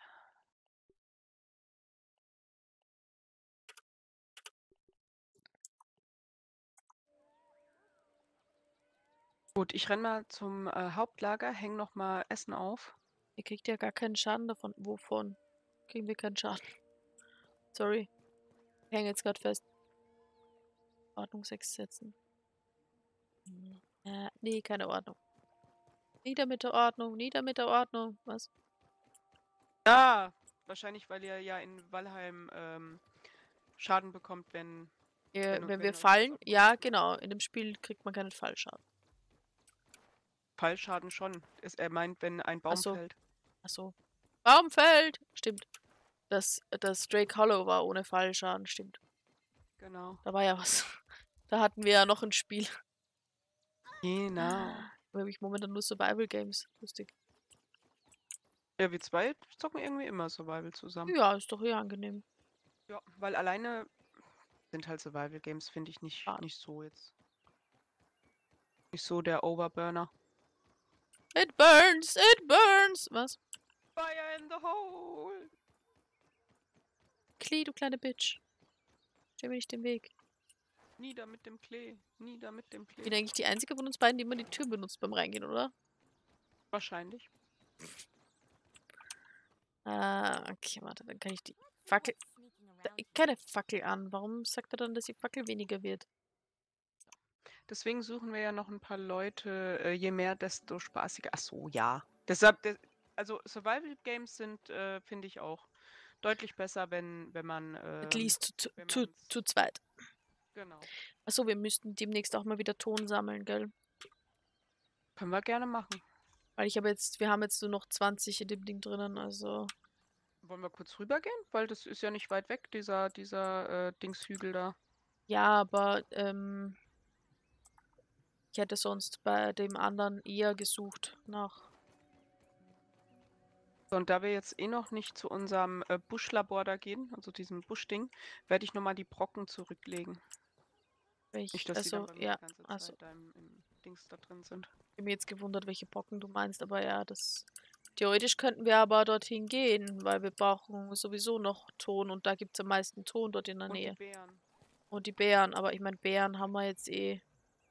Gut, ich renn mal zum äh, Hauptlager, häng noch mal Essen auf. Ihr kriegt ja gar keinen Schaden davon. Wovon? Kriegen wir keinen Schaden. Sorry. Ich hänge jetzt gerade fest. Ordnung sechs setzen. Hm. Äh, nee, keine Ordnung. Nieder mit der Ordnung, nieder mit der Ordnung. Was? Ah, wahrscheinlich, weil ihr ja in Valheim ähm, Schaden bekommt, wenn, Ihr, Wenn- wenn, wenn wir euch was fallen, abmacht. ja, genau. In dem Spiel kriegt man keinen Fallschaden. Fallschaden schon. Ist, er meint, wenn ein Baum so. fällt. Achso. Baum fällt! Stimmt. Das, das Drake Hollow war ohne Fallschaden, stimmt. Genau. Da war ja was. Da hatten wir ja noch ein Spiel. Genau. Da habe ich momentan nur Survival Games. Lustig. Ja, wir zwei zocken irgendwie immer Survival zusammen. Ja, ist doch eh angenehm. Ja, weil alleine sind halt Survival Games, finde ich nicht, Schade. nicht so jetzt. Nicht so der Overburner. It burns, it burns. Was? Fire in the hole! Klee, du kleine Bitch. Steh mir nicht im Weg. Nieder mit dem Klee. Nieder mit dem Ich bin Klee. eigentlich die einzige von uns beiden, die immer die Tür benutzt beim Reingehen, oder? Wahrscheinlich. Ah, okay, warte, dann kann ich die Fackel. Sneaking Da, around. keine Fackel an. Warum sagt er dann, dass die Fackel weniger wird? Deswegen suchen wir ja noch ein paar Leute. Äh, je mehr, desto spaßiger. Ach so, ja. Deshalb, de also Survival Games sind, äh, finde ich auch deutlich besser, wenn, wenn man. At Ähm, least zu, wenn zu, man's- zu zweit. genau. Achso, wir müssten demnächst auch mal wieder Ton sammeln, gell? Können wir gerne machen. Weil ich habe jetzt, wir haben jetzt nur noch zwanzig in dem Ding drinnen, also. Wollen wir kurz rübergehen? Weil das ist ja nicht weit weg, dieser, dieser äh, Dingshügel da. Ja, aber ähm, ich hätte sonst bei dem anderen eher gesucht nach. So, und da wir jetzt eh noch nicht zu unserem äh, Buschlabor da gehen, also diesem Buschding, werde ich nochmal die Brocken zurücklegen. Welch, Nicht, dass die dann also, bei mir ja, die ganze Zeit also, da im, im Dings da drin sind. ich bin mir jetzt gewundert, welche Brocken du meinst, aber ja, das. Theoretisch könnten wir aber dorthin gehen, weil wir brauchen sowieso noch Ton und da gibt es am meisten Ton dort in der Und die Nähe. Beeren. Und die Beeren, aber ich meine, Beeren haben wir jetzt eh.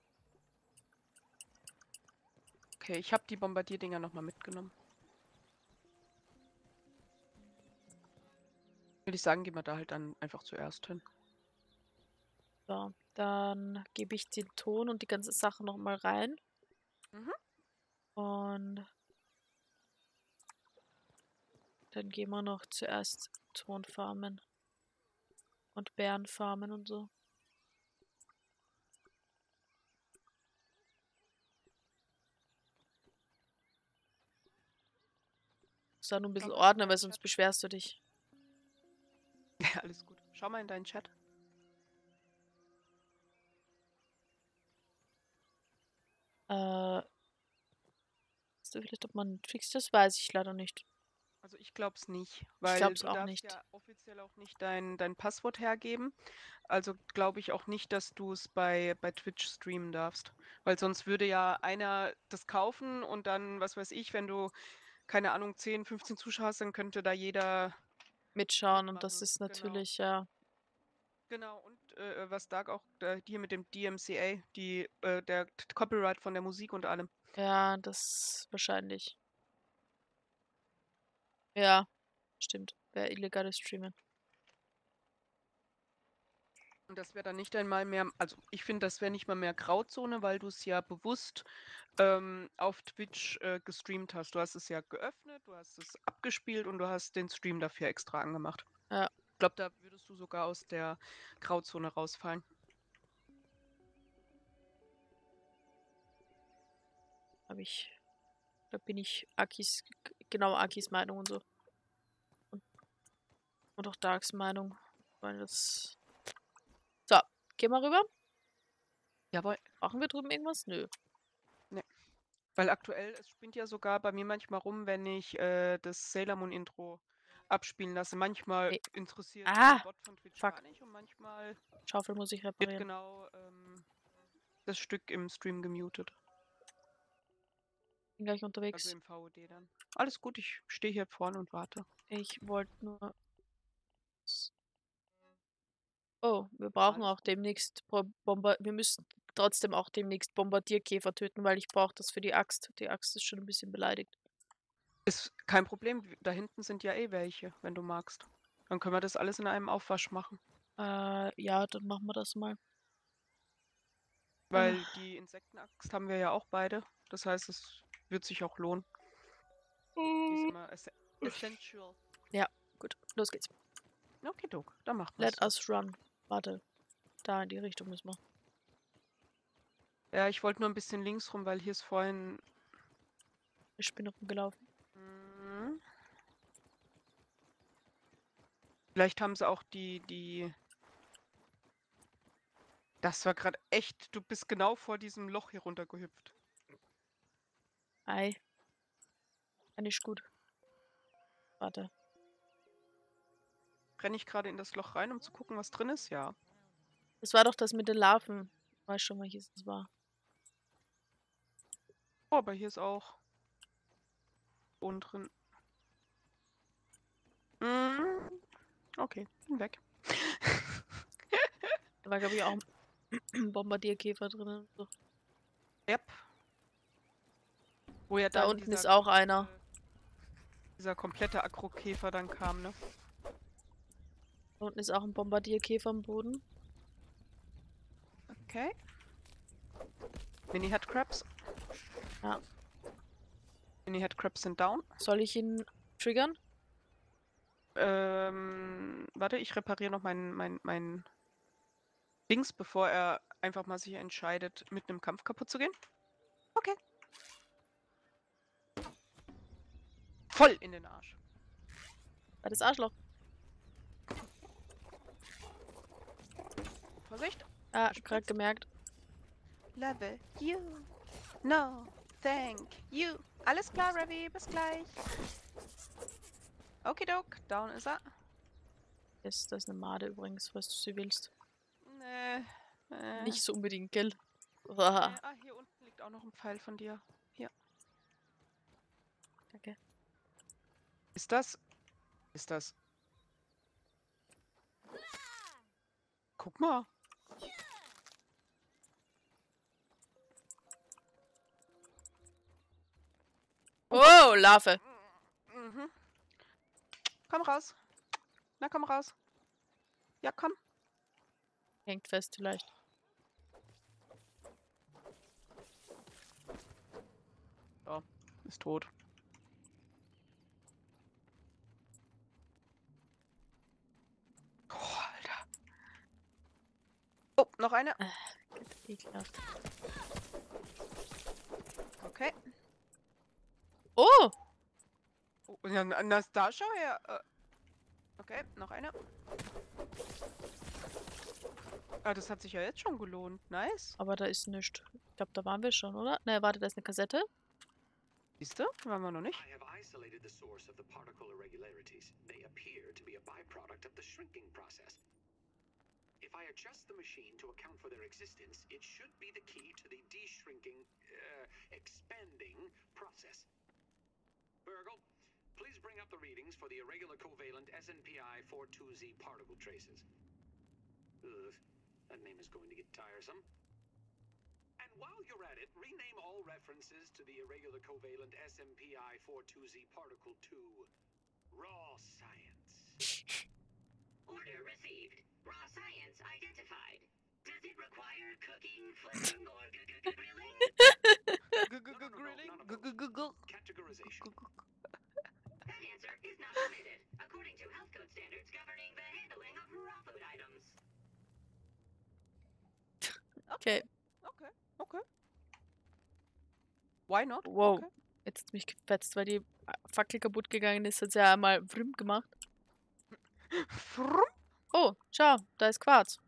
Okay, ich habe die Bombardierdinger nochmal mitgenommen. Würde ich sagen, gehen wir da halt dann einfach zuerst hin. So, dann gebe ich den Ton und die ganze Sache nochmal rein. Mhm. Und dann gehen wir noch zuerst Ton farmen. Und Beeren farmen und so. Muss da nur ein bisschen Schau mal in ordnen, weil deinen sonst Chat. beschwerst du dich. Ja, alles gut. Schau mal in deinen Chat. Äh, weißt du vielleicht, ob man fixt das? Weiß ich leider nicht. Also ich glaube es nicht, Ich weil glaub's du auch darfst nicht. ja offiziell auch nicht dein, dein Passwort hergeben. Also glaube ich auch nicht, dass du es bei, bei Twitch streamen darfst. Weil sonst würde ja einer das kaufen und dann, was weiß ich, wenn du, keine Ahnung, zehn, fünfzehn Zuschauer hast, dann könnte da jeder Mitschauen und das mitmachen. ist Genau. natürlich, ja. Genau, und äh, was Dark auch äh, hier mit dem D M C A, die, äh, der T- Copyright von der Musik und allem. Ja, das wahrscheinlich. Ja, stimmt. Wäre illegales Streamen. Und das wäre dann nicht einmal mehr, also ich finde, das wäre nicht mal mehr Grauzone, weil du es ja bewusst ähm, auf Twitch äh, gestreamt hast. Du hast es ja geöffnet, du hast es abgespielt und du hast den Stream dafür extra angemacht. Ja. Ich glaube, da würdest du sogar aus der Grauzone rausfallen. Habe ich. Da bin ich Akis, g- genau Akis Meinung und so. Und, und auch Darks Meinung. Weil das. So, gehen wir rüber. Jawohl. Brauchen wir drüben irgendwas? Nö. Weil aktuell, es spinnt ja sogar bei mir manchmal rum, wenn ich äh, das Sailor Moon Intro abspielen lasse. Manchmal Nee. interessiert Ah, den Bot von Twitch fuck. gar nicht und manchmal Schaufel muss ich wird reparieren. genau ähm, das Stück im Stream gemutet. Bin gleich Also unterwegs. im V O D dann. Alles gut, ich stehe hier vorne und warte. Ich wollte nur. Oh, wir brauchen Alles auch gut. demnächst Bo- Bomber. Wir müssen trotzdem auch demnächst Bombardierkäfer töten, weil ich brauche das für die Axt. Die Axt ist schon ein bisschen beleidigt. Ist kein Problem, w- da hinten sind ja eh welche, wenn du magst. Dann können wir das alles in einem Aufwasch machen. Äh, ja, dann machen wir das mal. Weil die Insektenaxt haben wir ja auch beide. Das heißt, es wird sich auch lohnen. Die ist immer ess essential. Gut, los geht's. Okay, Doc, dann machen wir Let es. us run. Warte. Da in die Richtung müssen wir. Ja, ich wollte nur ein bisschen links rum, weil hier ist vorhin. Ich bin rumgelaufen. Hm, vielleicht haben sie auch die, die. Das war gerade echt. Du bist genau vor diesem Loch hier runtergehüpft. Ei. Eigentlich gut. Warte. Renne ich gerade in das Loch rein, um zu gucken, was drin ist? Ja. Das war doch das mit den Larven. Ich weiß schon, welches es war. Oh, aber hier ist auch. Boden drin. Mhm. Okay, bin weg. Da war, glaube ich, auch ein Bombardierkäfer drin. So. Yep. Wo ja Da dann unten dieser ist auch einer. komplette- Dieser komplette Akrokäfer dann kam, ne? Da unten ist auch ein Bombardierkäfer am Boden. Okay. Mini Headcrabs. Ja. Mini Headcrabs sind down. Soll ich ihn triggern? Ähm, warte, ich repariere noch mein, mein, mein Dings, bevor er einfach mal sich entscheidet, mit einem Kampf kaputt zu gehen. Okay. Voll in den Arsch. War das Arschloch. Vorsicht. Ah, Spritzt. gerade gemerkt. Love you. No, thank you. Alles klar, Ravi, bis gleich. Okidok, down ist er. Das, das ist eine Made übrigens, falls du sie willst. Nee. Äh, Nicht so unbedingt, gell? nee. Uah. Ah, hier unten liegt auch noch ein Pfeil von dir. Hier. Danke. Ist das? Ist das? Guck mal. Oh, Larve. Mhm. Komm raus. Na, komm raus. Ja, komm. Hängt fest vielleicht. Ja, ist tot. Oh, Alter. Oh, noch eine. Gott, ekelhaft. Okay. Oh! Oh, ja, Anastasia her. Äh. Okay, noch eine. Ah, das hat sich ja jetzt schon gelohnt. Nice. Aber da ist nichts. Ich glaube, da waren wir schon, oder? Ne, warte, da ist eine Kassette. Siehst du? Waren wir noch nicht. I have isolated the source of the particle irregularities. They appear to be a byproduct of the shrinking process. If I adjust the machine to account for their existence, it should be the key to the de-shrinking, uh, expanding process. Burgle, please bring up the readings for the irregular covalent S N P I forty-two Z particle traces. Ugh, that name is going to get tiresome. And while you're at it, rename all references to the irregular covalent S M P I forty-two Z particle to raw science. Order received. Raw science identified. Does it require cooking, flipping, or grilling? Grilling? Categorization. That answer is not permitted, according to health code standards governing the handling of raw food items. Okay. Okay, okay. Why not? Wow. Okay. Jetzt hat mich gefetzt, weil die Fackel kaputt gegangen ist. Hat sie ja einmal vrüm gemacht. Frumm. Oh, schau, da ist Quarz.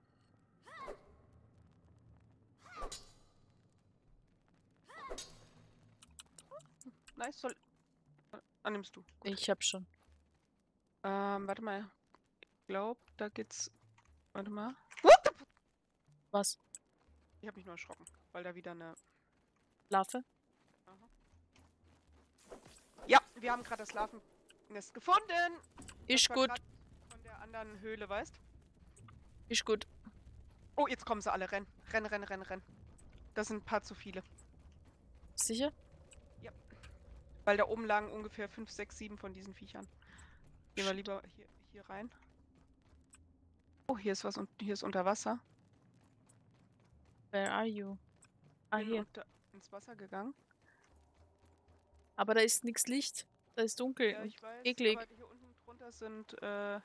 Nice, soll. Ah, nimmst du. Gut. Ich hab schon. Ähm, warte mal. Ich glaube, da geht's. Warte mal. Was? Ich habe mich nur erschrocken, weil da wieder eine. Larve? Ja, wir haben gerade das Larvennest gefunden. Ist Das war gut. grad von der anderen Höhle, weißt? Ist gut. Oh, jetzt kommen sie alle. Renn, renn, renn, renn, renn. Das sind ein paar zu viele. Sicher? Weil da oben lagen ungefähr fünf, sechs, sieben von diesen Viechern. Gehen wir lieber hier, hier rein. Oh, hier ist was und hier ist unter Wasser. Where are you? Ah, Bin hier. unter, ins Wasser gegangen. Aber da ist nichts Licht. Da ist dunkel. Ja, und ich weiß, eklig. aber hier unten drunter sind, äh...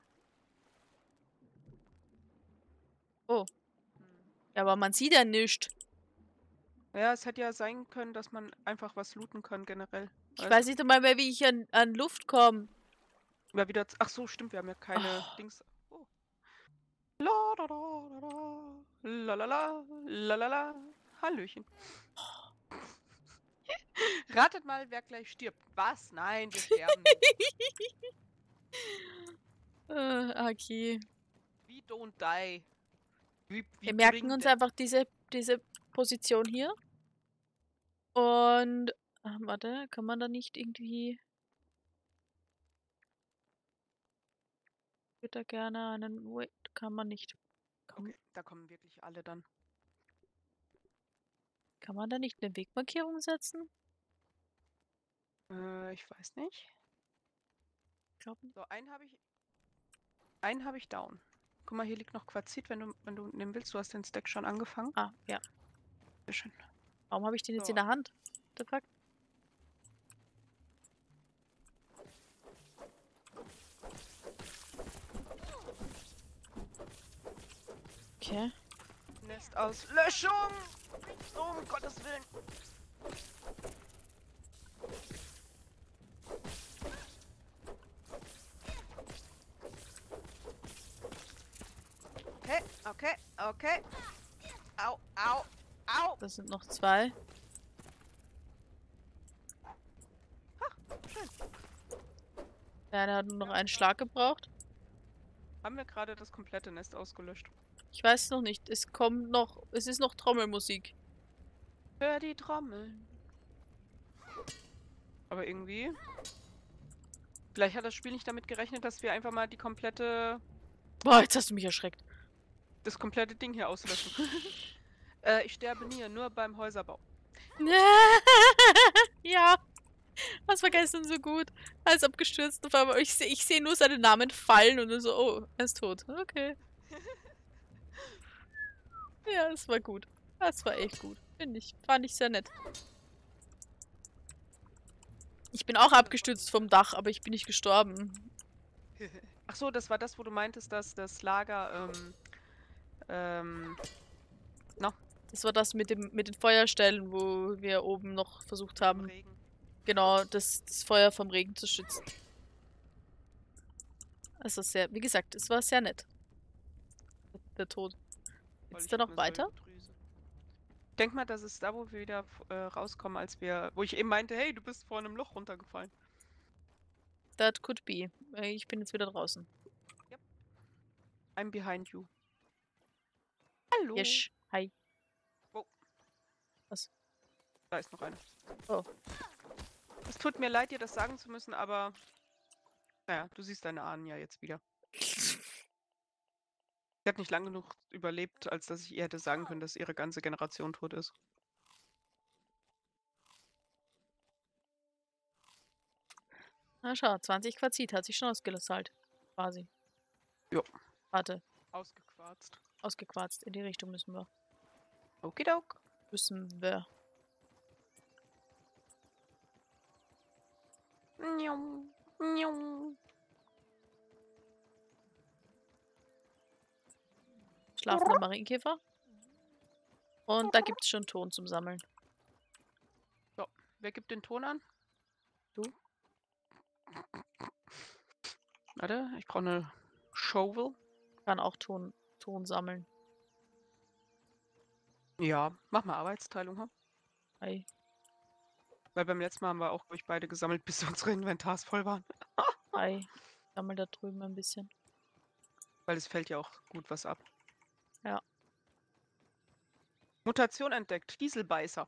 Oh. hm. Ja, aber man sieht ja nichts. Ja, es hätte ja sein können, dass man einfach was looten kann, generell. Ich weiß nicht einmal mehr, wie ich an, an Luft komme. Ja, wieder. Ach so, stimmt, wir haben ja keine Oh. Dings. Oh. La, da, da, da, da. La, la, la, la, la, la. Hallöchen. Ratet mal, wer gleich stirbt. Was? Nein, wir sterben nicht. Äh, okay. We don't die. We, we Wir merken bring uns death. einfach diese, diese Position hier. Und. Ach, warte, kann man da nicht irgendwie. Ich würde da gerne einen. Wait, kann man nicht. Kann, Okay, da kommen wirklich alle dann. kann man da nicht eine Wegmarkierung setzen? Äh, ich weiß nicht. Ich glaube nicht. So, einen habe ich. Einen habe ich down. Guck mal, hier liegt noch Quarzit, wenn du, wenn du nehmen willst. Du hast den Stack schon angefangen. Ah, ja. Sehr schön. Warum habe ich den jetzt So. in der Hand? What the fuck? Okay. Nestauslöschung! Oh, um Gottes Willen! Okay, okay, okay. Au, au, au! Das sind noch zwei. Schön. Ja, der hat nur noch einen Schlag gebraucht. Haben wir gerade das komplette Nest ausgelöscht? Ich weiß noch nicht. Es kommt noch. Es ist noch Trommelmusik. Hör die Trommeln. Aber irgendwie... Vielleicht hat das Spiel nicht damit gerechnet, dass wir einfach mal die komplette... Boah, jetzt hast du mich erschreckt. das komplette Ding hier auslöschen. äh, ich sterbe nie, nur beim Häuserbau. Ja. Das war gestern so gut. Als abgestürzt auf einmal. Ich sehe ich seh nur seinen Namen fallen und dann so, oh, er ist tot. Okay. Ja, es war gut. Das war echt gut. Finde ich. Fand ich sehr nett. Ich bin auch abgestürzt vom Dach, aber ich bin nicht gestorben. Ach so, das war das, wo du meintest, dass das Lager, ähm, ähm, Das war das mit dem mit den Feuerstellen, wo wir oben noch versucht im haben, Regen. genau, das, das Feuer vom Regen zu schützen. Also sehr, wie gesagt, es war sehr nett. Der Tod. Voll, Geht's ich da hab noch eine weiter? Säuredrüse. Denk mal, das ist da, wo wir wieder f- äh, rauskommen, als wir, wo ich eben meinte, hey, du bist vor einem Loch runtergefallen. That could be. Äh, Ich bin jetzt wieder draußen. I'm behind you. Hallo. Yes. Hi. Da ist noch eine. Oh. Es tut mir leid, dir das sagen zu müssen, aber naja, du siehst deine Ahnen ja jetzt wieder. Sie hat nicht lang genug überlebt, als dass ich ihr hätte sagen können, dass ihre ganze Generation tot ist. Na schau, zwanzig Quarzit hat sich schon ausgezahlt. Quasi. Jo. Warte, Ausgequarzt. ausgequarzt. In die Richtung müssen wir. Okidok. Müssen wir. Njau, njau. Schlafender Marienkäfer. Und da gibt es schon Ton zum Sammeln. Wer gibt den Ton an? Du? Warte, ich brauche eine Shovel. Kann auch Ton, Ton sammeln. Ja, mach mal Arbeitsteilung, hm? Hi. Weil beim letzten Mal haben wir auch ruhig beide gesammelt, bis unsere Inventars voll waren. Hi. Sammel da drüben ein bisschen. Weil es fällt ja auch gut was ab. Ja. Mutation entdeckt. Dieselbeißer.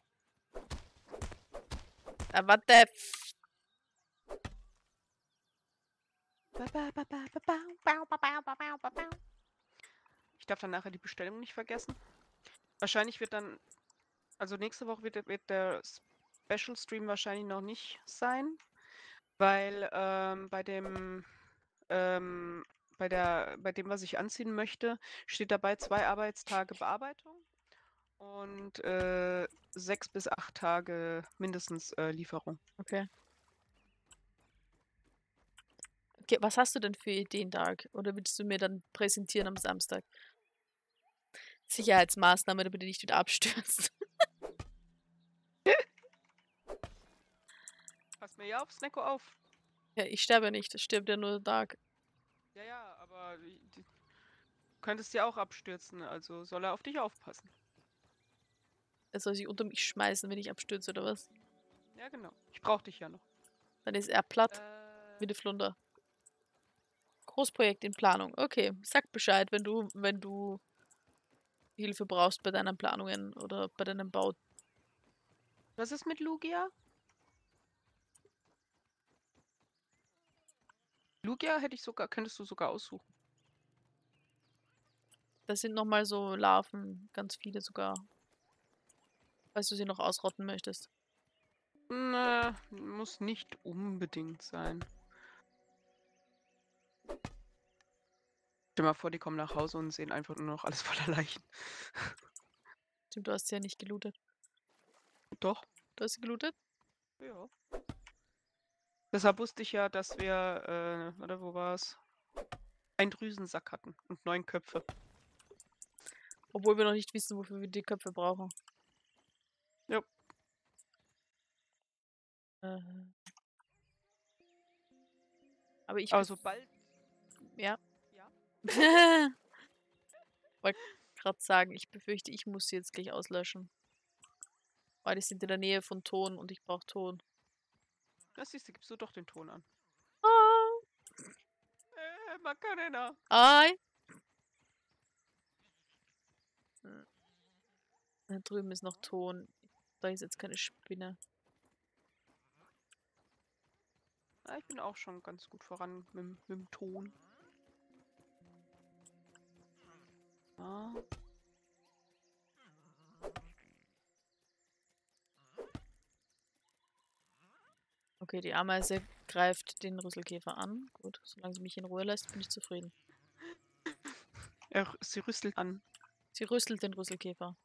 Äh, warte. Ich darf dann nachher die Bestellung nicht vergessen. Wahrscheinlich wird dann, also nächste Woche wird, der- wird der Special Stream wahrscheinlich noch nicht sein, weil ähm, bei dem ähm, bei der bei dem, was ich anziehen möchte, steht dabei zwei Arbeitstage Bearbeitung und äh, sechs bis acht Tage mindestens äh, Lieferung. Okay. Okay, was hast du denn für Ideen, Dark? Oder willst du mir dann präsentieren am Samstag? Sicherheitsmaßnahme, damit du nicht wieder abstürzt. Pass mir ja auf, Snacko auf. Ja, ich sterbe ja nicht, es stirbt ja nur Dark. Ja, ja, aber die, die, du könntest ja auch abstürzen, also soll er auf dich aufpassen. Er soll sich unter mich schmeißen, wenn ich abstürze, oder was? Ja, genau. Ich brauch dich ja noch. Dann ist er platt, Äh, wie die Flunder. Großprojekt in Planung. Okay, sag Bescheid, wenn du, wenn du Hilfe brauchst bei deinen Planungen oder bei deinem Bau. was ist mit Lugia? Lugia hätte ich sogar, könntest du sogar aussuchen. Das sind nochmal so Larven, ganz viele sogar. Falls du sie noch ausrotten möchtest. Na, muss nicht unbedingt sein. Stell dir mal vor, die kommen nach Hause und sehen einfach nur noch alles voller Leichen. Stimmt, du hast sie ja nicht gelootet. Doch, Du hast sie gelootet? ja. Deshalb wusste ich ja, dass wir, äh, warte, wo war's? Einen Drüsensack hatten und neun Köpfe. Obwohl wir noch nicht wissen, wofür wir die Köpfe brauchen. Ja. Äh. Aber ich. Aber sobald. Ja. Ja. Wollte gerade sagen, ich befürchte, ich muss sie jetzt gleich auslöschen. Weil die sind in der Nähe von Ton und ich brauche Ton. Das siehst du, gibst du doch den Ton an. Ah. Äh, Macarena. Hi. Hm. Da drüben ist noch Ton. Da ist jetzt keine Spinne. Ja, ich bin auch schon ganz gut voran mit, mit dem Ton. Ah. Okay, die Ameise greift den Rüsselkäfer an. Gut, solange sie mich in Ruhe lässt, bin ich zufrieden. Er, sie rüstelt an. Sie rüstelt den Rüsselkäfer.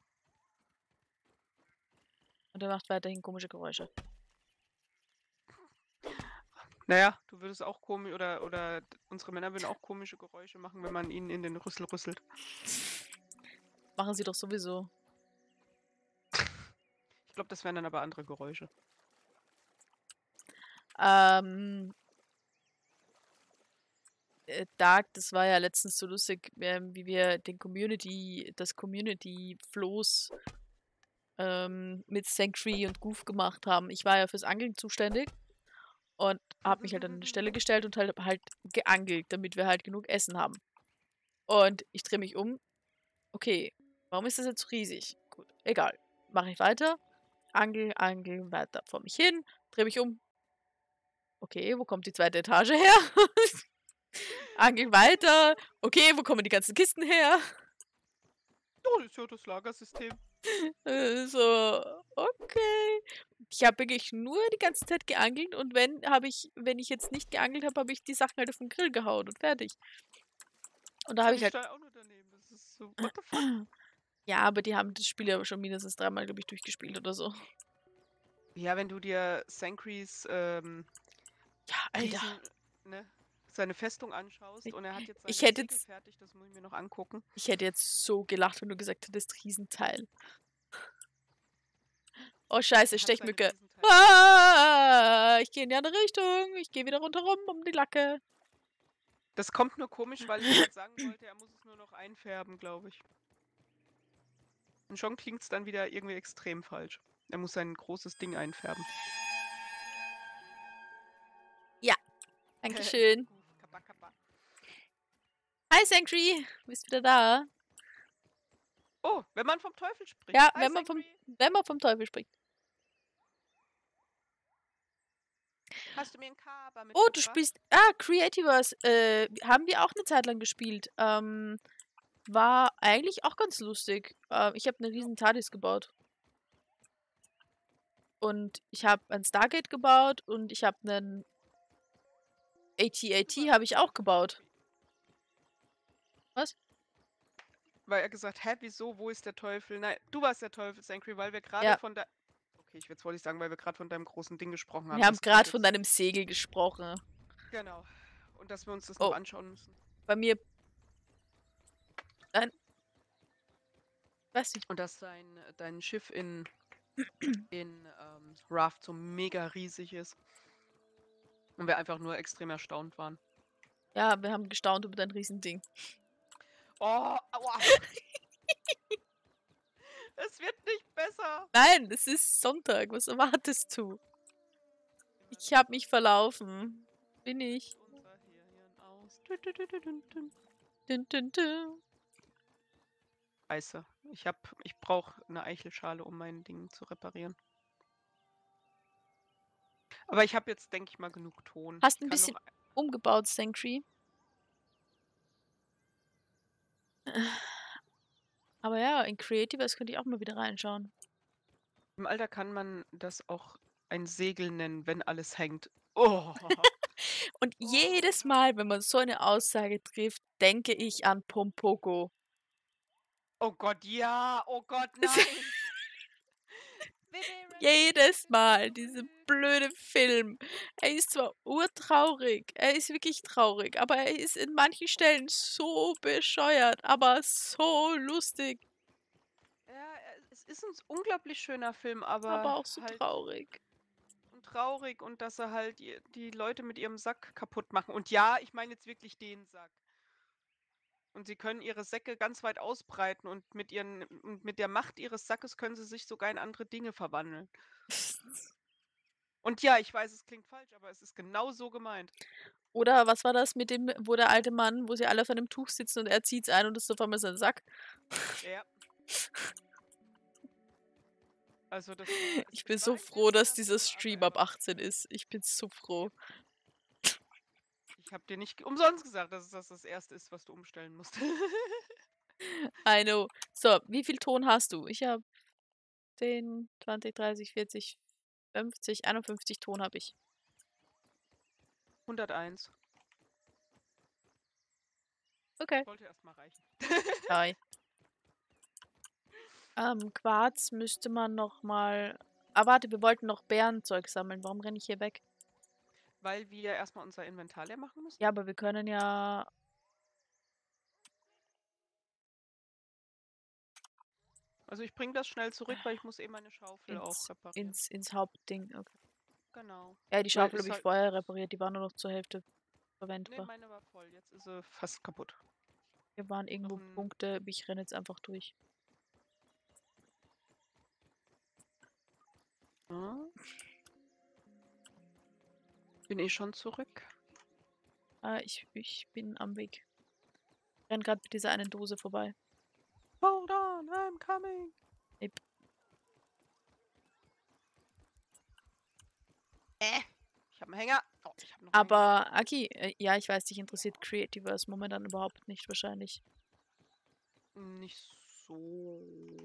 Und er macht weiterhin komische Geräusche. Naja, du würdest auch komisch, oder, oder unsere Männer würden auch komische Geräusche machen, wenn man ihnen in den Rüssel rüsselt. Machen sie doch sowieso. Ich glaube, das wären dann aber andere Geräusche. Ähm, äh, Dark, das war ja letztens so lustig, ähm, wie wir den Community, das Community-Floß ähm, mit Sanctuary und Goof gemacht haben. Ich war ja fürs Angeln zuständig und habe mich halt an eine Stelle gestellt und halt, halt geangelt, damit wir halt genug Essen haben. Und ich drehe mich um. Okay, warum ist das jetzt so riesig? Gut, egal. Mache ich weiter. Angel, angel, weiter vor mich hin. Drehe mich um. Okay, wo kommt die zweite Etage her? Angel weiter. Okay, wo kommen die ganzen Kisten her? Oh, das ist ja das Lagersystem. Äh, So, okay. Ich habe wirklich nur die ganze Zeit geangelt und wenn habe ich, wenn ich jetzt nicht geangelt habe, habe ich die Sachen halt auf den Grill gehauen und fertig. Und da habe Und ich ich halt. stand auch nur daneben. Das ist so, what the fuck? Ja, aber die haben das Spiel ja schon mindestens dreimal, glaube ich, durchgespielt oder so. Ja, wenn du dir Sancrys ähm, Ja, Alter. Riesen, ne, seine Festung anschaust Ich- und er hat jetzt ich seine hätte Segel jetzt- fertig, das muss ich mir noch angucken. Ich hätte jetzt so gelacht, wenn du gesagt hättest, Riesenteil. Oh, scheiße, Er hat seine Stechmücke. Riesenteile. Ah, ich gehe in die andere Richtung. Ich gehe wieder rundherum um die Lacke. Das kommt nur komisch, weil ich gerade sagen wollte, er muss es nur noch einfärben, glaube ich. Und schon klingt es dann wieder irgendwie extrem falsch. Er muss sein großes Ding einfärben. Dankeschön. Kappa, kappa. Hi, Sanctuary. Bist wieder da? Oh, wenn man vom Teufel spricht. Ja, Hi, wenn man vom, Sanctuary. wenn man vom Teufel spricht. Hast du mir ein Kaba Oh, mitgebracht? du spielst. Ah, Creativers. Äh, haben wir auch eine Zeit lang gespielt. Ähm, war eigentlich auch ganz lustig. Äh, ich habe eine riesen TARDIS gebaut. Und ich habe ein Stargate gebaut und ich habe einen A T A T habe ich auch gebaut. Was? Weil er gesagt, hä, wieso, wo ist der Teufel? Nein, du warst der Teufel, Sanctuary, weil wir gerade Ja. von der... Okay, ich jetzt wollte ich sagen, weil wir gerade von deinem großen Ding gesprochen haben. Wir haben Das gerade klingt von jetzt- deinem Segel gesprochen. Genau. Und dass wir uns das Oh. noch anschauen müssen. Bei mir. Nein. Weiß nicht. Und dass dein, dein Schiff in, in ähm, Raft so mega riesig ist. Und wir einfach nur extrem erstaunt waren. Ja, wir haben gestaunt über dein Riesending. Oh, aua. Es wird nicht besser. Nein, es ist Sonntag. Was erwartest du? Ich habe mich verlaufen. Bin ich. Unser Hirn aus. Dün, dün, dün, dün, dün, dün. Dün, dün, dün. Scheiße. Ich hab, ich brauche eine Eichelschale, um mein Ding zu reparieren. Aber ich habe jetzt, denke ich mal, genug Ton. Hast Ich ein kann bisschen noch- umgebaut, Sanctuary. Aber ja, in Creativers könnte ich auch mal wieder reinschauen. Im Alter kann man das auch ein Segel nennen, wenn alles hängt. Oh. Und jedes Mal, wenn man so eine Aussage trifft, denke ich an Pompoko. Oh Gott, ja. Oh Gott, Das- nein. Jedes Mal, dieser blöde Film. Er ist zwar urtraurig, er ist wirklich traurig, aber er ist in manchen Stellen so bescheuert, aber so lustig, Ja, es ist ein unglaublich schöner Film, aber, aber auch so halt traurig. und traurig und dass er halt die, die Leute mit ihrem Sack kaputt machen. Und ja, ich meine jetzt wirklich den Sack. Und sie können ihre Säcke ganz weit ausbreiten und mit ihren und mit der Macht ihres Sackes können sie sich sogar in andere Dinge verwandeln. Und ja, ich weiß, es klingt falsch, aber es ist genau so gemeint. Oder was war das mit dem, wo der alte Mann, wo sie alle auf einem Tuch sitzen und er zieht's ein und das ist auf einmal sein Sack? Ja. Also das war, Ich es bin war so ein froh, sehr dass schöner dieser Film, aber Stream er ab war- achtzehn ist. Ich bin so froh. Ich habe dir nicht umsonst gesagt, dass es das das erste ist, was du umstellen musst. I know. So, wie viel Ton hast du? Ich habe zehn, zwanzig, dreißig, vierzig, fünfzig, einundfünfzig Ton habe ich. hunderteins. Okay. Sollte erstmal reichen. Hi. Ähm, Quarz müsste man noch mal. Ah, warte, wir wollten noch Bärenzeug sammeln. Warum renne ich hier weg? Weil wir erstmal unser Inventar leer machen müssen. Ja, aber wir können ja. Also ich bringe das schnell zurück, weil ich muss eh meine Schaufel auch Ins, reparieren. ins, ins Hauptding. Okay. Genau. Ja, die Weil Schaufel ist habe ich halt- vorher repariert. Die war nur noch zur Hälfte Nee, verwendbar. meine war voll. Jetzt ist sie fast kaputt. Hier waren irgendwo ein- Punkte. Ich renne jetzt einfach durch. Ja. Bin eh schon zurück. Ah, ich, ich bin am Weg. Ich renne gerade mit dieser einen Dose vorbei. Hold on, I'm coming. Yep. Äh, ich habe einen Hänger. Oh, ich hab noch einen Hänger. Aber, Aki, äh, ja, ich weiß, dich interessiert Creativerse momentan überhaupt nicht wahrscheinlich. Nicht so.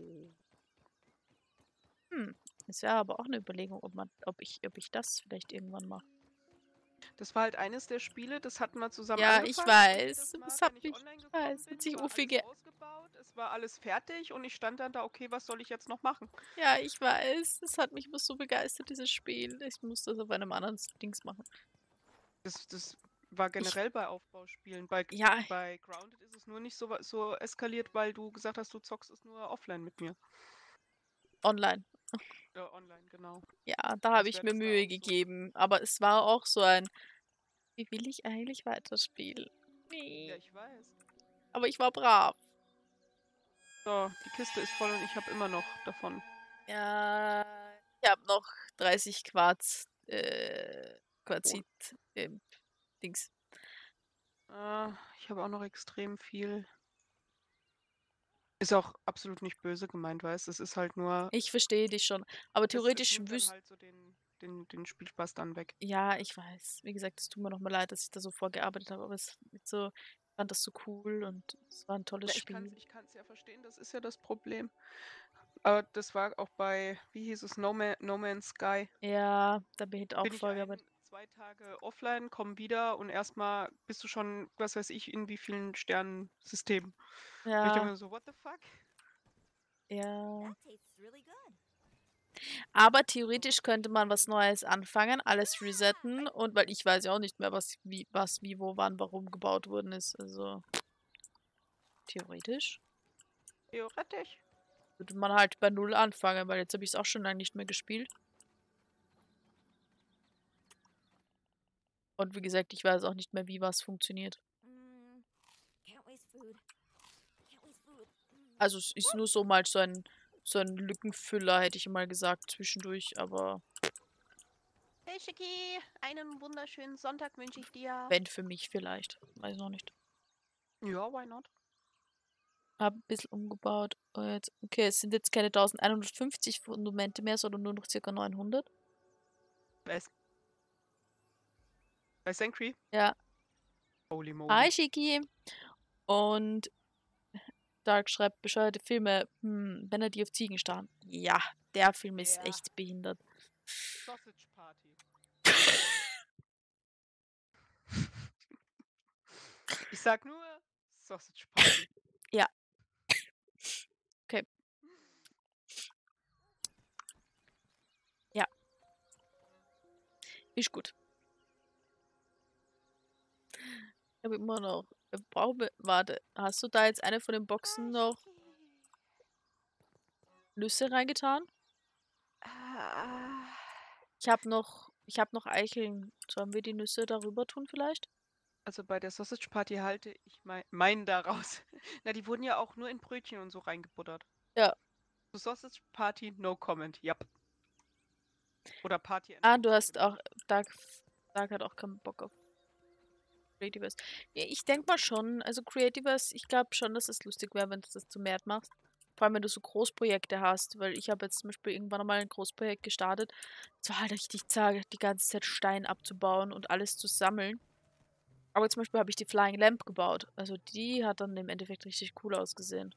Hm, es wäre aber auch eine Überlegung, ob man, ob ich, ob ich das vielleicht irgendwann mache. Das war halt eines der Spiele, das hatten wir zusammen Ja, ich angefangen. und weiß. jedes Mal, Es hat wenn ich mich- online ich gekommen weiß, hat bin, sich war Uffi alles ge- ausgebaut, es war alles fertig und ich stand dann da, okay, was soll ich jetzt noch machen? Ja, ich weiß. Es hat mich immer so begeistert, dieses Spiel. Ich muss das auf einem anderen Dings machen. Das, das war generell bei Aufbauspielen. Bei, Ja. bei Grounded ist es nur nicht so, so eskaliert, weil du gesagt hast, du zockst es nur offline mit mir. Online. Äh, online, genau. Ja, da habe Das ich wär mir das da Mühe auch so. gegeben. Aber es war auch so ein. Wie will ich eigentlich weiterspielen? Nee. Ja, ich weiß. Aber ich war brav. So, die Kiste ist voll und ich habe immer noch davon. Ja, ich habe noch dreißig Quarz. Äh, Quarzit. Ähm, Dings. Äh, ich habe auch noch extrem viel. Ist auch absolut nicht böse gemeint, weißt du? Es ist halt nur. Ich verstehe dich schon. Aber es- theoretisch es nimmt dann wüsste. halt so den, den, den Spielspaß dann weg. Ja, ich weiß. Wie gesagt, es tut mir nochmal leid, dass ich da so vorgearbeitet habe, aber es ist so, ich fand das so cool und es war ein tolles Ja, ich kann es Spiel. ich kann's ja verstehen, das ist ja das Problem. Aber das war auch bei, wie hieß es, No, Man, no Man's Sky. Ja, da bin ich auch Bin ich vorgearbeitet. ein, zwei Tage offline, komm wieder und erstmal bist du schon, was weiß ich, in wie vielen Sternensystemen. Und ich denke Ja, mir so, what the fuck? ja. That tastes really good. Aber theoretisch könnte man was Neues anfangen, alles resetten und weil ich weiß ja auch nicht mehr, was wie, was, wie, wo, wann, warum gebaut worden ist. Also theoretisch Theoretisch. würde man halt bei Null anfangen, weil jetzt habe ich es auch schon lange nicht mehr gespielt. Und wie gesagt, ich weiß auch nicht mehr, wie was funktioniert. Mm, can't waste food. Can't waste food. Mm. Also es ist nur so mal so ein, so ein Lückenfüller, hätte ich mal gesagt, zwischendurch, aber Hey Schicki, einen wunderschönen Sonntag wünsche ich dir. wenn für mich vielleicht. Weiß noch nicht. Ja, why not? Hab ein bisschen umgebaut. Oh, jetzt, okay, es sind jetzt keine elfhundertfünfzig Fundamente mehr, sondern nur noch ca. neunhundert. Bei, bei Sanctuary? Ja. Holy moly. Hi, Shiki. Und Dark schreibt bescheuerte Filme. Hm, wenn er die auf Ziegen starren. Ja, der Film ist Ja. echt behindert. Sausage Party. Ich sag nur Sausage Party. Ist gut. Ich habe immer noch. Ich brauche. Warte, hast du da jetzt eine von den Boxen noch Nüsse reingetan? Ah, Ich habe noch. Ich habe noch Eicheln. Sollen wir die Nüsse darüber tun vielleicht? Also bei der Sausage Party halte ich mein, meinen daraus. Na, die wurden ja auch nur in Brötchen und so reingebuttert. Ja. So Sausage Party, no comment. Yep. Oder Party. and Ah, no du hast auch. comment. Dark, Dark hat auch keinen Bock auf Creativers. Ja, ich denke mal schon. Also Creativers, ich glaube schon, dass es lustig wäre, wenn du das zu mehr machst. Vor allem, wenn du so Großprojekte hast, weil ich habe jetzt zum Beispiel irgendwann mal ein Großprojekt gestartet. Es war halt richtig zart, die ganze Zeit Stein abzubauen und alles zu sammeln. Aber zum Beispiel habe ich die Flying Lamp gebaut. Also die hat dann im Endeffekt richtig cool ausgesehen.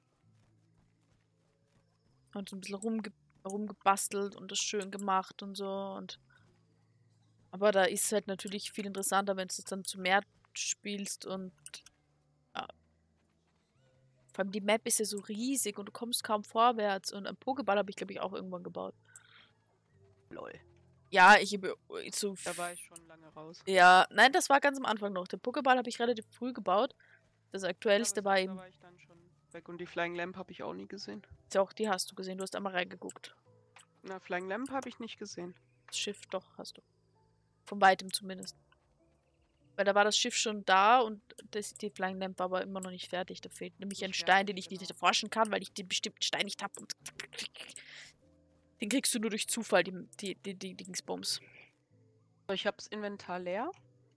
Und so ein bisschen rumge rumgebastelt und das schön gemacht und so. Und aber da ist es halt natürlich viel interessanter, wenn du es dann zu mehr spielst und ja. Vor allem die Map ist ja so riesig und du kommst kaum vorwärts. Und einen Pokéball habe ich, glaube ich, auch irgendwann gebaut. Lol. Ja, ich habe so. Da war ich schon lange raus. Ja, nein, das war ganz am Anfang noch. Den Pokéball habe ich relativ früh gebaut. Das Ja, aktuellste aber war da eben. war ich dann schon weg und die Flying Lamp habe ich auch nie gesehen. Doch, die hast du gesehen. Du hast einmal reingeguckt. Na, Flying Lamp habe ich nicht gesehen. Das Schiff, doch, hast du. Von weitem zumindest. Weil da war das Schiff schon da und das, die Flying Lamp war aber immer noch nicht fertig. Da fehlt nämlich ein Nicht Stein, den fertig, ich nicht genau. erforschen kann, weil ich den bestimmten Stein nicht habe. Und den kriegst du nur durch Zufall, die, die, die, die Dingsbums. So, ich habe das Inventar leer.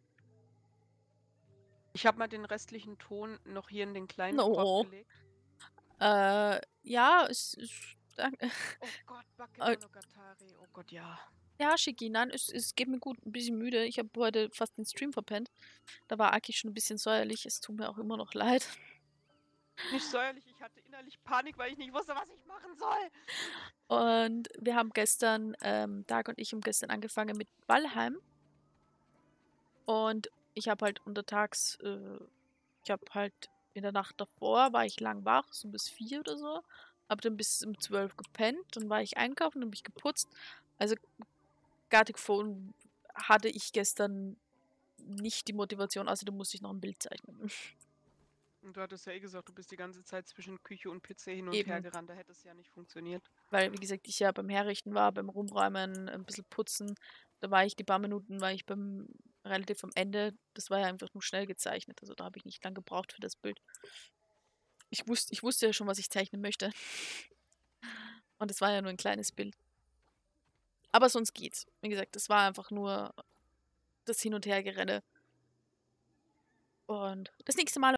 Ich habe mal den restlichen Ton noch hier in den kleinen No. Korb gelegt. Äh, ja, es ist. Danke. Oh Gott, Äh, Bakemonogatari. Oh Gott, ja. Ja, Shiki, nein, es, es geht mir gut, ein bisschen müde. Ich habe heute fast den Stream verpennt. Da war Aki schon ein bisschen säuerlich. Es tut mir auch immer noch leid. Nicht säuerlich, ich hatte innerlich Panik, weil ich nicht wusste, was ich machen soll. Und wir haben gestern, ähm, Dag und ich haben gestern angefangen mit Valheim. Und ich habe halt untertags, äh, ich habe halt in der Nacht davor, war ich lang wach, so bis vier oder so. Hab dann bis um zwölf gepennt, dann war ich einkaufen, dann hab ich geputzt. Also Gartic Phone hatte ich gestern nicht die Motivation, außerdem musste ich noch ein Bild zeichnen. Und du hattest ja eh gesagt, du bist die ganze Zeit zwischen Küche und P C hin und Eben. her gerannt. Da hätte es ja nicht funktioniert. Weil, wie gesagt, ich ja beim Herrichten war, beim Rumräumen, ein bisschen putzen. Da war ich die paar Minuten, war ich beim relativ am Ende. Das war ja einfach nur schnell gezeichnet. Also da habe ich nicht lang gebraucht für das Bild. Ich wusste, ich wusste ja schon, was ich zeichnen möchte. Und es war ja nur ein kleines Bild. Aber sonst geht's. Wie gesagt, es war einfach nur das Hin- und Hergerenne. Und das nächste Mal